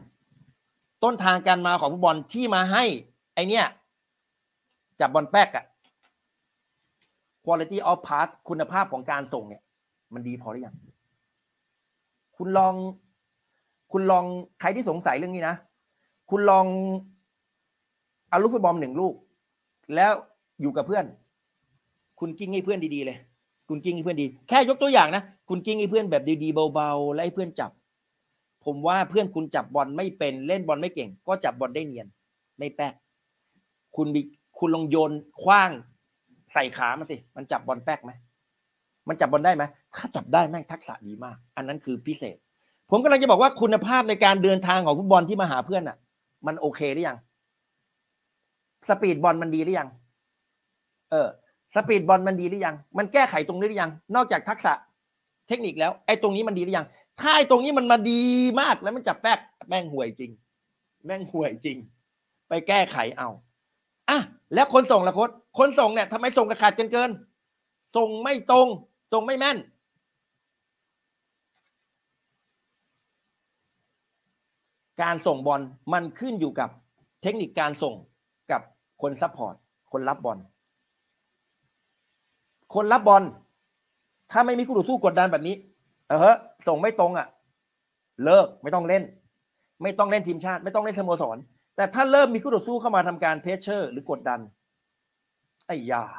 Speaker 6: ที่มาให้ไอเนี้ยจับบอลแป๊กquality of pass คุณภาพของการส่งเนี่ยมันดีพอหรือยังคุณลองใครที่สงสัยเรื่องนี้นะคุณลองเอาลูกฟุตบอล1 ลูกแล้วอยู่กับเพื่อนคุณกิ้งให้เพื่อนดีๆเลยคุณกิ้งให้เพื่อนดีแค่ยกตัวอย่างนะคุณกิ้งให้เพื่อนแบบดีๆเบาๆแล้วให้เพื่อนจับผมว่าเพื่อนคุณจับบอลไม่เป็นเล่นบอลไม่เก่งก็จับบอลได้เนียนไม่แป๊กคุณลองโยนขว้างใส่ขามันสิมันจับบอลแป๊กไหมมันจับบอลได้ไหมถ้าจับได้แม่งทักษะดีมากอันนั้นคือพิเศษผมกำลังจะบอกว่าคุณภาพในการเดินทางของฟุตบอลที่มาหาเพื่อนมันโอเคหรือยังสปีดบอลมันดีหรือยังสปีดบอลมันดีหรือยังมันแก้ไขตรงนี้หรือยังนอกจากทักษะเทคนิคแล้วไอ้ตรงนี้มันดีหรือยังถ้าไอ้ตรงนี้มันมาดีมากแล้วมันจับแม่งห่วยจริง แม่งห่วยจริง ไปแก้ไขเอาอ่ะแล้วคนส่งละคนส่งเนี่ยทำไมส่งกระขาดเกินส่งไม่ตรงส่งไม่แม่นการส่งบอลมันขึ้นอยู่กับเทคนิคการส่งกับคนซัพพอร์ตคนรับบอลคนรับบอลถ้าไม่มีคู่ต่อสู้กดดันแบบนี้ส่งไม่ตรงอ่ะเลิกไม่ต้องเล่นทีมชาติไม่ต้องเล่นสโมสรแต่ถ้าเริ่มมีคู่ต่อสู้เข้ามาทำการเพชเชอร์หรือกดดันไอ้ยา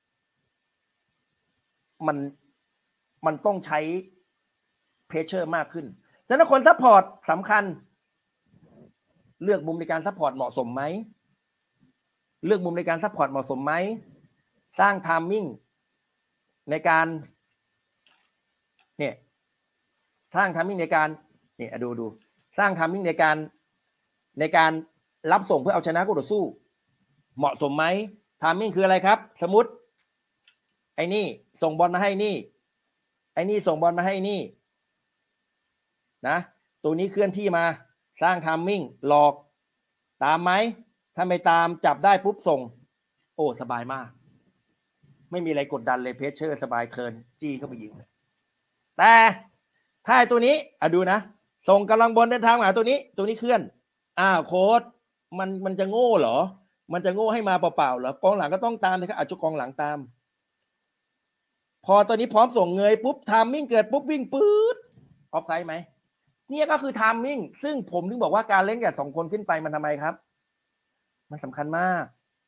Speaker 6: มันต้องใช้เพชเชอร์มากขึ้นดังนั้นคนซัพพอร์ตสำคัญเลือกมุมในการซัพพอร์ตเหมาะสมไหมเลือกมุมในการซัพพอร์ตเหมาะสมไหมสร้างไทมิ่งในการเนี่ยสร้างไทมิ่งในการเนี่ยดูสร้างไทมิ่งในการรับส่งเพื่อเอาชนะคู่ต่อสู้เหมาะสมไหมไทมิ่งคืออะไรครับสมมติไอ้นี่ส่งบอลมาให้นี่ไอ้นี่ส่งบอลมาให้นี่นะตัวนี้เคลื่อนที่มาสร้างไทมิ่งหลอกตามไหมถ้าไม่ตามจับได้ปุ๊บส่งโอ้สบายมากไม่มีอะไรกดดันเลยเพชเชอร์สบายเทิร์นจี้เข้าไปยิงแต่ถ้าตัวนี้ดูนะส่งกำลังบอลเดินทางมาตัวนี้เคลื่อนโค้ชมันจะโง่เหรอมันจะโง่ให้มาเปล่าๆเหรอกองหลังก็ต้องตามนะครับอาจจะกองหลังตามพอตัวนี้พร้อมส่งเงยปุ๊บไทมิ่งเกิดปุ๊บวิ่งปื๊ดออฟไซด์ไหมเนี่ยก็คือไทมิ่งซึ่งผมถึงบอกว่าการเล่นกับ2 คนขึ้นไปมันทำไมครับมันสำคัญมาก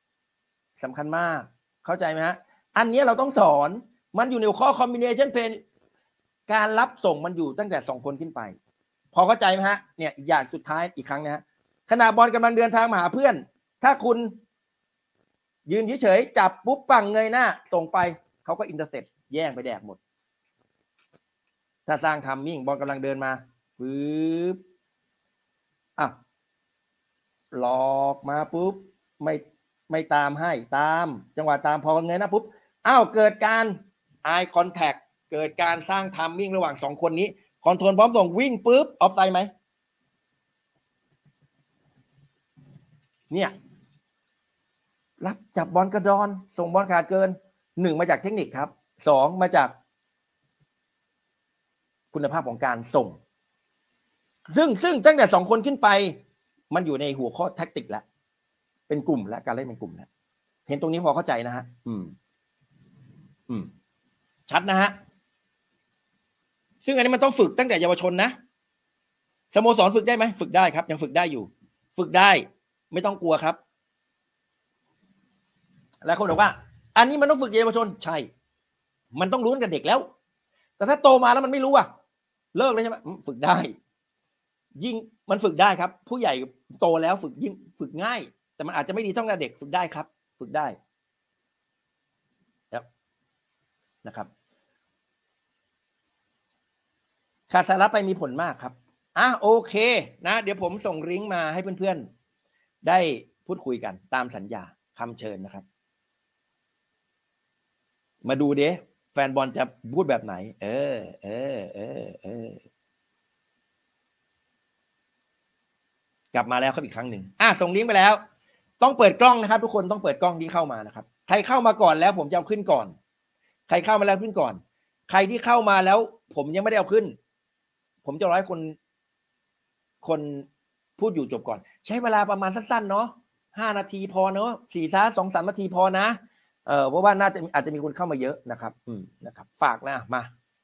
Speaker 6: เข้าใจไหมฮะอันนี้เราต้องสอนมันอยู่ในข้อ combination play การรับส่งมันอยู่ตั้งแต่2 คนขึ้นไปพอเข้าใจไหมฮะเนี่ยอีกอย่างสุดท้ายอีกครั้งนะฮะขณะบอลกำลังเดินทางมาหาเพื่อนถ้าคุณยืนเฉยๆจับปุ๊บปังเงยหน้าส่งไปเขาก็อินเตอร์เซ็ปแย่งไปแดกหมดถ้าสร้างไทมิ่งบอลกำลังเดินมาปุ๊บหลอกมาปุ๊บไม่ตามให้ตามจังหวะตามพอเงยหน้าปุ๊บเกิดการ eye contact เกิดการสร้างไทมิ่งระหว่าง2 คนนี้คอนโทรลพร้อมส่งวิ่งปุ๊บออฟไซด์ไหมเนี่ยรับจับบอลกระดอนส่งบอลขาดเกิน1มาจากเทคนิคครับ2มาจากคุณภาพของการส่งซึ่งตั้งแต่2 คนขึ้นไปมันอยู่ในหัวข้อแท็กติกแล้วเป็นกลุ่มและการเล่นเป็นกลุ่มแล้วเห็นตรงนี้พอเข้าใจนะฮะชัดนะฮะซึ่งอันนี้มันต้องฝึกตั้งแต่เยาวชนนะสโมสรฝึกได้ไหมฝึกได้ครับยังฝึกได้อยู่ฝึกได้ไม่ต้องกลัวครับหลายคนบอกว่าอันนี้มันต้องฝึกเยาวชนใช่มันต้องรู้ตั้งแต่เด็กแล้วแต่ถ้าโตมาแล้วมันไม่รู้เลิกเลยใช่ไหมฝึกได้ยิ่งมันฝึกได้ครับผู้ใหญ่โตแล้วฝึกยิ่งฝึกง่ายแต่มันอาจจะไม่ดีเท่ากับเด็กฝึกได้ครับฝึกได้นะครับขาดสาระไปมีผลมากครับโอเคนะเดี๋ยวผมส่งลิงก์มาให้เพื่อนๆได้พูดคุยกันตามสัญญาคำเชิญนะครับมาดูดิแฟนบอลจะพูดแบบไหนกลับมาแล้วครับอีกครั้งหนึ่งส่งลิงก์ไปแล้วต้องเปิดกล้องนะครับทุกคนต้องเปิดกล้องที่เข้ามานะครับใครเข้ามาก่อนแล้วผมจะเอาขึ้นก่อนใครเข้ามาแล้วขึ้นก่อนใครที่เข้ามาแล้วผมยังไม่ได้เอาขึ้นผมจะรอให้คนพูดอยู่จบก่อนใช้เวลาประมาณสั้นๆเนาะ5 นาทีพอเนาะ2-3 นาทีพอนะเพราะว่าอาจจะมีคนเข้ามาเยอะนะครับนะครับฝากนะมา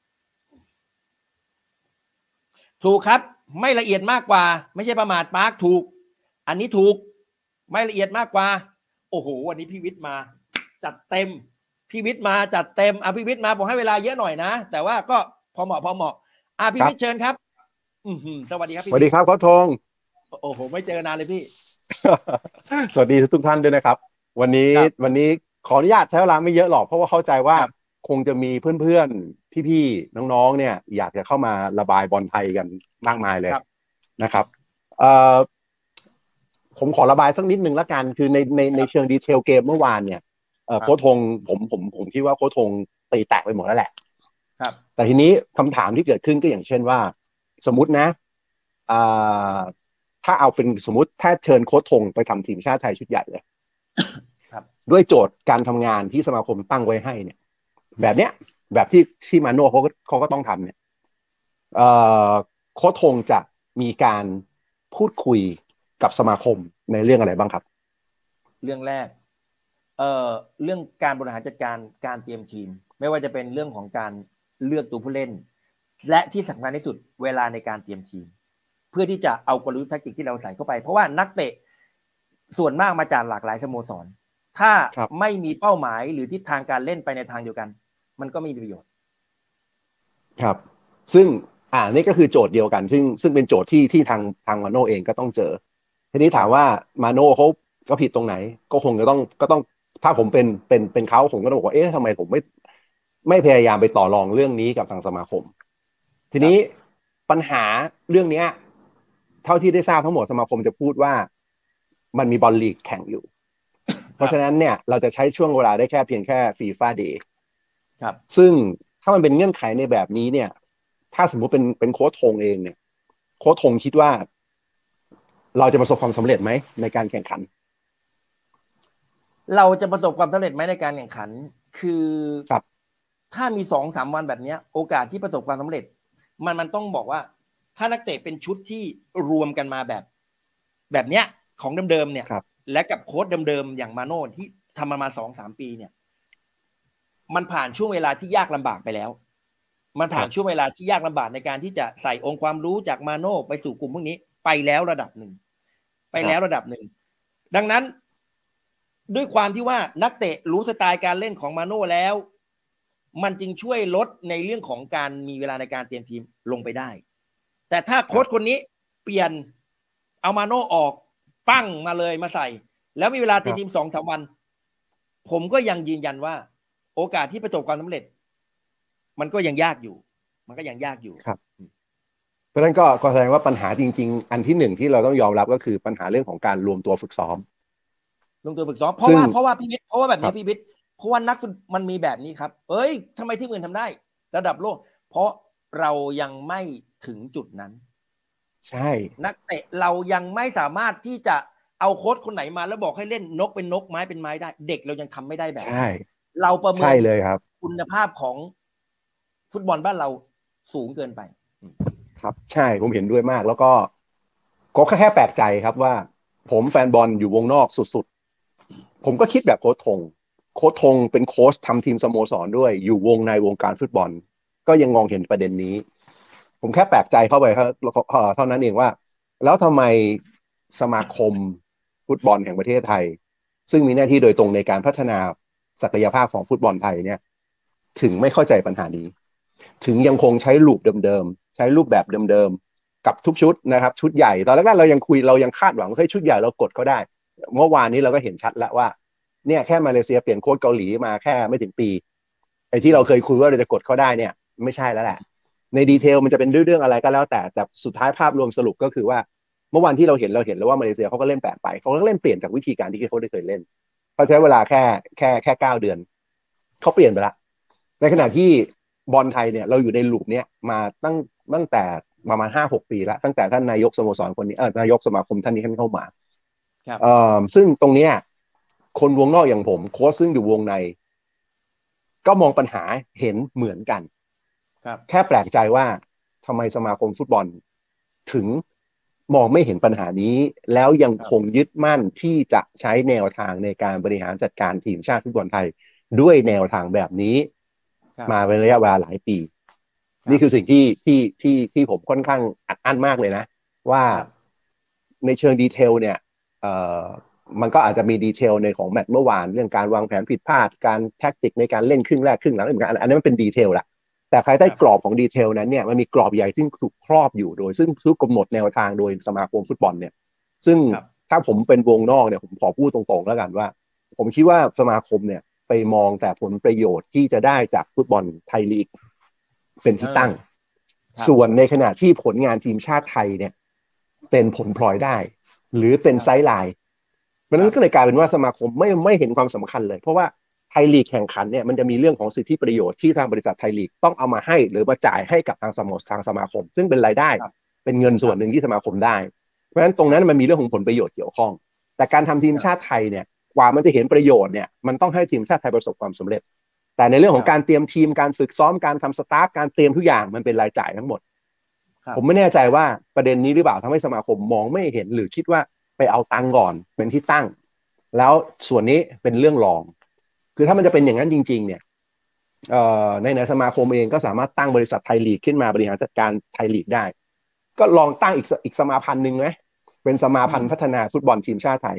Speaker 6: ถูกครับไม่ละเอียดมากกว่าไม่ใช่ประมาทปาร์คถูกอันนี้ถูกไม่ละเอียดมากกว่าโอ้โหวันนี้พี่วิทย์มาจัดเต็มพี่วิทย์มาจัดเต็มพี่วิทย์มาผมให้เวลาเยอะหน่อยนะแต่ว่าก็พอเหมาะพี่วิทย์เชิญครับสวัสดีครับพี่
Speaker 7: สวัสดีครับโค้ชธง
Speaker 6: โอ้โหไม่เจอนานเลยพี่
Speaker 7: สวัสดีทุกท่านด้วยนะครับวันนี้ขออนุญาตใช้เวลาไม่เยอะหรอกเพราะว่าเข้าใจว่าคงจะมีเพื่อนๆพี่ๆน้องๆเนี่ยอยากจะเข้ามาระบายบอลไทยกันมากมายเลยนะครับผมขอระบายสักนิดนึงละกันคือในเชิงดีเทลเกมเมื่อวานเนี่ยโค้ชธงผมคิดว่าโค้ชธงตีแตกไปหมดแล้วแหละครับแต่ทีนี้คำถามที่เกิดขึ้นก็อย่างเช่นว่าสมมุตินะอ่าถ้าเอาเป็นสมมุติถ้าเชิญโค้ชธงไปทำทีมชาติไทยชุดใหญ่เลย
Speaker 6: ครับ
Speaker 7: ด้วยโจทย์การทำงานที่สมาคมตั้งไว้ให้เนี่ยแบบเนี้ยแบบที่มาโน่เขาก็ต้องทำเนี่ยโค้ชธงจะมีการพูดคุยกับสมาคมในเรื่องอะไรบ้างครับ
Speaker 6: เรื่องแรกเรื่องการบริหารจัดการการเตรียมทีมไม่ว่าจะเป็นเรื่องของการเลือกตัวผู้เล่นและที่สำคัญที่สุดเวลาในการเตรียมทีมเพื่อที่จะเอากลยุทธ์แทคติกที่เราใส่เข้าไปเพราะว่านักเตะส่วนมากมาจากหลากหลายสโมสรถ้าไม่มีเป้าหมายหรือทิศทางการเล่นไปในทางเดียวกันมันก็ไม่มีประโยชน์ครับ
Speaker 7: ซึ่งนี่ก็คือโจทย์เดียวกันซึ่งเป็นโจทย์ที่ทางมาโน่เองก็ต้องเจอทีนี้ถามว่ามาโน่เขาก็ผิดตรงไหนก็คงจะต้องถ้าผมเป็นเขาผมก็ต้องบอกว่าเอ๊ะทำไมผมไม่พยายามไปต่อรองเรื่องนี้กับทางสมาคมทีนี้ปัญหาเรื่องนี้เท่าที่ได้ทราบทั้งหมดสมาคมจะพูดว่ามันมีบอลลีกแข่งอยู่เพราะฉะนั้นเนี่ยเราจะใช้ช่วงเวลาได้แค่เพียงแค่ฟีฟ่าเดย์
Speaker 6: ครับ
Speaker 7: ซึ่งถ้ามันเป็นเงื่อนไขในแบบนี้เนี่ยถ้าสมมติเป็นโค้ชธงเองเนี่ยโค้ชธงคิดว่าเราจะประสบความสำเร็จไหมในการแข่งขัน
Speaker 6: เราจะประสบความสำเร็จไหมในการแข่งขันคือถ้ามี2-3 วันแบบนี้โอกาสที่ประสบความสำเร็จมันต้องบอกว่าถ้านักเตะเป็นชุดที่รวมกันมาแบบเนี้ยของเดิมๆเนี่ยและกับโค้ชเดิมๆอย่างมาโน่ที่ทำมา 2-3 ปีเนี่ยมันผ่านช่วงเวลาที่ยากลำบากไปแล้วมันผ่านช่วงเวลาที่ยากลำบากในการที่จะใส่องค์ความรู้จากมาโน่ไปสู่กลุ่มพวกนี้ไปแล้วระดับหนึ่งดังนั้นด้วยความที่ว่านักเตะรู้สไตล์การเล่นของมาโน่แล้วมันจึงช่วยลดในเรื่องของการมีเวลาในการเตรียมทีมลงไปได้แต่ถ้าโค้ชคนนี้เปลี่ยนเอามาโน่ออกปั้งมาเลยมาใส่แล้วมีเวลาเตรียมทีม 2-3 วันผมก็ยังยืนยันว่าโอกาสที่ประสบความสำเร็จมันก็ยังยากอยู่
Speaker 7: ครับเพราะฉะนั้นก็แสดงว่าปัญหาจริงๆอันที่หนึ่งที่เราต้องยอมรับก็คือปัญหาเรื่องของการรวมตัวฝึกซ้อม
Speaker 6: เพราะว่าพี่วิทย์เพราะว่าแบบนี้พี่วิทย์เพราะว่านักฟุตมันมีแบบนี้ครับเอ้ยทำไมที่อื่นทำได้ระดับโลกเพราะเรายังไม่ถึงจุดนั้น
Speaker 7: ใช่
Speaker 6: นักเตะเรายังไม่สามารถที่จะเอาโค้ชคนไหนมาแล้วบอกให้เล่นนกเป็นนกไม้เป็นไม้ได้เด็กเรายังทำไม่ได้แบบ
Speaker 7: ใช่
Speaker 6: เราประเมิน
Speaker 7: ใช่เลยครับ
Speaker 6: คุณภาพของฟุตบอลบ้านเราสูงเกินไป
Speaker 7: ครับใช่ผมเห็นด้วยมากแล้วก็แค่แปลกใจครับว่าผมแฟนบอลอยู่วงนอกสุดๆผมก็คิดแบบโค้ชธงเป็นโค้ชทำทีมสโมสรด้วยอยู่วงในวงการฟุตบอลก็ยังมองเห็นประเด็นนี้ผมแค่แปลกใจเข้าไปครับเท่านั้นเองว่าแล้วทำไมสมาคมฟุตบอลแห่งประเทศไทยซึ่งมีหน้าที่โดยตรงในการพัฒนาศักยภาพของฟุตบอลไทยเนี่ยถึงไม่เข้าใจปัญหานี้ถึงยังคงใช้ลูปเดิมๆใช้รูปแบบเดิมๆกับทุกชุดนะครับชุดใหญ่ตอนแรกเรายังคาดหวังว่าชุดใหญ่เรากดเขาได้เมื่อวานนี้เราก็เห็นชัดแล้วว่าเนี่ยแค่มาเลเซียเปลี่ยนโค้ชเกาหลีมาแค่ไม่ถึงปีไอ้ที่เราเคยคุยว่าเราจะกดเขาได้เนี่ยไม่ใช่แล้วแหละในดีเทลมันจะเป็นเรื่องอะไรก็แล้วแต่สุดท้ายภาพรวมสรุปก็คือว่าเมื่อวันที่เราเห็นแล้วว่ามาเลเซียเขาก็เล่นแปลกไปเขาก็เล่นเปลี่ยนจากวิธีการที่เขาได้เคยเล่นเขาใช้เวลาแค่9 เดือนเขาเปลี่ยนไปละในขณะที่บอลไทยเนี่ยเราอยู่ในลูปเนี้ยมาตั้งแต่ประมาณ 5-6 ปีแล้วตั้งแต่ท่านนายกสโมสรคนนี้นายกสมาคมท่านนี้เข้ามาซึ่งตรงเนี้ยคนวงนอกอย่างผมโค้ชซึ่งอยู่วงในก็มองปัญหาเห็นเหมือนกันแค่แปลกใจว่าทำไมสมาคมฟุตบอลถึงมองไม่เห็นปัญหานี้แล้วยังคงยึดมั่นที่จะใช้แนวทางในการบริหารจัดการทีมชาติฟุตบอลไทยด้วยแนวทางแบบนี้มาเป็นระยะเวลาหลายปีนี่คือสิ่งที่ผมค่อนข้างอัดอั้นมากเลยนะว่าในเชิงดีเทลเนี่ยมันก็อาจจะมีดีเทลในของแมตช์เมื่อวานเรื่องการวางแผนผิดพลาดการแท็กติกในการเล่นครึ่งแรกครึ่งหลังอันนั้นมันเป็นดีเทลละแต่ภายใต้กรอบของดีเทลนั้นเนี่ยมันมีกรอบใหญ่ที่ถูกครอบอยู่โดยซึ่งกำหนดแนวทางโดยสมาคมฟุตบอลเนี่ยซึ่งถ้าผมเป็นวงนอกเนี่ยผมขอพูดตรงๆแล้วกันว่าผมคิดว่าสมาคมเนี่ยไปมองแต่ผลประโยชน์ที่จะได้จากฟุตบอลไทยลีกเป็นที่ตั้งส่วนในขณะที่ผลงานทีมชาติไทยเนี่ยเป็นผลพลอยได้หรือเป็นไซด์ไลน์เพราะนั้นก็เลยกลายเป็นว่าสมาคมไม่เห็นความสำคัญเลยเพราะว่าไทยลีกแข่งขันเนี่ยมันจะมีเรื่องของสิทธิประโยชน์ที่ทางบริษัทไทยลีกต้องเอามาให้หรือมาจ่ายให้กับทางสมาคมซึ่งเป็นรายได้เป็นเงินส่วนหนึ่งที่สมาคมได้เพราะฉะนั้นตรงนั้นมันมีเรื่องของผลประโยชน์เกี่ยวข้องแต่การทำทีมชาติไทยเนี่ยกว่ามันจะเห็นประโยชน์เนี่ยมันต้องให้ทีมชาติไทยประสบความสำเร็จแต่ในเรื่องของการเตรียมทีมการฝึกซ้อมการทำสตาฟการเตรียมทุกอย่างมันเป็นรายจ่ายทั้งหมดผมไม่แน่ใจว่าประเด็นนี้หรือเปล่าทำให้สมาคมมองไม่เห็นหรือคิดว่าไปเอาตังก่อนเป็นที่ตั้งแล้วส่วนนี้เป็นเรื่องรองคือถ้ามันจะเป็นอย่างนั้นจริงๆเนี่ยในสมาคมเองก็สามารถตั้งบริษัทไทยลีกขึ้นมาบริหารจัดการไทยลีกได้ก็ลองตั้งอีกสมาพันธ์หนึ่งไหมเป็นสมาพันธ์พัฒนาฟุตบอลทีมชาติไทย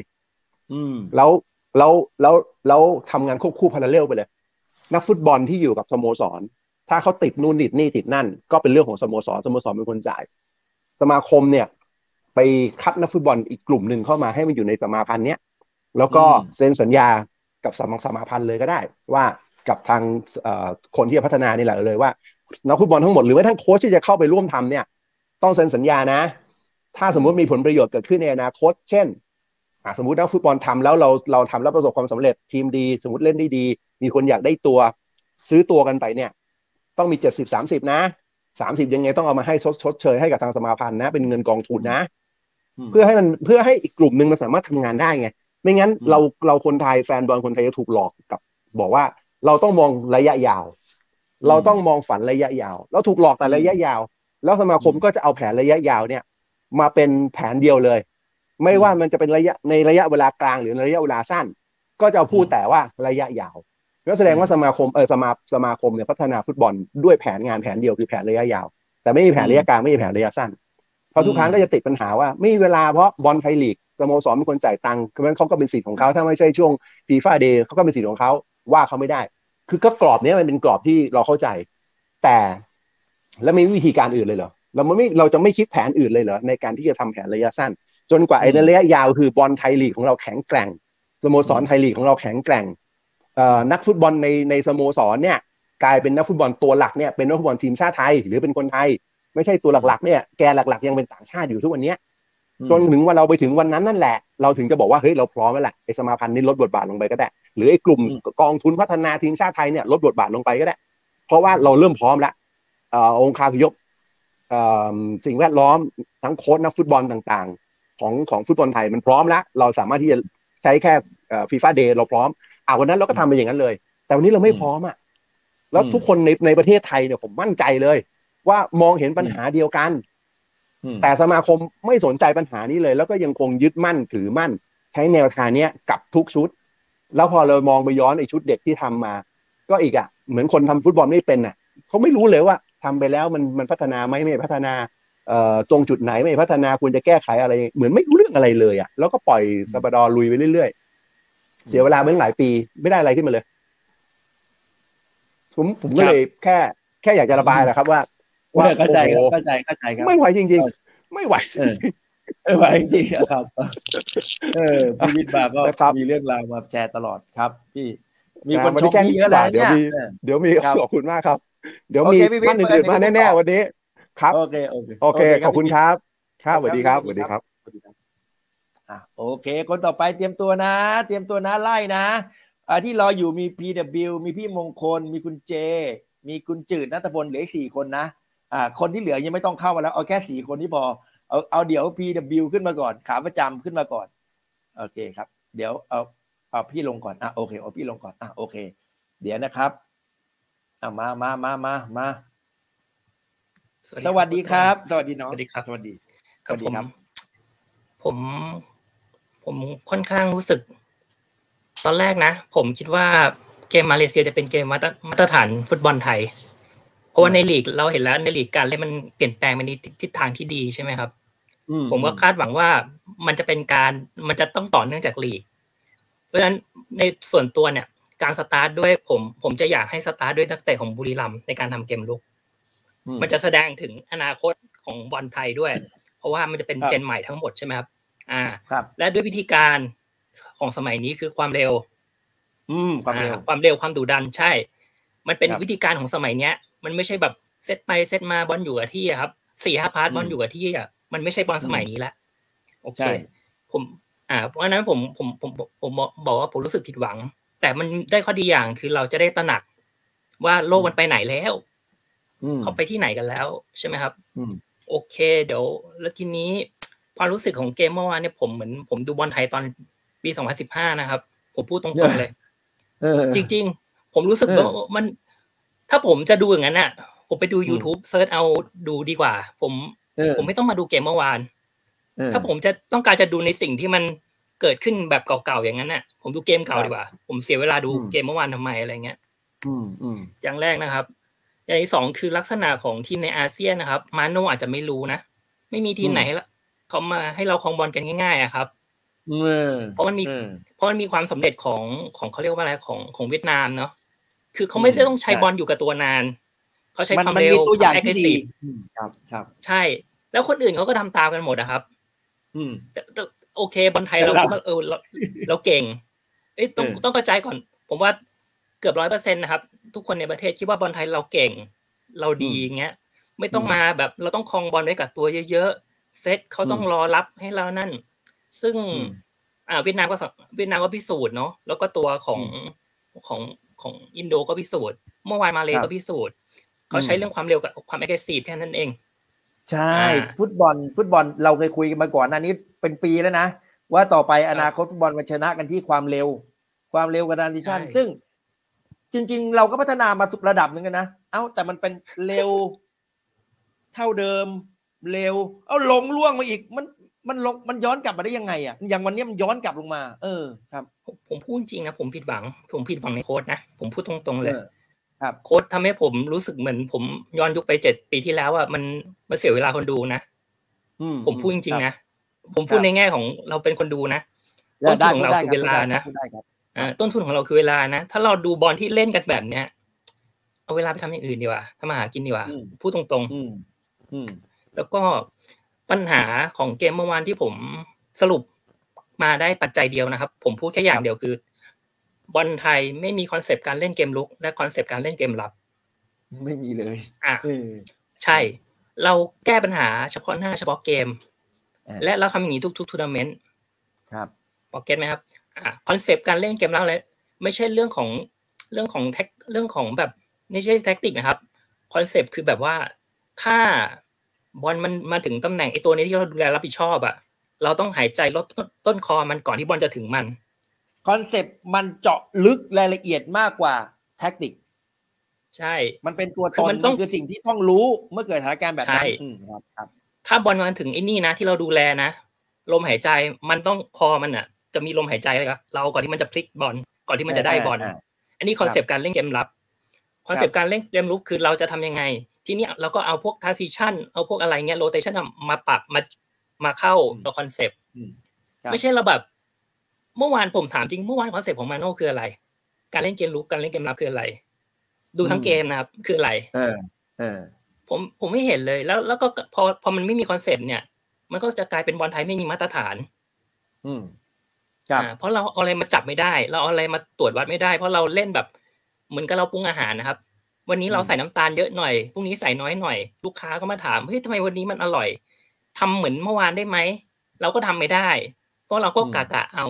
Speaker 7: แล้วทำงานควบคู่พาราเรลไปเลยนักฟุตบอลที่อยู่กับสโมสรถ้าเขาติดนู่นติดนี่ติดนั่นก็เป็นเรื่องของสโมสรเป็นคนจ่ายสมาคมเนี่ยไปคัดนักฟุตบอลอีกกลุ่มหนึ่งเข้ามาให้มันอยู่ในสมาพันธ์เนี้ยแล้วก็เซ็นสัญญากับสมาพันธ์เลยก็ได้ว่ากับทางคนที่จะพัฒนานี่แหละเลยว่านักฟุตบอลทั้งหมดหรือว่าทั้งโค้ชที่จะเข้าไปร่วมทำเนี่ยต้องเซ็นสัญญานะถ้าสมมุติมีผลประโยชน์เกิดขึ้นในอนาคตเช่นสมมุตินักฟุตบอลทำแล้วเราทำแล้วประสบความสำเร็จทีมดีสมมุติเล่นได้ดีมีคนอยากได้ตัวซื้อตัวกันไปเนี่ยต้องมี70-30นะ30ยังไงต้องเอามาให้ชดเชยให้กับทางสมาพันธ์นะเป็นเงินกองทุนนะเพื่อให้อีกกลุ่มนึงมันสามารถทำงานได้ไงไม่งั้นเราคนไทยแฟนบอลคนไทยจะถูกหลอกกับบอกว่าเราต้องมองระยะยาวเราต้องมองฝันระยะยาวเราถูกหลอกแต่ระยะยาวแล้วสมาคมก็จะเอาแผนระยะยาวเนี่ยมาเป็นแผนเดียวเลยไม่ว่ามันจะเป็นในระยะเวลากลางหรือระยะเวลาสั้นก็จะพูดแต่ว่าระยะยาวก็แสดงว่าสมาคมเนี่ยพัฒนาฟุตบอลด้วยแผนงานแผนเดียวคือแผนระยะยาวแต่ไม่มีแผนระยะกลางไม่มีแผนระยะสั้นเพราะทุกครั้งก็จะติดปัญหาว่าไม่มีเวลาเพราะบอลไทยลีกสโมสรเป็นคนจ่ายตังค์เพราะฉะนั้นเขาก็เป็นสิทธิ์ของเขาถ้าไม่ใช่ช่วงFIFA Dayเขาก็เป็นสิทธิ์ของเขาว่าเขาไม่ได้คือก็กรอบนี้มันเป็นกรอบที่เราเข้าใจแต่แล้วมีวิธีการอื่นเลยเหรอเราจะไม่คิดแผนอื่นเลยเหรอในการที่จะทำแผนระยะสั้นจนกว่าในระยะยาวคือบอลไทยลีกของเราแข็งแกร่งสโมสรไทยลีกของเราแข็งแกร่งนักฟุตบอลในสโมสรเนี่ยกลายเป็นนักฟุตบอลตัวหลักเนี่ยเป็นนักฟุตบอลทีมชาติไทยหรือเป็นคนไทยไม่ใช่ตัวหลักๆเนี่ยแกนหลักๆยังเป็นต่างชาติอยู่ทุกวันนี้จนถึงว่าเราไปถึงวันนั้นนั่นแหละเราถึงจะบอกว่าเฮ้ยเราพร้อมแล้วแหละไอ้สมาพันธ์นี้ลดบทบาทลงไปก็ได้หรือไอ้กลุ่มกองทุนพัฒนาทีมชาติไทยเนี่ยลดบทบาทลงไปก็ได้เพราะว่าเราเริ่มพร้อมแล้วองค์คาพยพสิ่งแวดล้อมทั้งโค้ชนักฟุตบอลต่างๆของฟุตบอลไทยมันพร้อมแล้วเราสามารถที่จะใช้แค่FIFA Day เราพร้อมวันนั้นเราก็ทำไปอย่างนั้นเลยแต่วันนี้เราไม่พร้อมแล้วทุกคนในประเทศไทยเนี่ยผมมั่นใจเลยว่ามองเห็นปัญหาเดียวกันแต่สมาคมไม่สนใจปัญหานี้เลยแล้วก็ยังคงยึดมั่นถือมั่นใช้แนวทางนี้กับทุกชุดแล้วพอเรามองไปย้อนไอ้ชุดเด็กที่ทำมาก็อีกเหมือนคนทำฟุตบอลไม่เป็นเขาไม่รู้เลยว่าทำไปแล้วมันพัฒนาไหมไม่พัฒนาตรงจุดไหนไม่พัฒนาควรจะแก้ไขอะไรเหมือนไม่รู้เรื่องอะไรเลยแล้วก็ปล่อยซาบาดอร์ลุยไปเรื่อยๆเสียเวลาไปหลายปีไม่ได้อะไรขึ้นมาเลยผมก็เลยแค่อยากจะระบายแหละครับว่า
Speaker 6: เข้าใจครับ
Speaker 7: ไม่ไหวจริงๆไม่ไหว
Speaker 6: จริงๆครับพี่วิทย์มาก็มีเรื่องราวมาแชร์ตลอดครับพี่มีคนชมพี่เยอะแล้วเนี่ย
Speaker 7: เดี๋ยวมีขอบคุณมากครับเดี๋ยวมีท่านอื่นๆมาแน่ๆวันนี้ครับโอเคขอบคุณครับสวัสดีครับ
Speaker 6: โอเคคนต่อไปเตรียมตัวนะไล่นะที่รออยู่มี PW มีพี่มงคลมีคุณเจมีคุณจืดณัฐพลเหลืออีก4คนนะคนที่เหลือยังไม่ต้องเข้ามาแล้วเอาแค่4คนที่พอเอาเดี๋ยว PW ขึ้นมาก่อนขาประจำขึ้นมาก่อนโอเคครับเดี๋ยวเอาพี่ลงก่อนโอเคเอาพี่ลงก่อนโอเคเดี๋ยวนะครับมาสวัสดีครับสวัสดีน้อง
Speaker 8: สวัสดีครับ
Speaker 6: สวัสดี
Speaker 8: ครับผมค่อนข้างรู้สึกตอนแรกนะผมคิดว่าเกมมาเลเซียจะเป็นเกมมาตรฐานฟุตบอลไทยเพราะว่าในลีกเราเห็นแล้วในลีกการเล่นมันเปลี่ยนแปลงไปในทิศทางที่ดีใช่ไหมครับผมก็คาดหวังว่ามันจะต้องต่อเนื่องจากลีกเพราะฉะนั้นในส่วนตัวเนี่ยการสตาร์ทด้วยผมจะอยากให้สตาร์ทด้วยนักเตะของบุรีรัมย์ในการทำเกมลุกมันจะแสดงถึงอนาคตของบอลไทยด้วยเพราะว่ามันจะเป็นเจนใหม่ทั้งหมดใช่ไหมครับและด้วยวิธีการของสมัยนี้คือความเร็วความดุดันใช่มันเป็นวิธีการของสมัยเนี้ยมันไม่ใช่แบบเซตไปเซตมาบอลอยู่กับที่ครับ 4-5 พาสบอลอยู่กับที่มันไม่ใช่บอลสมัยนี้ละโอเคผมเพราะฉะนั้นผมบอกว่าผมรู้สึกผิดหวังแต่มันได้ข้อดีอย่างคือเราจะได้ตระหนักว่าโลกมันไปไหนแล้วเขาไปที่ไหนกันแล้วใช่ไหมครับโอเคเดี๋ยวแล้วทีนี้ความรู้สึกของเกมเมื่อวานเนี่ยผมเหมือนผมดูบอลไทยตอนปี2015นะครับผมพูดตรงๆเลยจริงๆผมรู้สึกว่ามันถ้าผมจะดูอย่างนั้นน่ะผมไปดู YouTube เซิร์ชเอาดูดีกว่าผมไม่ต้องมาดูเกมเมื่อวานถ้าผมจะต้องการจะดูในสิ่งที่มันเกิดขึ้นแบบเก่าๆอย่างนั้นน่ะผมดูเกมเก่าดีกว่าผมเสียเวลาดูเกมเมื่อวานทำไมอะไรเงี้ยอย่างแรกนะครับอย่างที่สองคือลักษณะของทีมในอาเซียนนะครับมาโน่อาจจะไม่รู้นะไม่มีทีมไหนเขามาให้เราครองบอลกันง่ายๆครับเพราะมันมีความสำเร็จของเขาเรียกว่าอะไรของเวียดนามเนาะคือเขาไม่ได้ต้องใช้บอลอยู่กับตัวนานเขาใช้ความเร็ว
Speaker 6: ตัวอย่างที่ดีครับ
Speaker 8: ใช่แล้วคนอื่นเขาก็ทำตามกันหมดนะครับแต่โอเคบอลไทยเราคิดว่าเราเก่งต้องกระจายก่อนผมว่าเกือบ 100% นะครับทุกคนในประเทศคิดว่าบอลไทยเราเก่งเราดีอย่างเงี้ยไม่ต้องมาแบบเราต้องครองบอลไว้กับตัวเยอะๆเซตเขาต้องรอรับให้เรานั่นซึ่งเวียดนามก็พิสูจน์เนาะแล้วก็ตัวของอินโดก็พิสูจน์เมื่อวานมาเลก็พิสูจน์เขาใช้เรื่องความเร็วกับความ aggressive แค่นั้นเอง
Speaker 6: ใช่ฟุตบอลเราเคยคุยกันมาก่อนอันนี้เป็นปีแล้วนะว่าต่อไปอนาคตฟุตบอลมันชนะกันที่ความเร็วกับทรานซิชั่นซึ่งจริงๆเราก็พัฒนามาสุดระดับนึงกันนะแต่มันเป็นเร็วเท่าเดิมเร็วลงล่วงมาอีกมันย้อนกลับมาได้ยังไงอ่ะอย่างวันนี้มันย้อนกลับลงมาครับ
Speaker 8: ผมพูดจริงนะผมผิดหวังในโค้ชนะผมพูดตรงๆเลยครับโค้ชทำให้ผมรู้สึกเหมือนผมย้อนยุคไป7 ปีที่แล้วอ่ะมันเสียเวลาคนดูนะผมพูดจริงๆนะผมพูดในแง่ของเราเป็นคนดูนะต้นทุนของเราคือเวลานะต้นทุนของเราคือเวลานะถ้าเราดูบอลที่เล่นกันแบบเนี้ยเอาเวลาไปทำอย่างอื่นดีกว่าทำอาหารกินดีกว่าพูดตรงๆแล้วก็ปัญหาของเกมเมื่อวานที่ผมสรุปมาได้ปัจจัยเดียวนะครับผมพูดแค่อย่างเดียวคือบอลไทยไม่มีคอนเซปต์การเล่นเกมรุกและคอนเซปต์การเล่นเกมรับ
Speaker 6: ไม่มีเลย
Speaker 8: ใช่เราแก้ปัญหาเฉพาะหน้าเฉพาะเกมและเราทำอย่างนี้ทุกทัวร์นาเมนต์
Speaker 6: ครับ
Speaker 8: พอเก็ตไหมครับคอนเซปต์การเล่นเกมรับเลยไม่ใช่เรื่องของแบบไม่ใช่แท็กติกนะครับคอนเซปต์คือแบบว่าถ้าบอลมันมาถึงตำแหน่งไอ้ตัวนี้ที่เราดูแลรับผิดชอบอ่ะเราต้องหายใจลดต้นคอมันก่อนที่บอลจะถึงมัน
Speaker 6: คอนเซปต์มันเจาะลึกรายละเอียดมากกว่าแท็กติก
Speaker 8: ใช่
Speaker 6: มันเป็นตัวตนมันคือสิ่งที่ต้องรู้เมื่อเกิดสถานการณ์แบบนั้น
Speaker 8: ครับถ้าบอลมันถึงไอ้นี่นะที่เราดูแลนะลมหายใจมันต้องคอมันอ่ะจะมีลมหายใจเลยครับเราก่อนที่มันจะพลิกบอลก่อนที่มันจะได้บอลอันนี้คอนเซปต์การเล่นเกมรับคอนเซปต์การเล่นเกมรุกคือเราจะทำยังไงทีนี้เราก็เอาพวก transition เอาพวกอะไรเงี้ย rotation มาปรับมาเข้าตัวคอนเซปต์ไม่ใช่เราแบบเมื่อวานผมถามจริงเมื่อวานคอนเซปต์ของมาโน่คืออะไรการเล่นเกมรุกการเล่นเกมรับคืออะไรดูทั้งเกมนะครับคืออะไรผมไม่เห็นเลยแล้วก็พอมันไม่มีคอนเซปต์เนี่ยมันก็จะกลายเป็นบอลไทยไม่มีมาตรฐานเพราะเราเอาอะไรมาจับไม่ได้เราเอาอะไรมาตรวจวัดไม่ได้เพราะเราเล่นแบบเหมือนกับเราปรุงอาหารนะครับวันนี้เราใส่น้ำตาลเยอะหน่อยพรุ่งนี้ใส่น้อยหน่อยลูกค้าก็มาถามเฮ้ยทำไมวันนี้มันอร่อยทำเหมือนเมื่อวานได้ไหมเราก็ทำไม่ได้เพราะเราก็กะเอา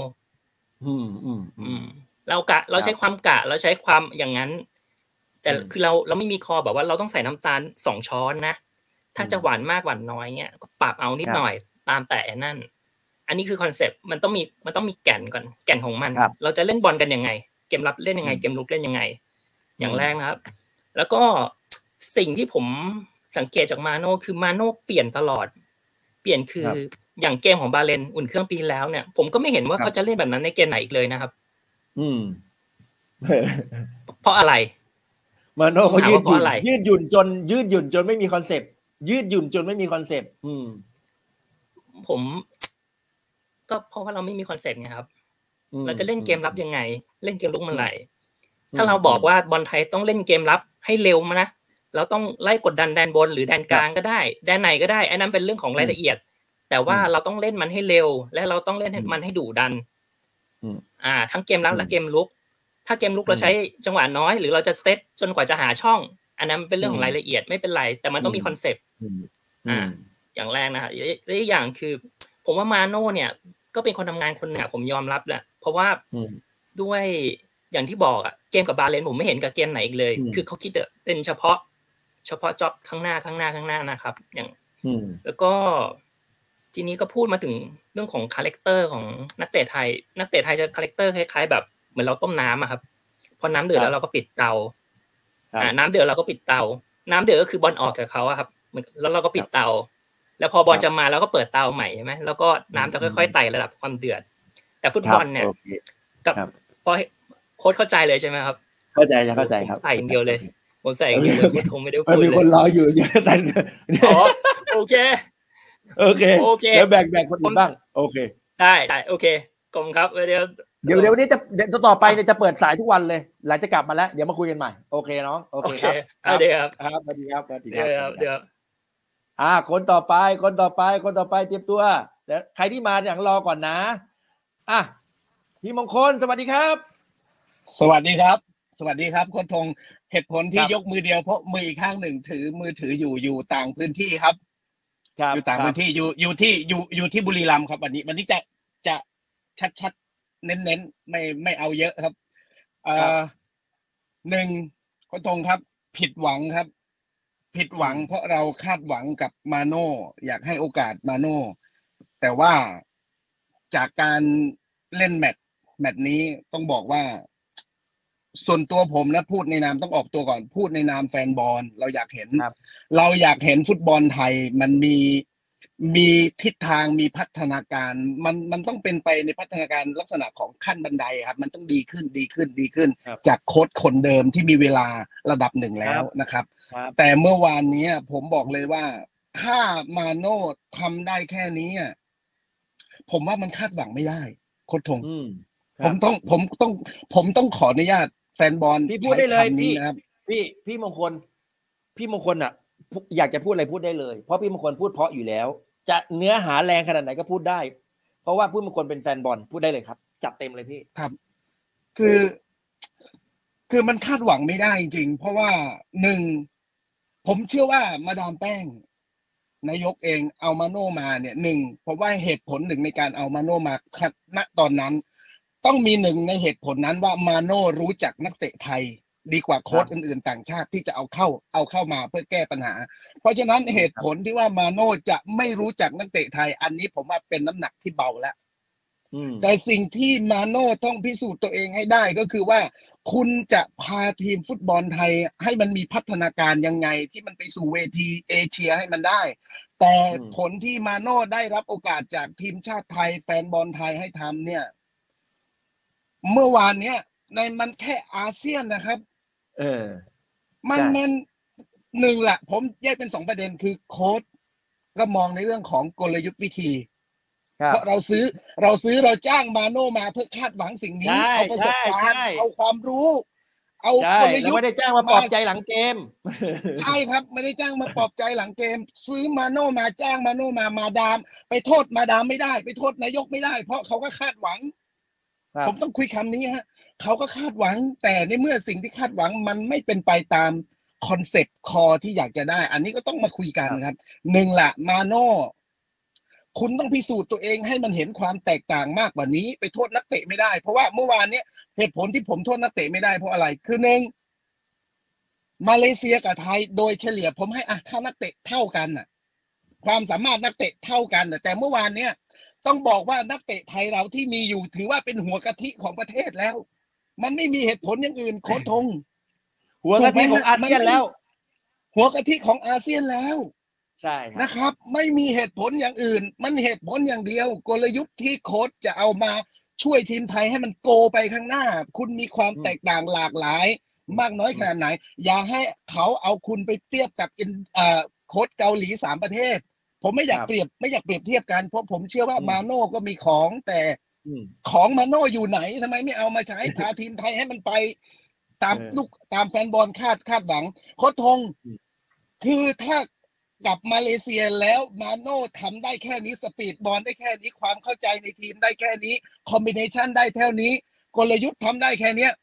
Speaker 8: เราใช้ความกะเราใช้ความอย่างนั้นแต่คือเราไม่มีคอแบบว่าเราต้องใส่น้ำตาล2 ช้อนนะถ้าจะหวานมากหวานน้อยเงี้ยก็ปรับเอานิดหน่อยตามแต่นั่นอันนี้คือคอนเซ็ปต์มันต้องมีแก่นก่อนแก่นของมันเราจะเล่นบอลกันยังไงเกมรับเล่นยังไงเกมรุกเล่นยังไงอย่างแรกนะครับแล้วก็สิ่งที่ผมสังเกตจากมาโน่คือมาโน่เปลี่ยนตลอดเปลี่ยนคืออย่างเกมของบาเลนอุ่นเครื่องปีแล้วเนี่ยผมก็ไม่เห็นว่าเขาจะเล่นแบบนั้นในเกมไหนอีกเลยนะครับเพราะอะไร
Speaker 6: มาโน่เขายืดหยุ่นจนไม่มีคอนเซปต์ยืดหยุ่นจนไม่มีคอนเซปต์
Speaker 8: ผมก็เพราะว่าเราไม่มีคอนเซปต์ไงครับเราจะเล่นเกมรับยังไงเล่นเกมรุกเมื่อไหร่ถ้าเราบอกว่าบอลไทยต้องเล่นเกมรับให้เร็วมานะเราต้องไล่กดดันแดนบนหรือแดนกลางก็ได้แดนไหนก็ได้อันนั้นเป็นเรื่องของรายละเอียดแต่ว่าเราต้องเล่นมันให้เร็วและเราต้องเล่นมันให้ดุดันทั้งเกมรับและเกมรุกถ้าเกมรุกเราใช้จังหวะน้อยหรือเราจะเซตจนกว่าจะหาช่องอันนั้นเป็นเรื่องของรายละเอียดไม่เป็นไรแต่มันต้องมีคอนเซปต์อย่างแรกนะและอีกอย่างคือผมว่ามาโน่เนี่ยก็เป็นคนทำงานคนหนึ่งผมยอมรับแหละเพราะว่าด้วยอย่างที่บอกอ่ะเกมกับบาเลนผมไม่เห็นกับเกมไหนอีกเลยคือเขาคิดเป็นเฉพาะจ็อบข้างหน้านะครับอย่างแล้วก็ทีนี้ก็พูดมาถึงเรื่องของคาแรคเตอร์ของนักเตะไทยจะคาแรคเตอร์คล้ายๆแบบเหมือนเราต้มน้ำอะครับพอน้ำเดือดแล้วเราก็ปิดเตาน้ำเดือดเราก็ปิดเตาน้ำเดือดก็คือบอลออกจากเขาอะครับแล้วเราก็ปิดเตาแล้วพอบอลจะมาเราก็เปิดเตาใหม่ใช่ไหมแล้วก็น้ำจะค่อยๆไต่ระดับความเดือดแต่ฟุตบอลเนี่ยกับพอโค้ชเข้าใจเลยใช่ไหมครับ
Speaker 6: เข้าใจครับ
Speaker 8: ใส่อย่างเดียวเลยผมใส่อย่างเดียวเลยโค้ชคงไม่ได้พูดเลย
Speaker 6: มีคนรออยู่เยอะแต่
Speaker 8: โอเค
Speaker 6: แล้วแบ่งคนอื่นบ้างโอเค
Speaker 8: ได้โอเคกลมครับเดี๋
Speaker 6: ยวนี้จะต่อไปเนี่ยจะเปิดสายทุกวันเลยหลังจะกลับมาแล้วเดี๋ยวมาคุยกันใหม่โอเคน้องโอเคครับ
Speaker 8: เดี๋ยว
Speaker 6: ครับสวัสดีครับ
Speaker 8: เดี๋ยว
Speaker 6: คนต่อไปเตรียมตัวเดี๋ยวใครที่มาอย่างรอก่อนนะพี่มงคลสวัสดีครับ
Speaker 9: สวัสดีครับโค้ชธงเหตุผลที่ยกมือเดียวเพราะมืออีกข้างหนึ่งถือมือถืออยู่ต่างพื้นที่ครับอยู่ต่างพื้นที่อยู่ที่บุรีรัมย์ครับวันนี้จะชัดเน้นไม่เอาเยอะครับหนึ่งโค้ชธงครับผิดหวังเพราะเราคาดหวังกับมาโน่อยากให้โอกาสมาโน่แต่ว่าจากการเล่นแมตช์นี้ต้องบอกว่าส่วนตัวผมนะพูดในนามต้องออกตัวก่อนพูดในนามแฟนบอลเราอยากเห็นฟุตบอลไทยมันมีทิศทางมีพัฒนาการมันต้องเป็นไปในพัฒนาการลักษณะของขั้นบันไดครับมันต้องดีขึ้นจากโค้ชคนเดิมที่มีเวลาระดับหนึ่งแล้วนะครับแต่เมื่อวานนี้ผมบอกเลยว่าถ้ามาโน่ทำได้แค่นี้ผมว่ามันคาดหวังไม่ได้โค้ชธงผมต้องขออนุญาตแฟนบอล
Speaker 6: พี่พูดได้เลยพี่มงคลอยากจะพูดอะไรพูดได้เลยเพราะพี่มงคลพูดเพราะอยู่แล้วจะเนื้อหาแรงขนาดไหนก็พูดได้เพราะว่าพี่มงคลเป็นแฟนบอลพูดได้เลยครับจัดเต็มเลยพี่
Speaker 9: ครับคือมันคาดหวังไม่ได้จริงๆเพราะว่าหนึ่งผมเชื่อว่ามาดามแป้งนายกเองเอามาโน่มาเนี่ยหนึ่งผมว่าเหตุผลหนึ่งในการเอามาโน่มาณตอนนั้นต้องมีหนึ่งในเหตุผลนั้นว่ามาโน่รู้จักนักเตะไทยดีกว่าโค้ชอื่นๆต่างชาติที่จะเอาเข้ามาเพื่อแก้ปัญหาเพราะฉะนั้นเหตุผลที่ว่ามาโน่จะไม่รู้จักนักเตะไทยอันนี้ผมว่าเป็นน้ำหนักที่เบาแล้วแต่สิ่งที่มาโน่ต้องพิสูจน์ตัวเองให้ได้ก็คือว่าคุณจะพาทีมฟุตบอลไทยให้มันมีพัฒนาการยังไงที่มันไปสู่เวทีเอเชียให้มันได้แต่ผลที่มาโน่ได้รับโอกาสจากทีมชาติไทยแฟนบอลไทยให้ทำเนี่ยเมื่อวานเนี้ยในมันแค่อาเซียนนะครับมันหนึ่งแหละผมแยกเป็น2ประเด็นคือโค้ชก็มองในเรื่องของกลยุทธ์วิธีเพราะเราจ้างมาโน่มาเพื่อคาดหวังสิ่งนี้เอาประสบการณ์เอาความรู้เอากลยุทธ์
Speaker 6: ไม่ได้จ้างมาปลอบใจหลังเกม
Speaker 9: ใช่ครับไม่ได้จ้างมาปลอบใจหลังเกมซื้อมาโน่มาจ้างมาโน่มาดามไปโทษมาดามไม่ได้ไปโทษนายกไม่ได้เพราะเขาก็คาดหวังผมต้องคุยคำนี้ฮะเขาก็คาดหวังแต่ในเมื่อสิ่งที่คาดหวังมันไม่เป็นไปตามคอนเซ็ปต์คอที่อยากจะได้อันนี้ก็ต้องมาคุยกันครับหนึ่งละมาโน่คุณต้องพิสูจน์ตัวเองให้มันเห็นความแตกต่างมากกว่านี้ไปโทษนักเตะไม่ได้เพราะว่าเมื่อวานนี้เหตุผลที่ผมโทษนักเตะไม่ได้เพราะอะไรคือหนึ่งมาเลเซียกับไทยโดยเฉลี่ยผมให้ถ้านักเตะเท่ากันความสามารถนักเตะเท่ากันแต่เมื่อวานเนี้ยต้องบอกว่านักเตะไทยเราที่มีอยู่ถือว่าเป็นหัวกะทิของประเทศแล้วมันไม่มีเหตุผลอย่างอื่นโค้ชธง
Speaker 6: หัวกะทิของอาเซียนแล้ว
Speaker 9: หัวกะทิของอาเซียนแล้ว
Speaker 6: ใช่
Speaker 9: นะครับไม่มีเหตุผลอย่างอื่นมันเหตุผลอย่างเดียวกลยุทธ์ที่โค้ชจะเอามาช่วยทีมไทยให้มันโกไปข้างหน้าคุณมีความแตกต่างหลากหลายมากน้อยขนาดไหนอย่าให้เขาเอาคุณไปเทียบกับโค้ชเกาหลี3ประเทศผมไม่อยากเปรียบเทียบกันเพราะผมเชื่อว่ามาโน่ก็มีของแต่ของมาโน่อยู่ไหนทำไมไม่เอามาใช้พาทีมไทยให้มันไปตามแฟนบอลคาดหวังโค้ชธงคือถ้ากับมาเลเซียแล้วมาโน่ทำได้แค่นี้สปีดบอลได้แค่นี้ความเข้าใจในทีมได้แค่นี้คอมบิเนชันได้เท่านี้กลยุทธ์ทำได้แค่นี้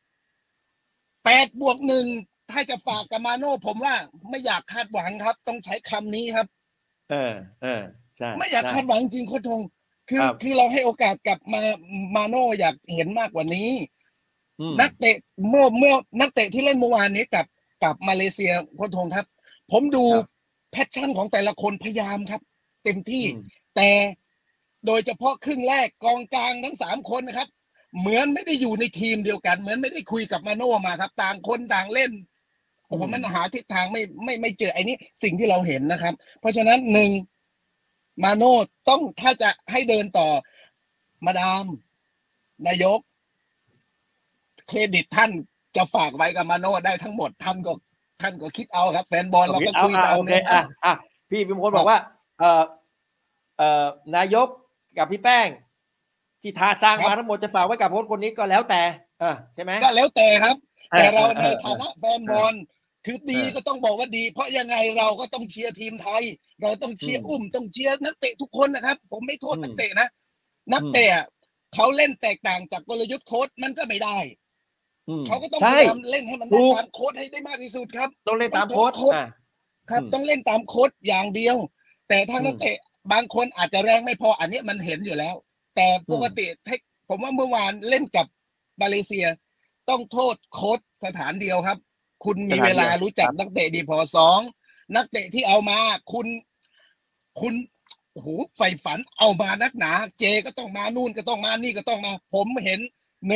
Speaker 9: 8+1ถ้าจะฝากกับมาโน่ผมว่าไม่อยากคาดหวังครับต้องใช้คำนี้ครับ
Speaker 6: ใช่
Speaker 9: ไม่อยากคาดหวังจริงโค้ชธงคือเราให้โอกาสกับมาโน่อยากเห็นมากกว่านี้นักเตะเมื่อนักเตะที่เล่นเมื่อวานนี้กับมาเลเซียโค้ชธงครับผมดูแพชชั่นของแต่ละคนพยายามครับ เต็มที่แต่โดยเฉพาะครึ่งแรกกองกลางทั้ง3คนนะครับเหมือนไม่ได้อยู่ในทีมเดียวกันเหมือนไม่ได้คุยกับมาโน่มาครับต่างคนต่างเล่นโอ้โหมันหาทิศทางไม่เจอไอ้นี่สิ่งที่เราเห็นนะครับ เพราะฉะนั้น1มาโน่ต้องถ้าจะให้เดินต่อมาดามนายกเครดิตท่านจะฝากไว้กับมาโน่ได้ทั้งหมดท่านก็คิดเอาครับแฟนบอลเราก็คุยตามนี้
Speaker 6: พี่พิมพลบอกว่านายกกับพี่แป้งที่ทาสร้างมาทั้งหมดจะฝากไว้กับโค้ชคนนี้ก็แล้วแต่ใช่ไหม
Speaker 9: ก็แล้วแต่ครับแต่เราในฐานะแฟนบอลคือดีก็ต้องบอกว่าดีเพราะยังไงเราก็ต้องเชียร์ทีมไทยเราต้องเชียร์ต้องเชียร์นักเตะทุกคนนะครับผมไม่โทษนักเตะนะนักเตะเขาเล่นแตกต่างจากกลยุทธ์โค้ชมันก็ไม่ได้เขาก็ต้องพยายามเล่นให้มันได้ตามโค้ชให้ได้มากที่สุดครับ
Speaker 6: ต้องเล่นตามโค้ช
Speaker 9: ครับต้องเล่นตามโค้ชอย่างเดียวแต่ถ้านักเตะบางคนอาจจะแรงไม่พออันนี้มันเห็นอยู่แล้วแต่ปกติผมว่าเมื่อวานเล่นกับมาเลเซียต้องโทษโค้ชสถานเดียวครับคุณมีเวลารู้จักนักเตะดีพอ2นักเตะที่เอามาคุณโอ้โหใฝ่ฝันเอามานักหนาเจก็ต้องมานู่นก็ต้องมานี่ก็ต้องมาผมเห็น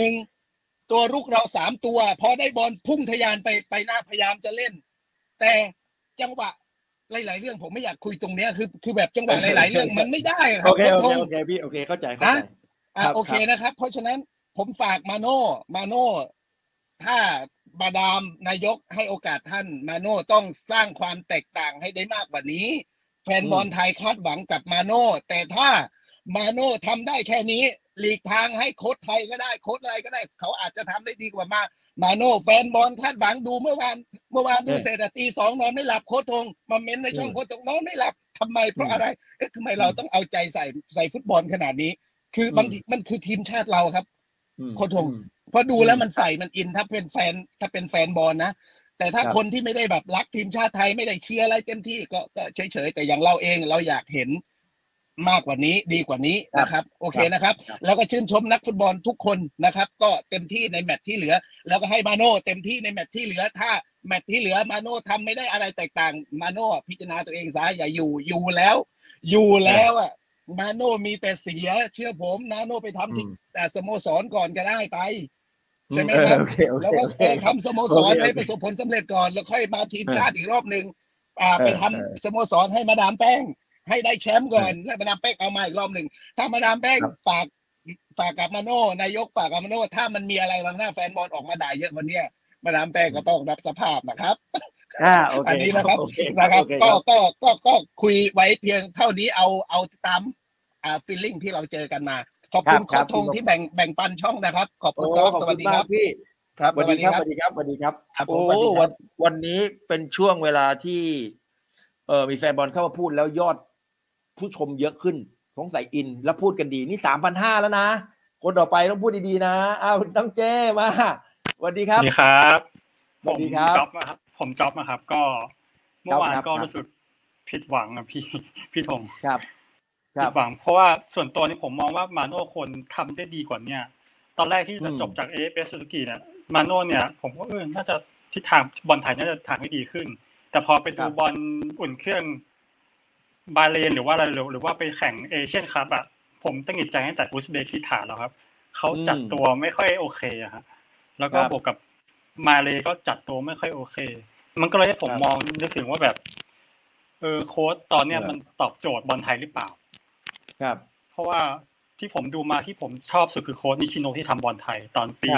Speaker 9: 1ตัวรุกเรา3ตัวพอได้บอลพุ่งทะยานไปหน้าพยายามจะเล่นแต่จังหวะหลายๆเรื่องผมไม่อยากคุยตรงเนี้ยคือแบบจังหวะหลายๆเรื่องมันไม่ได้ครับ
Speaker 6: โอเคพี่โอเคเข้าใจ
Speaker 9: นะโอเคนะครับเพราะฉะนั้นผมฝากมาโน่ถ้ามาดามนายกให้โอกาสท่านมาโน่ต้องสร้างความแตกต่างให้ได้มากกว่านี้แฟนบอลไทยคาดหวังกับมาโน่แต่ถ้ามาโน่ทำได้แค่นี้หลีกทางให้โค้ชไทยก็ได้โค้ชอะไรก็ได้เขาอาจจะทำได้ดีกว่ามาโน่แฟนบอลคาดหวังดูเมื่อวานดูเสร็จตี 2นอนไม่หลับโค้ชธงมาเม้นในช่องโค้ชธงนอนไม่หลับทำไมเพราะอะไรทำไมเราต้องเอาใจใส่ฟุตบอลขนาดนี้คือบางทีมันคือทีมชาติเราครับโค้ชธงพอดูแล้วมันใส่มันอินถ้าเป็นแฟนบอลนะแต่ถ้าคนที่ไม่ได้แบบรักทีมชาติไทยไม่ได้เชียร์อะไรเต็มที่ก็เฉยๆแต่อย่างเราเองเราอยากเห็นมากกว่านี้ดีกว่านี้นะครับโอเคนะครับแล้วก็ชื่นชมนักฟุตบอลทุกคนนะครับก็เต็มที่ในแมตช์ที่เหลือแล้วก็ให้มาโน่เต็มที่ในแมตช์ที่เหลือถ้าแมตช์ที่เหลือมาโน่ทำไม่ได้อะไรแตกต่างมาโน่พิจารณาตัวเองซะอย่าอยู่แล้วอ่ะมาโน่มีแต่เสียเชื่อผมมาโน่ไปทำที่แต่สโมสรก่อนก็ได้ไปใช่ไหมครับแล้วก็ทำสโมสรให้ประสบผลสำเร็จก่อนแล้วค่อยมาทีมชาติอีกรอบนึงไปทำสโมสรให้มาดามแป้งให้ได้แชมป์ก่อนแล้วมาดามแป้งเอามาอีกรอบหนึ่งถ้ามาดามแป้งฝากกับมาโน่นายกฝากกับมาโน่ถ้ามันมีอะไรบางหน้าแฟนบอลออกมาด่าเยอะวันนี้มาดามแป้งก็ต้องรับสภาพนะครับอันนี้นะครับก็คุยไว้เพียงเท่านี้เอาตามฟีลลิ่งที่เราเจอกันมาขอบคุณโค้ชธงที่แบ่งปันช่องนะครับขอบคุณครับสวัสดีครับพี่
Speaker 6: ครับสวัสดีครับโอ้วันนี้เป็นช่วงเวลาที่มีแฟนบอลเข้ามาพูดแล้วยอดผู้ชมเยอะขึ้นสงสัยอินแล้วพูดกันดีนี่ 3,500 แล้วนะคนต่อไปต้องพูดดีๆนะต้องเจ้มาสวัสดีครับ
Speaker 10: สวัสดีครับ
Speaker 6: สวัสดีครับ
Speaker 10: ผมจ๊อบนะครับก็เมื่อวานก็รู้สึกผิดหวังอ่ะพี่ธง
Speaker 6: ครับ
Speaker 10: ผิดหวังเพราะว่าส่วนตัวนี้ผมมองว่ามาโน่คนทำได้ดีกว่านี้ตอนแรกที่จะจบจาก AFF Suzuki เนี่ยมาโน่เนี่ยผมก็น่าจะทิศทางบอลไทยน่าจะทางให้ดีขึ้นแต่พอไปดูบอลอุ่นเครื่องบาเลนหรือว่าอะไรหรือว่าไปแข่งเอเชียนคัพอ่ะผมตั้งใจตั้งแต่อุซเบกิสถานแล้วครับเขาจัดตัวไม่ค่อยโอเคอะครับแล้วก็บวกกับมาเลก็จัดตัวไม่ค่อยโอเคมันก็เลยให้ผมมองนึกถึงว่าแบบโค้ชตอนเนี้ยมันตอบโจทย์บอลไทยหรือเปล่า
Speaker 6: ครับ
Speaker 10: เพราะว่าที่ผมดูมาที่ผมชอบสุดคือโค้ชนิชิโนะที่ทำบอลไทยตอนปี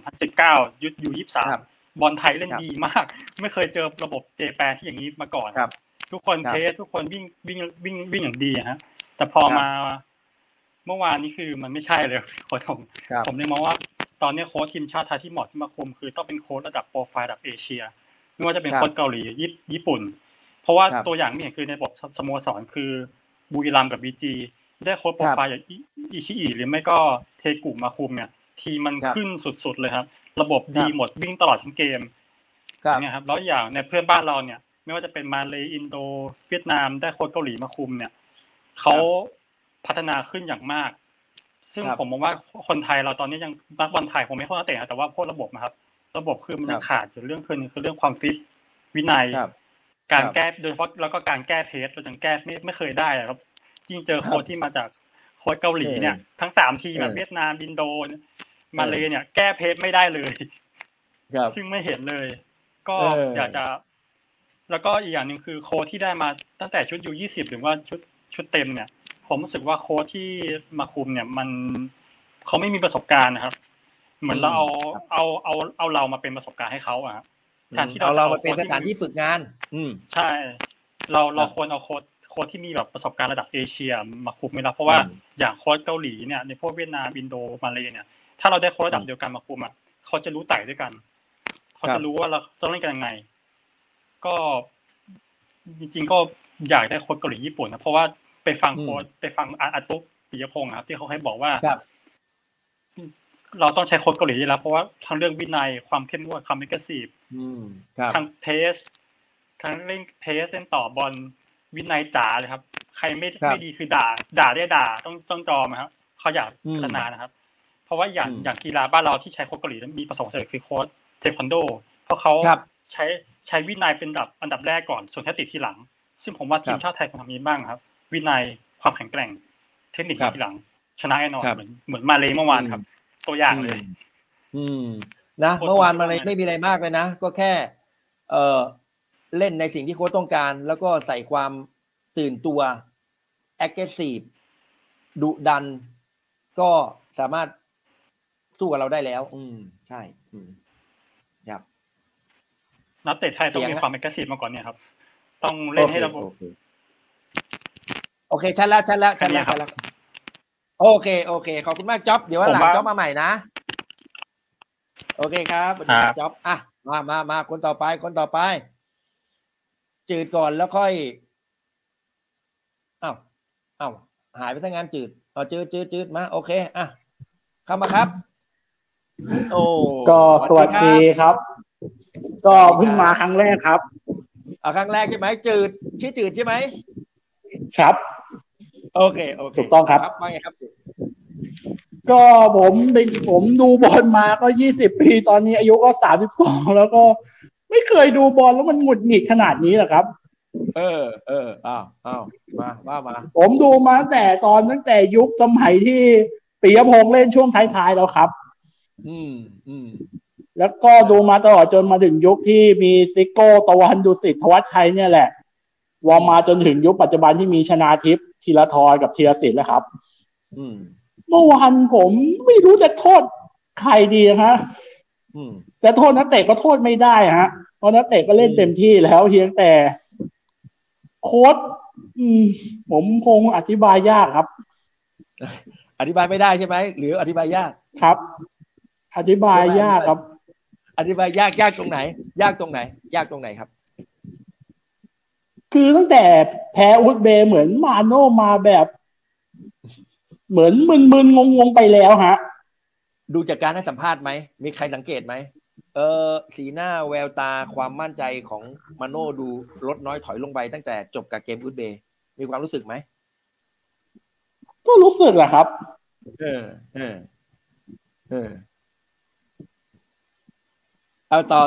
Speaker 10: 2019ยุทธU23บอลไทยเล่นดีมากไม่เคยเจอระบบเจแปนที่อย่างนี้มาก่อนทุกคนเทสทุกคนวิ่งอย่างดีฮะแต่พอมาเมื่อวานนี้คือมันไม่ใช่เลยโค้ชผมเลยมองว่าตอนนี้โค้ชทีมชาติไทยที่เหมาะที่มาคุมคือต้องเป็นโค้ชระดับโปรไฟล์ระดับเอเชียไม่ว่าจะเป็นโค้ชเกาหลีญี่ปุ่นเพราะว่าตัวอย่างที่เห็นคือในระบบสโมสรคือบุรีรัมย์กับ BG ได้โค้ชโปรไฟล์อย่างอิชิอิหรือไม่ก็เทกุมาคุมเนี่ยทีมันขึ้นสุดๆเลยครับระบบดีหมดวิ่งตลอดทั้งเกมเนี่ยครับแล้วอย่างในเพื่อนบ้านเราเนี่ยไม่ว่าจะเป็นมาเลย์อินโดเวียดนามได้โค้ชเกาหลีมาคุมเนี่ยเขาพัฒนาขึ้นอย่างมากซึ่งผมมองว่าคนไทยเราตอนนี้ยังนักบอลไทยผมไม่ค่อยนักเตะแต่ว่าพวกระบบนะครับระบบคือมันขาดอยู่เรื่องคือเรื่องความฟิตวินัยการแก้โดยเฉพาะแล้วก็การแก้เทสเราจังแก้ไม่เคยได้ครับยิ่งเจอโค้ชที่มาจากโค้ชเกาหลีเนี่ยทั้ง3ทีมแบบเวียดนามอินโดมาเลเนี่ยแก้เพสไม่ได้เลยซึ่งไม่เห็นเลยก็อยากจะแล้วก็อีกอย่างหนึ่งคือโค้ชที่ได้มาตั้งแต่ชุดU20หรือว่าชุดเต็มเนี่ยผมรู้สึกว่าโค้ชที่มาคุมเนี่ยเขาไม่มีประสบการณ์นะครับเหมือนเราเอาเรามาเป็นประสบการณ์ให้เขาอะแทนที่
Speaker 6: เรามาเป็นสถานที่ฝึกงาน
Speaker 10: ใช่เราควรเอาโค้ชที่มีแบบประสบการณ์ระดับเอเชียมาคุมไม่ได้เพราะว่าอย่างโค้ชเกาหลีเนี่ยในพวกเวียดนามอินโดมาเลเนี่ยถ้าเราได้โค้ชระดับเดียวกันมาคุมอ่ะเขาจะรู้ไต่ด้วยกันเขาจะรู้ว่าเราต้องเล่นกันยังไงก็จริงๆก็อยากได้โค้ชเกาหลีญี่ปุ่นนะเพราะว่าไปฟังอาตุปิยพงศ์ครับที่เขาให้บอกว่าเราต้องใช้โค้ชเกาหลีแล้วเพราะว่าทั้งเรื่องวินัยความเข้มงวดความเอ็กซ์ซีฟทั้งเทสทั้งเล่นเทสเล่นต่อบอลวินัยจ๋าเลยครับใครไม่ดีคือด่าได้ด่าต้องจอมครับเขาอยากพัฒนานะครับเพราะว่าอย่างกีฬาบ้านเราที่ใช้โค้ชเกาหลีมีประสบการณ์คือโค้ชเทควันโดเพราะเขาใช้วินัยเป็นอันดับแรกก่อนส่วนแค่ติดที่หลังซึ่งผมว่าทีมชาติไทยควรทำนี้บ้างครับวินัยความแข็งแกร่งเทคนิคที่หลังชนะแน่นอนเหมือนมาเลเมื่อวานครับตัวอย่างเลย
Speaker 6: นะเมื่อวานมาเลยไม่มีอะไรมากเลยนะก็แค่เล่นในสิ่งที่โค้ชต้องการแล้วก็ใส่ความตื่นตัว aggressive ดุดันก็สามารถสู้กับเราได้แล้วใช่ครับ
Speaker 10: นักเตะไทยต้องมีความ aggressive มาก่อนเนี่ยครับต้องเล่นให้ระบบ
Speaker 6: โอเคชัดแล้วโอเคขอบคุณมากจ๊อบเดี๋ยววันหลังจ๊อบมาใหม่นะโอเคครับสวัสดีจ๊อบอ่ะมาคนต่อไปจืดก่อนแล้วค่อยอ้าวหายไปทั้งงานจืดจืดมาโอเคอ่ะเข้ามาครับ
Speaker 11: ก็สวัสดีครับก็เพิ่งมาครั้งแรกครับ
Speaker 6: ครั้งแรกใช่ไหมจืดชื่อจืดใช่ไหม
Speaker 11: ครับ
Speaker 6: โอเค
Speaker 11: ถูกต้องครับ
Speaker 6: ว่าไงครับ
Speaker 11: ก็ผมดูบอลมาก็20 ปีตอนนี้อายุก็32แล้วก็ไม่เคยดูบอลแล้วมันหงุดหงิดขนาดนี้หรอครับ
Speaker 6: มา
Speaker 11: ผมดูมาตั้งแต่ยุคสมัยที่ปิยพงษ์เล่นช่วงท้ายๆแล้วครับแล้วก็ดูมาตลอดจนมาถึงยุคที่มีซิโก้ตะวันดุสิตธวัชชัยเนี่ยแหละวอมาจนถึงยุคปัจจุบันที่มีชนาทิพย์ธีรทรกับธีรศิลป์แล้วครับเมื่อวานผมไม่รู้จะโทษใครดีฮะแต่โทษนักเตะก็โทษไม่ได้ฮะเพราะนักเตะก็เล่นเต็มที่แล้วเพียงแต่โค้ชผมคงอธิบายยากครับ
Speaker 6: อธิบายไม่ได้ใช่ไหมหรืออธิบายยาก
Speaker 11: ครับอธิบายยากครับ
Speaker 6: อธิบายยากตรงไหนยากตรงไหนครับ
Speaker 11: คือตั้งแต่แพ้อุซเบย์เหมือนมาโน่มาแบบเหมือนมึนงงไปแล้วฮะ
Speaker 6: ดูจากการให้สัมภาษณ์ไหมมีใครสังเกตไหมสีหน้าแววตาความมั่นใจของมาโน่ดูลดน้อยถอยลงไปตั้งแต่จบกับเกมอุซเบย์มีความรู้สึกไหม
Speaker 11: ก็รู้สึกแหละครับ
Speaker 6: เอาต่อ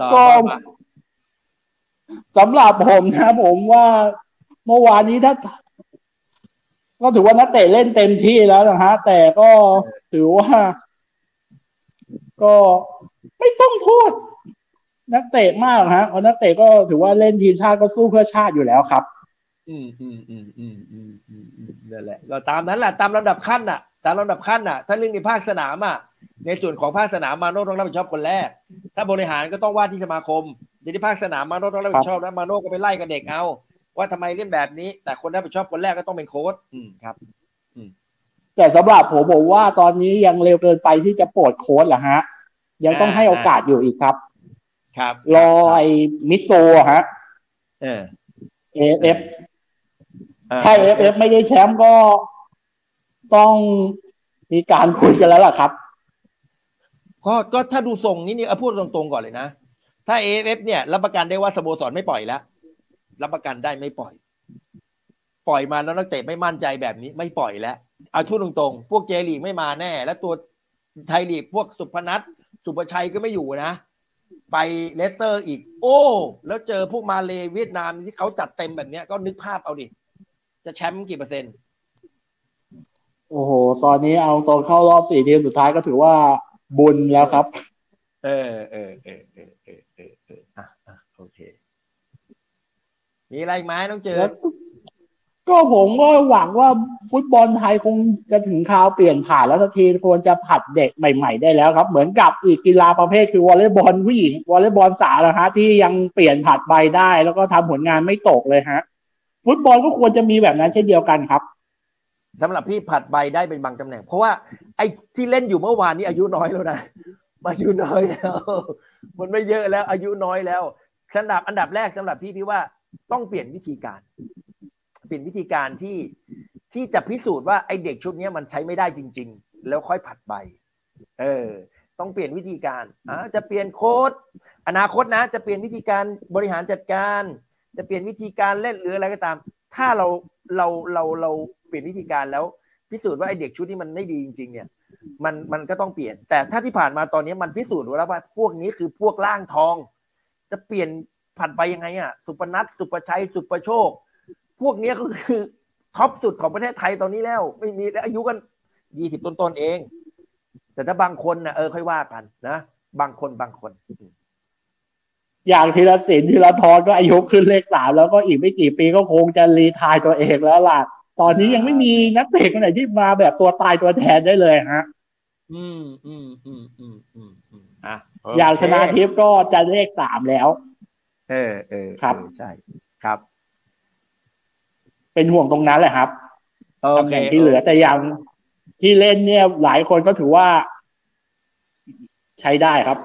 Speaker 11: สำหรับผมนะผมว่าเมื่อวานนี้ก็ถือว่านักเตะเล่นเต็มที่แล้วนะฮะแต่ก็ถือว่าก็ไม่ต้องโทษนักเตะมากฮะเพราะนักเตะก็ถือว่าเล่นทีมชาติก็สู้เพื่อชาติอยู่แล้วครับ
Speaker 6: นั่นแหละก็ตามนั้นแหละตามลำดับขั้นน่ะถ้าเรื่องในภาคสนามในส่วนของภาคสนามมาโน่ต้องรับผิดชอบคนแรกถ้าบริหารก็ต้องว่าที่สมาคมในภาคสนามมาโน่ต้องรับผิดชอบนะมาโน่ก็ไปไล่กับเด็กเอาว่าทำไมเล่นแบบนี้แต่คนรับผิดชอบคนแรกก็ต้องเป็นโค้ชครับ
Speaker 11: แต่สำหรับผมว่าตอนนี้ยังเร็วเกินไปที่จะโปรดโค้ชเหรอฮะยังต้องให้โอกาสอยู่อีกครับรอไอ้มิโซฮะAFF ถ้า AFF ไม่ได้แชมป์ก็ต้องมีการคุยกันแล้วล่ะครับ
Speaker 6: ก็ถ้าดูทรงนี่พูดตรงๆก่อนเลยนะถ้า AFF เนี่ยรับประกันได้ว่าสโมสรไม่ปล่อยแล้วรับประกันได้ไม่ปล่อยมาแล้วนักเตะไม่มั่นใจแบบนี้ไม่ปล่อยแล้วเอาพูดตรงๆพวกเจลีกไม่มาแน่แล้วตัวไทยลีกพวกสุพนัทสุภชัยก็ไม่อยู่นะไปเลสเตอร์อีกโอ้แล้วเจอพวกมาเลเวียดนามที่เขาจัดเต็มแบบเนี้ยก็นึกภาพเอาดิจะแชมป์กี่เปอร์เซ็นต์
Speaker 11: โอ้โหตอนนี้เอาตอนเข้ารอบ4 ทีมสุดท้ายก็ถือว่าบุญแล้วครับ
Speaker 6: โอเคมีอะไรไหมต้องเจอ
Speaker 11: ก็ผมก็หวังว่าฟุตบอลไทยคงจะถึงคราวเปลี่ยนผ่านแล้วสักทีควรจะผัดเด็กใหม่ๆได้แล้วครับเหมือนกับอีกกีฬาประเภทคือวอลเลย์บอลผู้หญิงวอลเลย์บอลสาวนะฮะที่ยังเปลี่ยนผัดใบได้แล้วก็ทำผลงานไม่ตกเลยฮะฟุตบอลก็ควรจะมีแบบนั้นเช่นเดียวกันครับ
Speaker 6: สำหรับพี่ผัดใบได้เป็นบางตำแหน่งเพราะว่าไอ้ที่เล่นอยู่เมื่อวานนี้อายุน้อยแล้วนะอายุน้อยแล้วมันไม่เยอะแล้วอายุน้อยแล้วอันดับแรกสำหรับพี่ว่าต้องเปลี่ยนวิธีการที่จะพิสูจน์ว่าไอ้เด็กชุดนี้มันใช้ไม่ได้จริงๆแล้วค่อยผัดใบต้องเปลี่ยนวิธีการจะเปลี่ยนโค้ชอนาคตนะจะเปลี่ยนวิธีการบริหารจัดการจะเปลี่ยนวิธีการเล่นหรืออะไรก็ตามถ้าเราเปลี่ยนวิธีการแล้วพิสูจน์ว่าไอ้เด็กชุดนี้มันไม่ดีจริงๆเนี่ยมันก็ต้องเปลี่ยนแต่ถ้าที่ผ่านมาตอนนี้มันพิสูจน์แล้วว่าพวกนี้คือพวกล่างทองจะเปลี่ยนผัดไปยังไงสุปนัทสุปชัยสุปโชคพวกนี้ก็คือท็อปสุดของประเทศไทยตอนนี้แล้วไม่มีแล้วอายุกัน20ต้นๆเองแต่ถ้าบางคนนะค่อยว่ากันนะบางคน
Speaker 11: อย่างธีรศิลป์ธีรทรก็อายุขึ้นเลข3แล้วก็อีกไม่กี่ปีก็คงจะรีไทร์ตัวเองแล้วล่ะตอนนี้ยังไม่มีนักเตะคนไหนที่มาแบบตัวตายตัวแทนได้เลยฮะอย่างชนาทิพย์ก็จะเลข3แล้วครับ
Speaker 6: ใช่ครับ
Speaker 11: เป็นห่วงตรงนั้นแหละครับตำแหน่งที่เหลือแต่อย่างที่เล่นเนี่ยหลายคนก็ถือว่าใช้ได้ครับ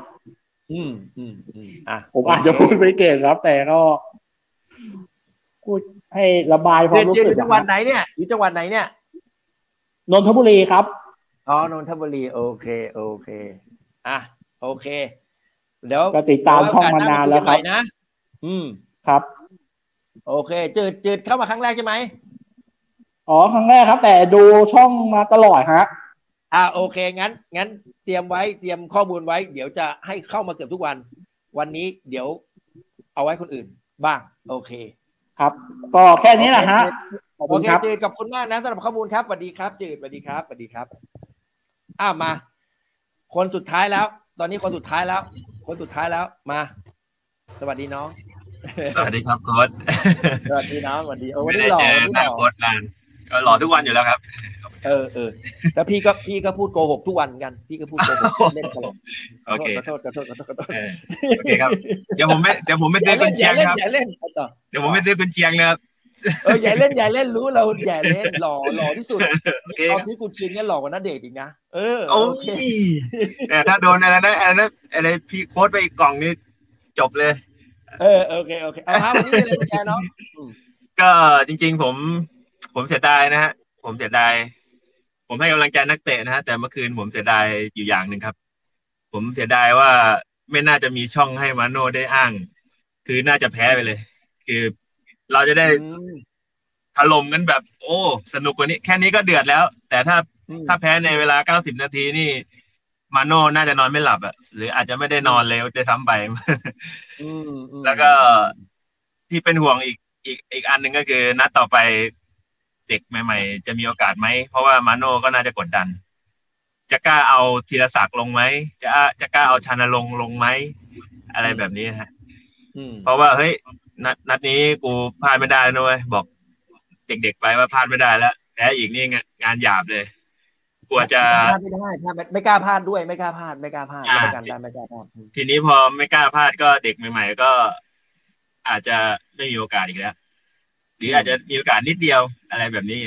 Speaker 11: ผมอาจจะพูดไม่เก่งครับแต่ก็พูดให้ระบายความรู้สึก
Speaker 6: อยู่จังหวัดไหนเนี่ยอยู่จังหวัดไหนเนี่ย
Speaker 11: นนทบุรีครับ
Speaker 6: นนทบุรีโอเคโอเคเดี๋ยว
Speaker 11: ก็ติดตามช่องมานานแล้วครับครับ
Speaker 6: โอเคจืดเข้ามาครั้งแรกใช่ไหม
Speaker 11: ครั้งแรกครับแต่ดูช่องมาตลอดฮะ
Speaker 6: โอเคงั้นเตรียมข้อมูลไว้เดี๋ยวจะให้เข้ามาเกือบทุกวันนี้เดี๋ยวเอาไว้คนอื่นบ้างโอเค
Speaker 11: ครับก็แค่นี้แหละฮะ
Speaker 6: โอเคจืดขอบคุณมากนะสำหรับข้อมูลครับสวัสดีครับจืดสวัสดีครับมาคนสุดท้ายแล้วตอนนี้คนสุดท้ายแล้วมาสวัสดีน้อง
Speaker 12: สวัสดีครับโค้ช
Speaker 6: สวัสดีน้องสวัสดี
Speaker 12: ไม่ได้เจอหน้าโค้ชนานก็หล่อทุกวันอยู่แล้วครับ
Speaker 6: แล้วพี่ก็พูดโกหกทุกวันกันพี่ก็พูดโกหกเล่นตลก
Speaker 12: โอเค
Speaker 6: ขอโทษ
Speaker 12: โอเคครับเดี๋ยวผมไม่ซื้อกุญเชียงครับ
Speaker 6: อย่าเล่น
Speaker 12: เดี๋ยวผมไม่ซื้อกุญเชียงนะครับ
Speaker 6: อย่าเล่นรู้เราอย่าเล่นหล่อที่สุดตอนที่กุญเชียงเนี่ยหล่อกว่าณเดชน์อีกนะ
Speaker 12: โอเคแต่ถ้าโดนอะไรพี่โค้ชไปอีกกล่องนี้จบเลย
Speaker 6: โอเคครับวันนี้มีอะไรมาแชร์เนาะ
Speaker 12: ก็จริงๆผมเสียดายนะฮะผมเสียดายผมให้กำลังใจนักเตะนะฮะแต่เมื่อคืนผมเสียดายอยู่อย่างหนึ่งครับผมเสียดายว่าไม่น่าจะมีช่องให้มาโน่ได้อ้างคือน่าจะแพ้ไปเลยคือเราจะได้ถล่มกันแบบโอ้สนุกกว่านี้แค่นี้ก็เดือดแล้วแต่ถ้าแพ้ในเวลา90 นาทีนี่มาโน่น่าจะนอนไม่หลับหรืออาจจะไม่ได้นอนเลยได้ซ้ำไปแล้วก็ที่เป็นห่วงอีกอันหนึ่งก็คือนัดต่อไปเด็กใหม่ๆจะมีโอกาสไหมเพราะว่ามาโน่ก็น่าจะกดดันจะกล้าเอาธีรศักดิ์ลงไหมจะกล้าเอาชานรงค์ลงไหมอะไรแบบนี้ฮะเพราะว่าเฮ้ยนัดนี้กูพลาดไม่ได้นะเว้ยบอกเด็กๆไปว่าพลาดไม่ได้แล้วแพ้อีกนี่งานหยาบเลยกลัวจะ
Speaker 6: พลาดไม่ได้ไม่กล้าพลาดด้วยไม่กล้าพลาดไม่กล้าพลาด
Speaker 12: ทีนี้พอไม่กล้าพลาดก็เด็กใหม่ๆก็อาจจะไม่มีโอกาสอีกแล้วหรืออาจจะมีโอกาสนิดเดียวอะไรแบบนี้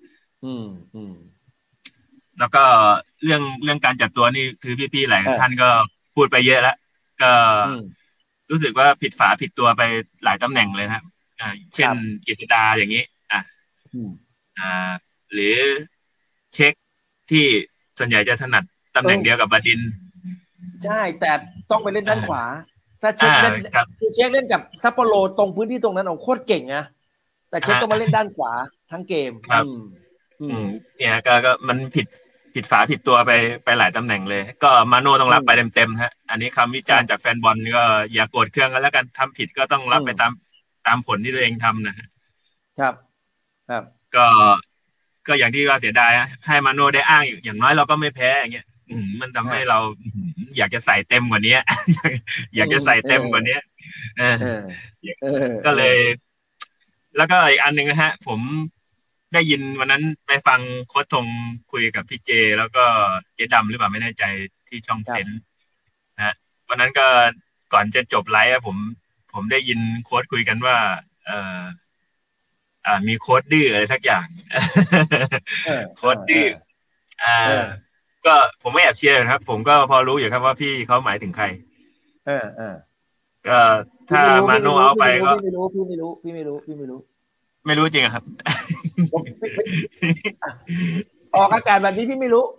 Speaker 12: แล้วก็เรื่องการจัดตัวนี่คือพี่ๆหลายท่านก็พูดไปเยอะแล้วก็รู้สึกว่าผิดฝาผิดตัวไปหลายตำแหน่งเลยครับเช่นกฤษดาอย่างนี้หรือเช็คที่ส่วนใหญ่จะถนัดตำแหน่งเดียวกับบดิน
Speaker 6: ใช่แต่ต้องไปเล่นด้านขวาถ้าเช็คเล่นกับซัปโปโรตรงพื้นที่ตรงนั้นโคตรเก่งนะแต่เช็คต้องมาเล่นด้านขวาทั้งเกม
Speaker 12: ครับเนี่ยก็มันผิดผิดฝาผิดตัวไปหลายตำแหน่งเลยก็มาโน่ต้องรับไปเต็มๆฮะอันนี้คำวิจารณ์จากแฟนบอลก็อย่าโกรธเคืองกันแล้วกันทำผิดก็ต้องรับไปตามผลที่ตัวเองทำนะครับก็อย่างที่ว่าเสียดายให้มาโน่ได้อ้างอย่างน้อยเราก็ไม่แพ้อย่างเงี้ยมันทำให้เราอยากจะใส่เต็มกว่านี้อยากจะใส่เต็มกว่านี้ก็เลยแล้วก็อีกอันหนึ่งนะฮะผมได้ยินวันนั้นไปฟังโค้ชธงคุยกับพี่เจแล้วก็เจดำหรือเปล่าไม่แน่ใจที่ช่องเซนนะวันนั้นก็ก่อนจะจบไลฟ์ผมได้ยินโค้ชคุยกันว่ามีโค้ชดื้ออะไรสักอย่างโค้ชดื้อก็ผมไม่แอบเชียร์ครับผมก็พอรู้อยู่ครับว่าพี่เขาหมายถึงใครก็ถ้ามาโนเอาไปก็
Speaker 6: พี่ไม่รู้
Speaker 12: ไม่รู้จริงครับ
Speaker 6: ออกอากาศแบบนี้พี่ไม่รู้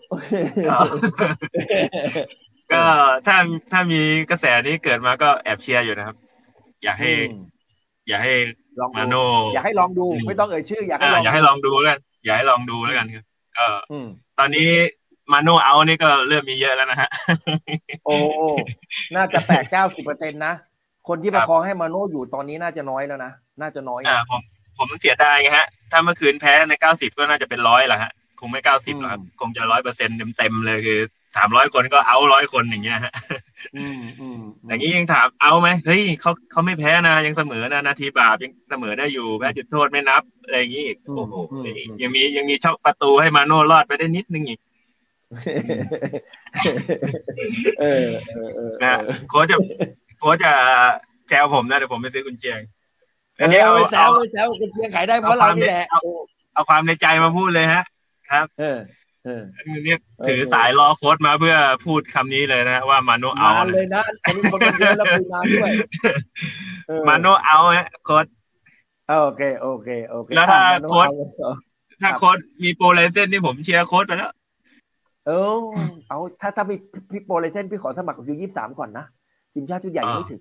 Speaker 12: ก็ถ้ามีกระแสนี้เกิดมาก็แอบเชียร์อยู่นะครับอยากให้มาโน
Speaker 6: อยากให้ลองดูไม่ต้องเอ่ยชื่ออยากให้
Speaker 12: ลองดูแล้วกันอยากให้ลองดูแล้วกันครับตอนนี้มาโนเอานี่ก็เริ่มมีเยอะแล้วนะฮะ
Speaker 6: โอ้น่าจะ80-90%นะคนที่ประคองให้มาโนอยู่ตอนนี้น่าจะน้อยแล้วนะน่าจะน้อย
Speaker 12: ผมเสียดายไงฮะถ้าเมื่อคืนแพ้ใน90ก็น่าจะเป็น100แหละฮะคงไม่90หรอกครับคงจะ 100% เต็มเลยคือ300คนก็เอา100คนอย่างเงี้ยฮะอย่างนี้ยังถามเอาไหมเฮ้ยเขาไม่แพ้นะยังเสมอนะนาทีบาปยังเสมอได้อยู่แพ้จุดโทษไม่นับอะไรอย่างงี้โอ้โหยังมีช่องประตูให้มาโน่รอดไปได้นิดนึงอีกนะโค้ชจะแซวผมนะเดี๋ยวผมไปซื้อกุญเชียง
Speaker 6: อันนี้เอาแซวกุญเชียงขายได้เพราะเรานี่แหละ
Speaker 12: เอาความในใจมาพูดเลยฮะครับเนี่ยถือสายล้อโค้ชมาเพื่อพูดคำนี้เลยนะว่ามาโนเอา
Speaker 6: เลยนะอันนี้คนเยอะแล้วคุยนานด้วย
Speaker 12: มาโนเอาฮะโค้ช
Speaker 6: โอเค
Speaker 12: แล้วถ้าโค้ชมีโปรไลเซนที่ผมเชียร์โค้ชไปแล้ว
Speaker 6: เอาถ้าพี่โปรไลเซนพี่ขอสมัครกับU23ก่อนนะทีมชาติชุดใหญ่ไม่ถึง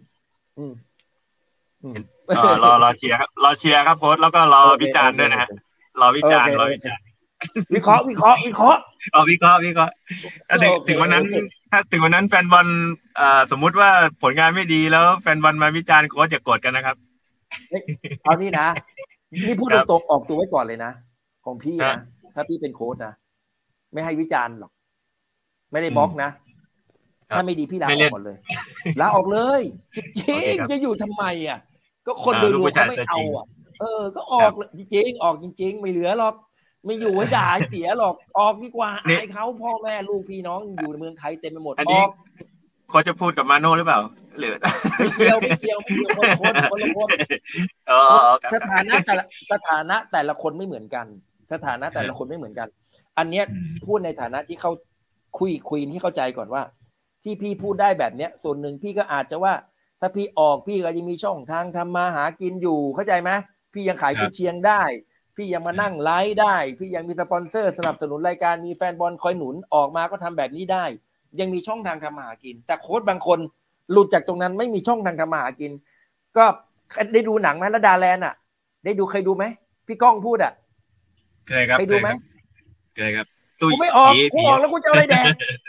Speaker 12: รอเชียร์ครับรอเชียร์ครับโค้ชแล้วก็รอวิจารณ์ด้วยนะฮะรอวิจารณ์
Speaker 6: วิเคราะห์วิเคราะห์
Speaker 12: วิเคราะห์ถ้าถึงวันนั้นแฟนบอลสมมุติว่าผลงานไม่ดีแล้วแฟนบอลมาวิจารณ์โค้ชอย่าโกรธกันนะครับ
Speaker 6: เอานี่นะนี่พูดตรงๆออกตัวไว้ก่อนเลยนะของพี่นะถ้าพี่เป็นโค้ชนะไม่ให้วิจารณ์หรอกไม่ได้บล็อกนะถ้าไม่ดีพี่ลาออกหมดเลยลาออกเลยจริงๆจะอยู่ทำไมอ่ะก็คนโดยรวมเขาไม่เอาอ่ะก็ออกจริงๆออกจริงๆไม่เหลือหรอกไม่อยู่ไว้ด่าเสียหรอกออกดีกว่าอายเขาพ่อแม่ลูกพี่น้องอยู่ในเมืองไทยเต็มไปหมดออก
Speaker 12: เขาจะพูดกับมาโน่หรือเปล่าหรือ
Speaker 6: ไม่เกี่ยวคนละคนสถานะแต่ละคนไม่เหมือนกันสถานะแต่ละคนไม่เหมือนกันอันเนี้ยพูดในฐานะที่เขาคุยที่เข้าใจก่อนว่าที่พี่พูดได้แบบเนี้ยส่วนหนึ่งพี่ก็อาจจะว่าถ้าพี่ออกพี่ก็ยังมีช่องทางทำมาหากินอยู่เข้าใจไหมพี่ยังขายกุญเชียงได้พี่ยังมานั่งไลฟ์ได้พี่ยังมีสปอนเซอร์สนับสนุนรายการมีแฟนบอลคอยหนุนออกมาก็ทำแบบนี้ได้ยังมีช่องทางทำมาหากินแต่โค้ชบางคนหลุดจากตรงนั้นไม่มีช่องทางทำมาหากินก็ได้ดูหนังไหมระดาแลนด์อ่ะได้ดูเคยดูไหมพี่ก้องพูดอ่ะ
Speaker 12: เคยครับ
Speaker 6: เคยดูไหม
Speaker 12: เคยครับ
Speaker 6: กูไม่ออกแล้วกูจะอะไรแดง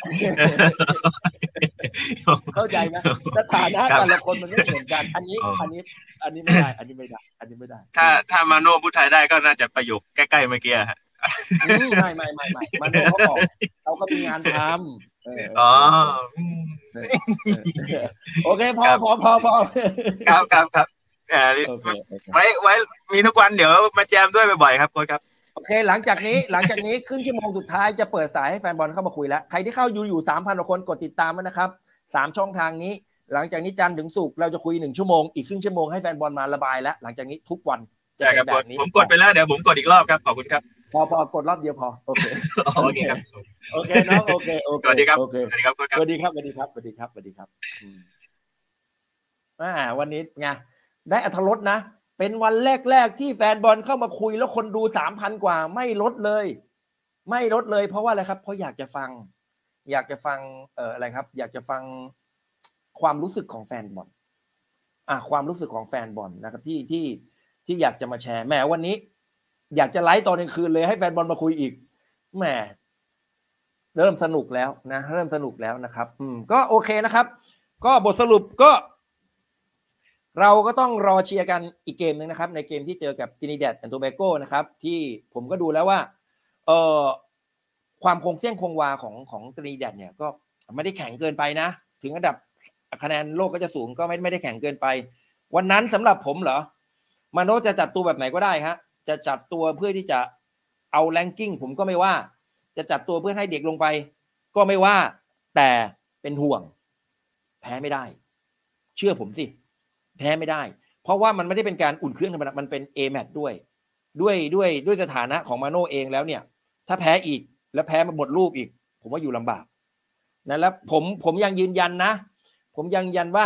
Speaker 6: เข้าใจไหมสถานะแต่ละคนมันไม่เหมือนกันอันนี้ไม่ได้
Speaker 12: ถ้ามาโน่พูดไทยได้ก็น่าจะประโยคใกล้ๆเมื่อกี้ฮะ
Speaker 6: ไม่มาโน่เขาบอกเขาก็มีงานทำโอเคพอ
Speaker 12: ครับไว้มีทุกวันเดี๋ยวมาแจมด้วยบ่อยๆครับโค้ชครับ
Speaker 6: โอเคหลังจากนี้ครึ่งชั่วโมงสุดท้ายจะเปิดสายให้แฟนบอลเข้ามาคุยแล้วใครที่เข้าอยู่ 3,000 กว่าคนกดติดตามมันนะครับ3ช่องทางนี้หลังจากนี้จันทร์ถึงศุกร์เราจะคุย1ชั่วโมงอีกครึ่งชั่วโมงให้แฟนบอลมาระบายแล้วหลังจากนี้ทุกวัน
Speaker 12: จะเป็นแบบนี้ผมกดไปแล้วเดี๋ยวผมกดอีกรอบครับขอบคุณครับ
Speaker 6: พอกดรอบเดียวพอโอเค
Speaker 12: ครับ
Speaker 6: โอเคน้องโอเค
Speaker 12: สวัสดีครับ
Speaker 6: สวัสดีครับวันนี้ไงได้อรรถรสนะเป็นวันแรกที่แฟนบอลเข้ามาคุยแล้วคนดู 3,000 กว่าไม่ลดเลยเพราะว่าอะไรครับเพราะอยากจะฟังอะไรครับอยากจะฟังความรู้สึกของแฟนบอลความรู้สึกของแฟนบอลนะครับที่อยากจะมาแชร์แหมวันนี้อยากจะไลฟ์ตอนกลางคืนเลยให้แฟนบอลมาคุยอีกแหมเริ่มสนุกแล้วนะเริ่มสนุกแล้วนะครับก็โอเคนะครับก็บทสรุปก็เราก็ต้องรอเชียร์กันอีกเกมนึงนะครับในเกมที่เจอกับทินิแดดแอนด์โตแบโกนะครับที่ผมก็ดูแล้วว่าความคงเส้นคงวาของทินิแดดเนี่ยก็ไม่ได้แข็งเกินไปนะถึงระดับคะแนนโลกก็จะสูงก็ไม่ได้แข็งเกินไปวันนั้นสำหรับผมเหรอมาโน่จะจัดตัวแบบไหนก็ได้ฮะจะจัดตัวเพื่อที่จะเอาแรงกิ้งผมก็ไม่ว่าจะจัดตัวเพื่อให้เด็กลงไปก็ไม่ว่าแต่เป็นห่วงแพ้ไม่ได้เชื่อผมสิแพ้ไม่ได้เพราะว่ามันไม่ได้เป็นการอุ่นเครื่องธรรมดามันเป็น A match ด้วยสถานะของมาโน่เองแล้วเนี่ยถ้าแพ้อีกแล้วแพ้มาหมดรูปอีกผมว่าอยู่ลำบากนะแล้วผมยังยืนยันนะผมยังยันว่า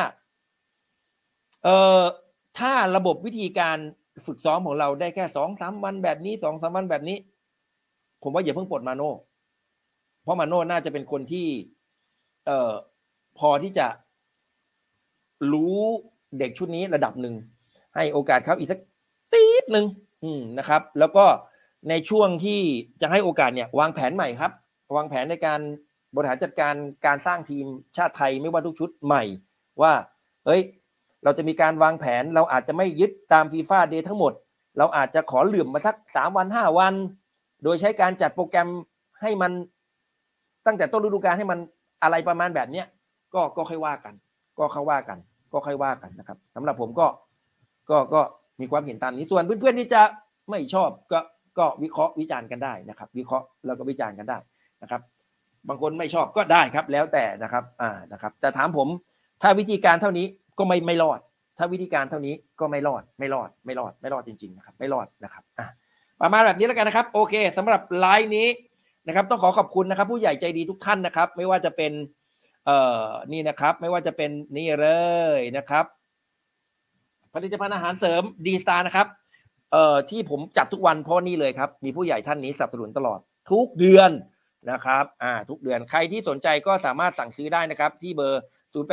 Speaker 6: ถ้าระบบวิธีการฝึกซ้อมของเราได้แค่ 2-3 วันแบบนี้ 2-3 วันแบบนี้ผมว่าอย่าเพิ่งปลดมาโน่เพราะมาโน่น่าจะเป็นคนที่พอที่จะรู้เด็กชุดนี้ระดับหนึ่งให้โอกาสเขาอีกสักตีดหนึ่งนะครับแล้วก็ในช่วงที่จะให้โอกาสเนี่ยวางแผนใหม่ครับวางแผนในการบริหารจัดการการสร้างทีมชาติไทยไม่ว่าทุกชุดใหม่ว่าเฮ้ยเราจะมีการวางแผนเราอาจจะไม่ยึดตาม FIFA Day ทั้งหมดเราอาจจะขอเหลื่อมมาสัก3 วัน 5 วันโดยใช้การจัดโปรแกรมให้มันตั้งแต่ต้นฤดูกาลให้มันอะไรประมาณแบบเนี้ยก็ค่อยว่ากันก็ค่อยว่ากันนะครับสำหรับผมก็มีความเห็นตามนี้ส่วนเพื่อนๆที่จะไม่ชอบก็วิเคราะห์วิจารณ์กันได้นะครับวิเคราะห์แล้วก็วิจารณ์กันได้นะครับบางคนไม่ชอบก็ได้ครับแล้วแต่นะครับนะครับแต่ถามผมถ้าวิธีการเท่านี้ก็ไม่รอดถ้าวิธีการเท่านี้ก็ไม่รอดจริงๆนะครับไม่รอดนะครับประมาณแบบนี้แล้วกันนะครับโอเคสำหรับไลฟ์นี้นะครับต้องขอขอบคุณนะครับผู้ใหญ่ใจดีทุกท่านนะครับไม่ว่าจะเป็นนี่นะครับไม่ว่าจะเป็นนี่เลยนะครับผลิตภัณฑ์อาหารเสริมดีสตาร์นะครับที่ผมจัดทุกวันเพราะนี่เลยครับมีผู้ใหญ่ท่านนี้สนับสนุนตลอดทุกเดือนนะครับทุกเดือนใครที่สนใจก็สามารถสั่งซื้อได้นะครับที่เบอร์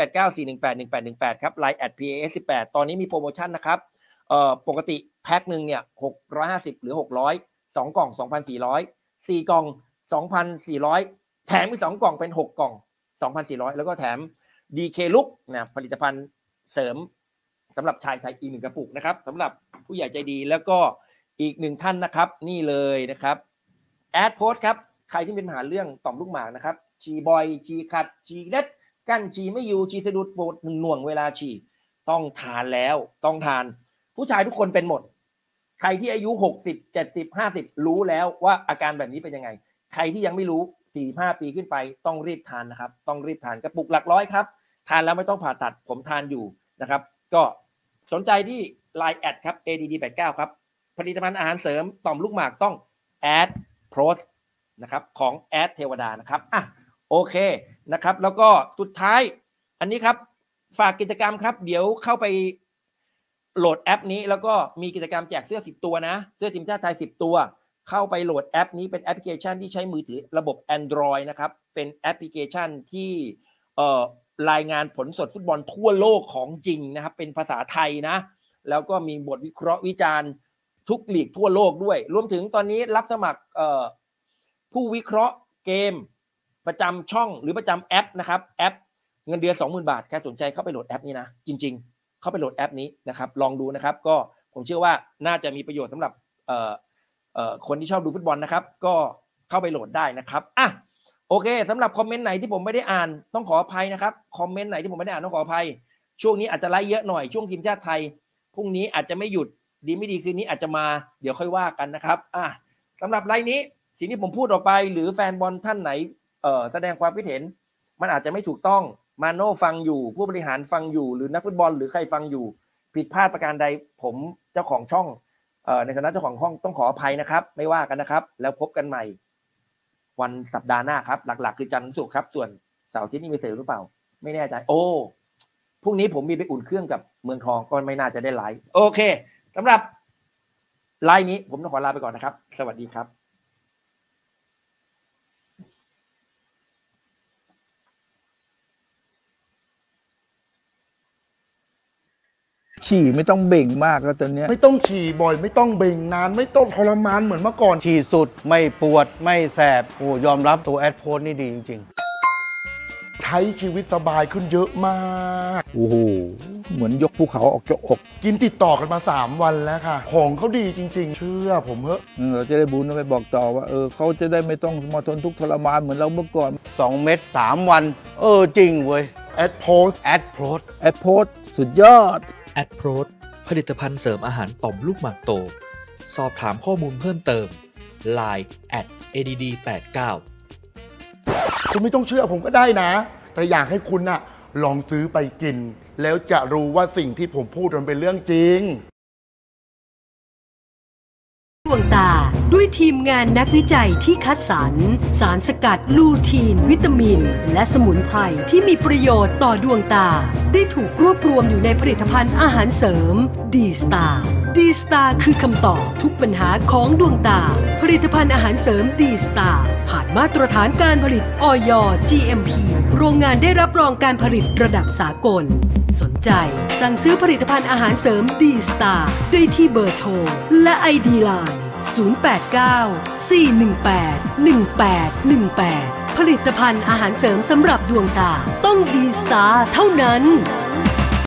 Speaker 6: 0894181818ครับ Line @PAS18 ตอนนี้มีโปรโมชั่นนะครับปกติแพ็คนึงเนี่ย650หรือ600 2 กล่อง 2,400 4 กล่อง 2,400 แถมอีก2 กล่องเป็น6 กล่อง 2,400 แล้วก็แถม DK Look นะผลิตภัณฑ์เสริมสำหรับชายไทยอีก1 กระปุกนะครับสำหรับผู้ใหญ่ใจดีแล้วก็อีก1ท่านนะครับนี่เลยนะครับแอดโพสครับใครที่เป็นปัญหาเรื่องต่อมลูกหมากนะครับฉี่บ่อยฉี่ขัดฉี่เล็ดกั้นฉี่ไม่อยู่ฉี่สะดุดปวดหน่วงเวลาฉี่ต้องทานแล้วต้องทานผู้ชายทุกคนเป็นหมดใครที่อายุ60 70 50รู้แล้วว่าอาการแบบนี้เป็นยังไงใครที่ยังไม่รู้ 4-5 ปีขึ้นไปต้องรีบทานนะครับต้องรีบทานกระปุกหลักร้อยครับทานแล้วไม่ต้องผ่าตัดผมทานอยู่นะครับก็สนใจที่ Line แอดครับ ADD89 ครับผลิตภัณฑ์อาหารเสริมต่อมลูกหมากต้องแอดโพสนะครับของแอดเทวดานะครับโอเคนะครับแล้วก็สุดท้ายอันนี้ครับฝากกิจกรรมครับเดี๋ยวเข้าไปโหลดแอปนี้แล้วก็มีกิจกรรมแจกเสื้อ10 ตัวนะเสื้อทีมชาติไทย10 ตัวเข้าไปโหลดแอปนี้เป็นแอปพลิเคชันที่ใช้มือถือระบบ Android นะครับเป็นแอปพลิเคชันที่รายงานผลสดฟุตบอลทั่วโลกของจริงนะครับเป็นภาษาไทยนะแล้วก็มีบทวิเคราะห์วิจารณ์ทุกลีกทั่วโลกด้วยรวมถึงตอนนี้รับสมัครผู้วิเคราะห์เกมประจำช่องหรือประจำแอปนะครับแอปเงินเดือน 20,000 บาทใครสนใจเข้าไปโหลดแอปนี้นะจริงๆเข้าไปโหลดแอปนี้นะครับลองดูนะครับก็ผมเชื่อว่าน่าจะมีประโยชน์สำหรับคนที่ชอบดูฟุตบอลนะครับก็เข้าไปโหลดได้นะครับโอเคสำหรับคอมเมนต์ไหนที่ผมไม่ได้อ่านต้องขออภัยนะครับคอมเมนต์ไหนที่ผมไม่ได้อ่านต้องขออภัยช่วงนี้อาจจะไลฟ์เยอะหน่อยช่วงทีมชาติไทยพรุ่งนี้อาจจะไม่หยุดดีไม่ดีคืนนี้อาจจะมาเดี๋ยวค่อยว่ากันนะครับสำหรับไลฟ์นี้สิ่งที่ผมพูดออกไปหรือแฟนบอลท่านไหนแสดงความคิดเห็นมันอาจจะไม่ถูกต้องมาโน่ฟังอยู่ผู้บริหารฟังอยู่หรือนักฟุตบอลหรือใครฟังอยู่ผิดพลาดประการใดผมเจ้าของช่องในฐานะเจ้าของห้องต้องขออภัยนะครับไม่ว่ากันนะครับแล้วพบกันใหม่วันสัปดาห์หน้าครับหลักๆคือจันทร์ถึงศุกร์ครับส่วนเสาร์อาทิตย์นี้มีเสร็จหรือเปล่าไม่แน่ใจพรุ่งนี้ผมมีไปอุ่นเครื่องกับเมืองทองก็ไม่น่าจะได้ไลฟ์โอเคสำหรับไลฟ์นี้ผมต้องขอลาไปก่อนนะครับสวัสดีครับ
Speaker 2: ฉี่ไม่ต้องเบ่งมากแล้วตอนเนี้ย
Speaker 3: ไม่ต้องฉี่บ่อยไม่ต้องเบ่งนานไม่ต้องทรมานเหมือนเมื่อก่อน
Speaker 4: ฉี่สุดไม่ปวดไม่แสบโอ้ยอมรับตัวแอดโพสนี่ดีจริงๆ
Speaker 3: ใช้ชีวิตสบายขึ้นเยอะมาก
Speaker 2: โอ้โหเหมือนยกภูเขาออกจากอก
Speaker 3: กินติดต่อกันมา3 วันแล้วค่ะของเขาดีจริงๆเชื่อผมเถอะ
Speaker 2: เราจะได้บุญไปบอกต่อว่าเขาจะได้ไม่ต้องมาทนทุกข์ทรมานเหมือนเราเมื่อก่อน
Speaker 4: 2 เม็ด3 วันจริงเว้ย
Speaker 3: แอดโพส
Speaker 2: สุดยอด
Speaker 5: แอดโพสผลิตภัณฑ์เสริมอาหารต่อมลูกหมากโตสอบถามข้อมูลเพิ่มเติม Line @add89
Speaker 3: คุณไม่ต้องเชื่อผมก็ได้นะแต่อยากให้คุณน่ะลองซื้อไปกินแล้วจะรู้ว่าสิ่งที่ผมพูดมันเป็นเรื่องจริง
Speaker 1: ดวงตาด้วยทีมงานนักวิจัยที่คัดสรรสารสกัดลูทีนวิตามินและสมุนไพรที่มีประโยชน์ต่อดวงตาได้ถูกรวบรวมอยู่ในผลิตภัณฑ์อาหารเสริมดีสตาร์คือคำตอบทุกปัญหาของดวงตาผลิตภัณฑ์อาหารเสริมดีสตาร์ผ่านมาตรฐานการผลิตอย GMP โรงงานได้รับรองการผลิตระดับสากลสนใจสั่งซื้อผลิตภัณฑ์อาหารเสริมดีสตาร์ได้ที่เบอร์โทรและ ID Line 089-418-1818 ผลิตภัณฑ์อาหารเสริมสำหรับดวงตาต้องดีสตาร์เท่านั้น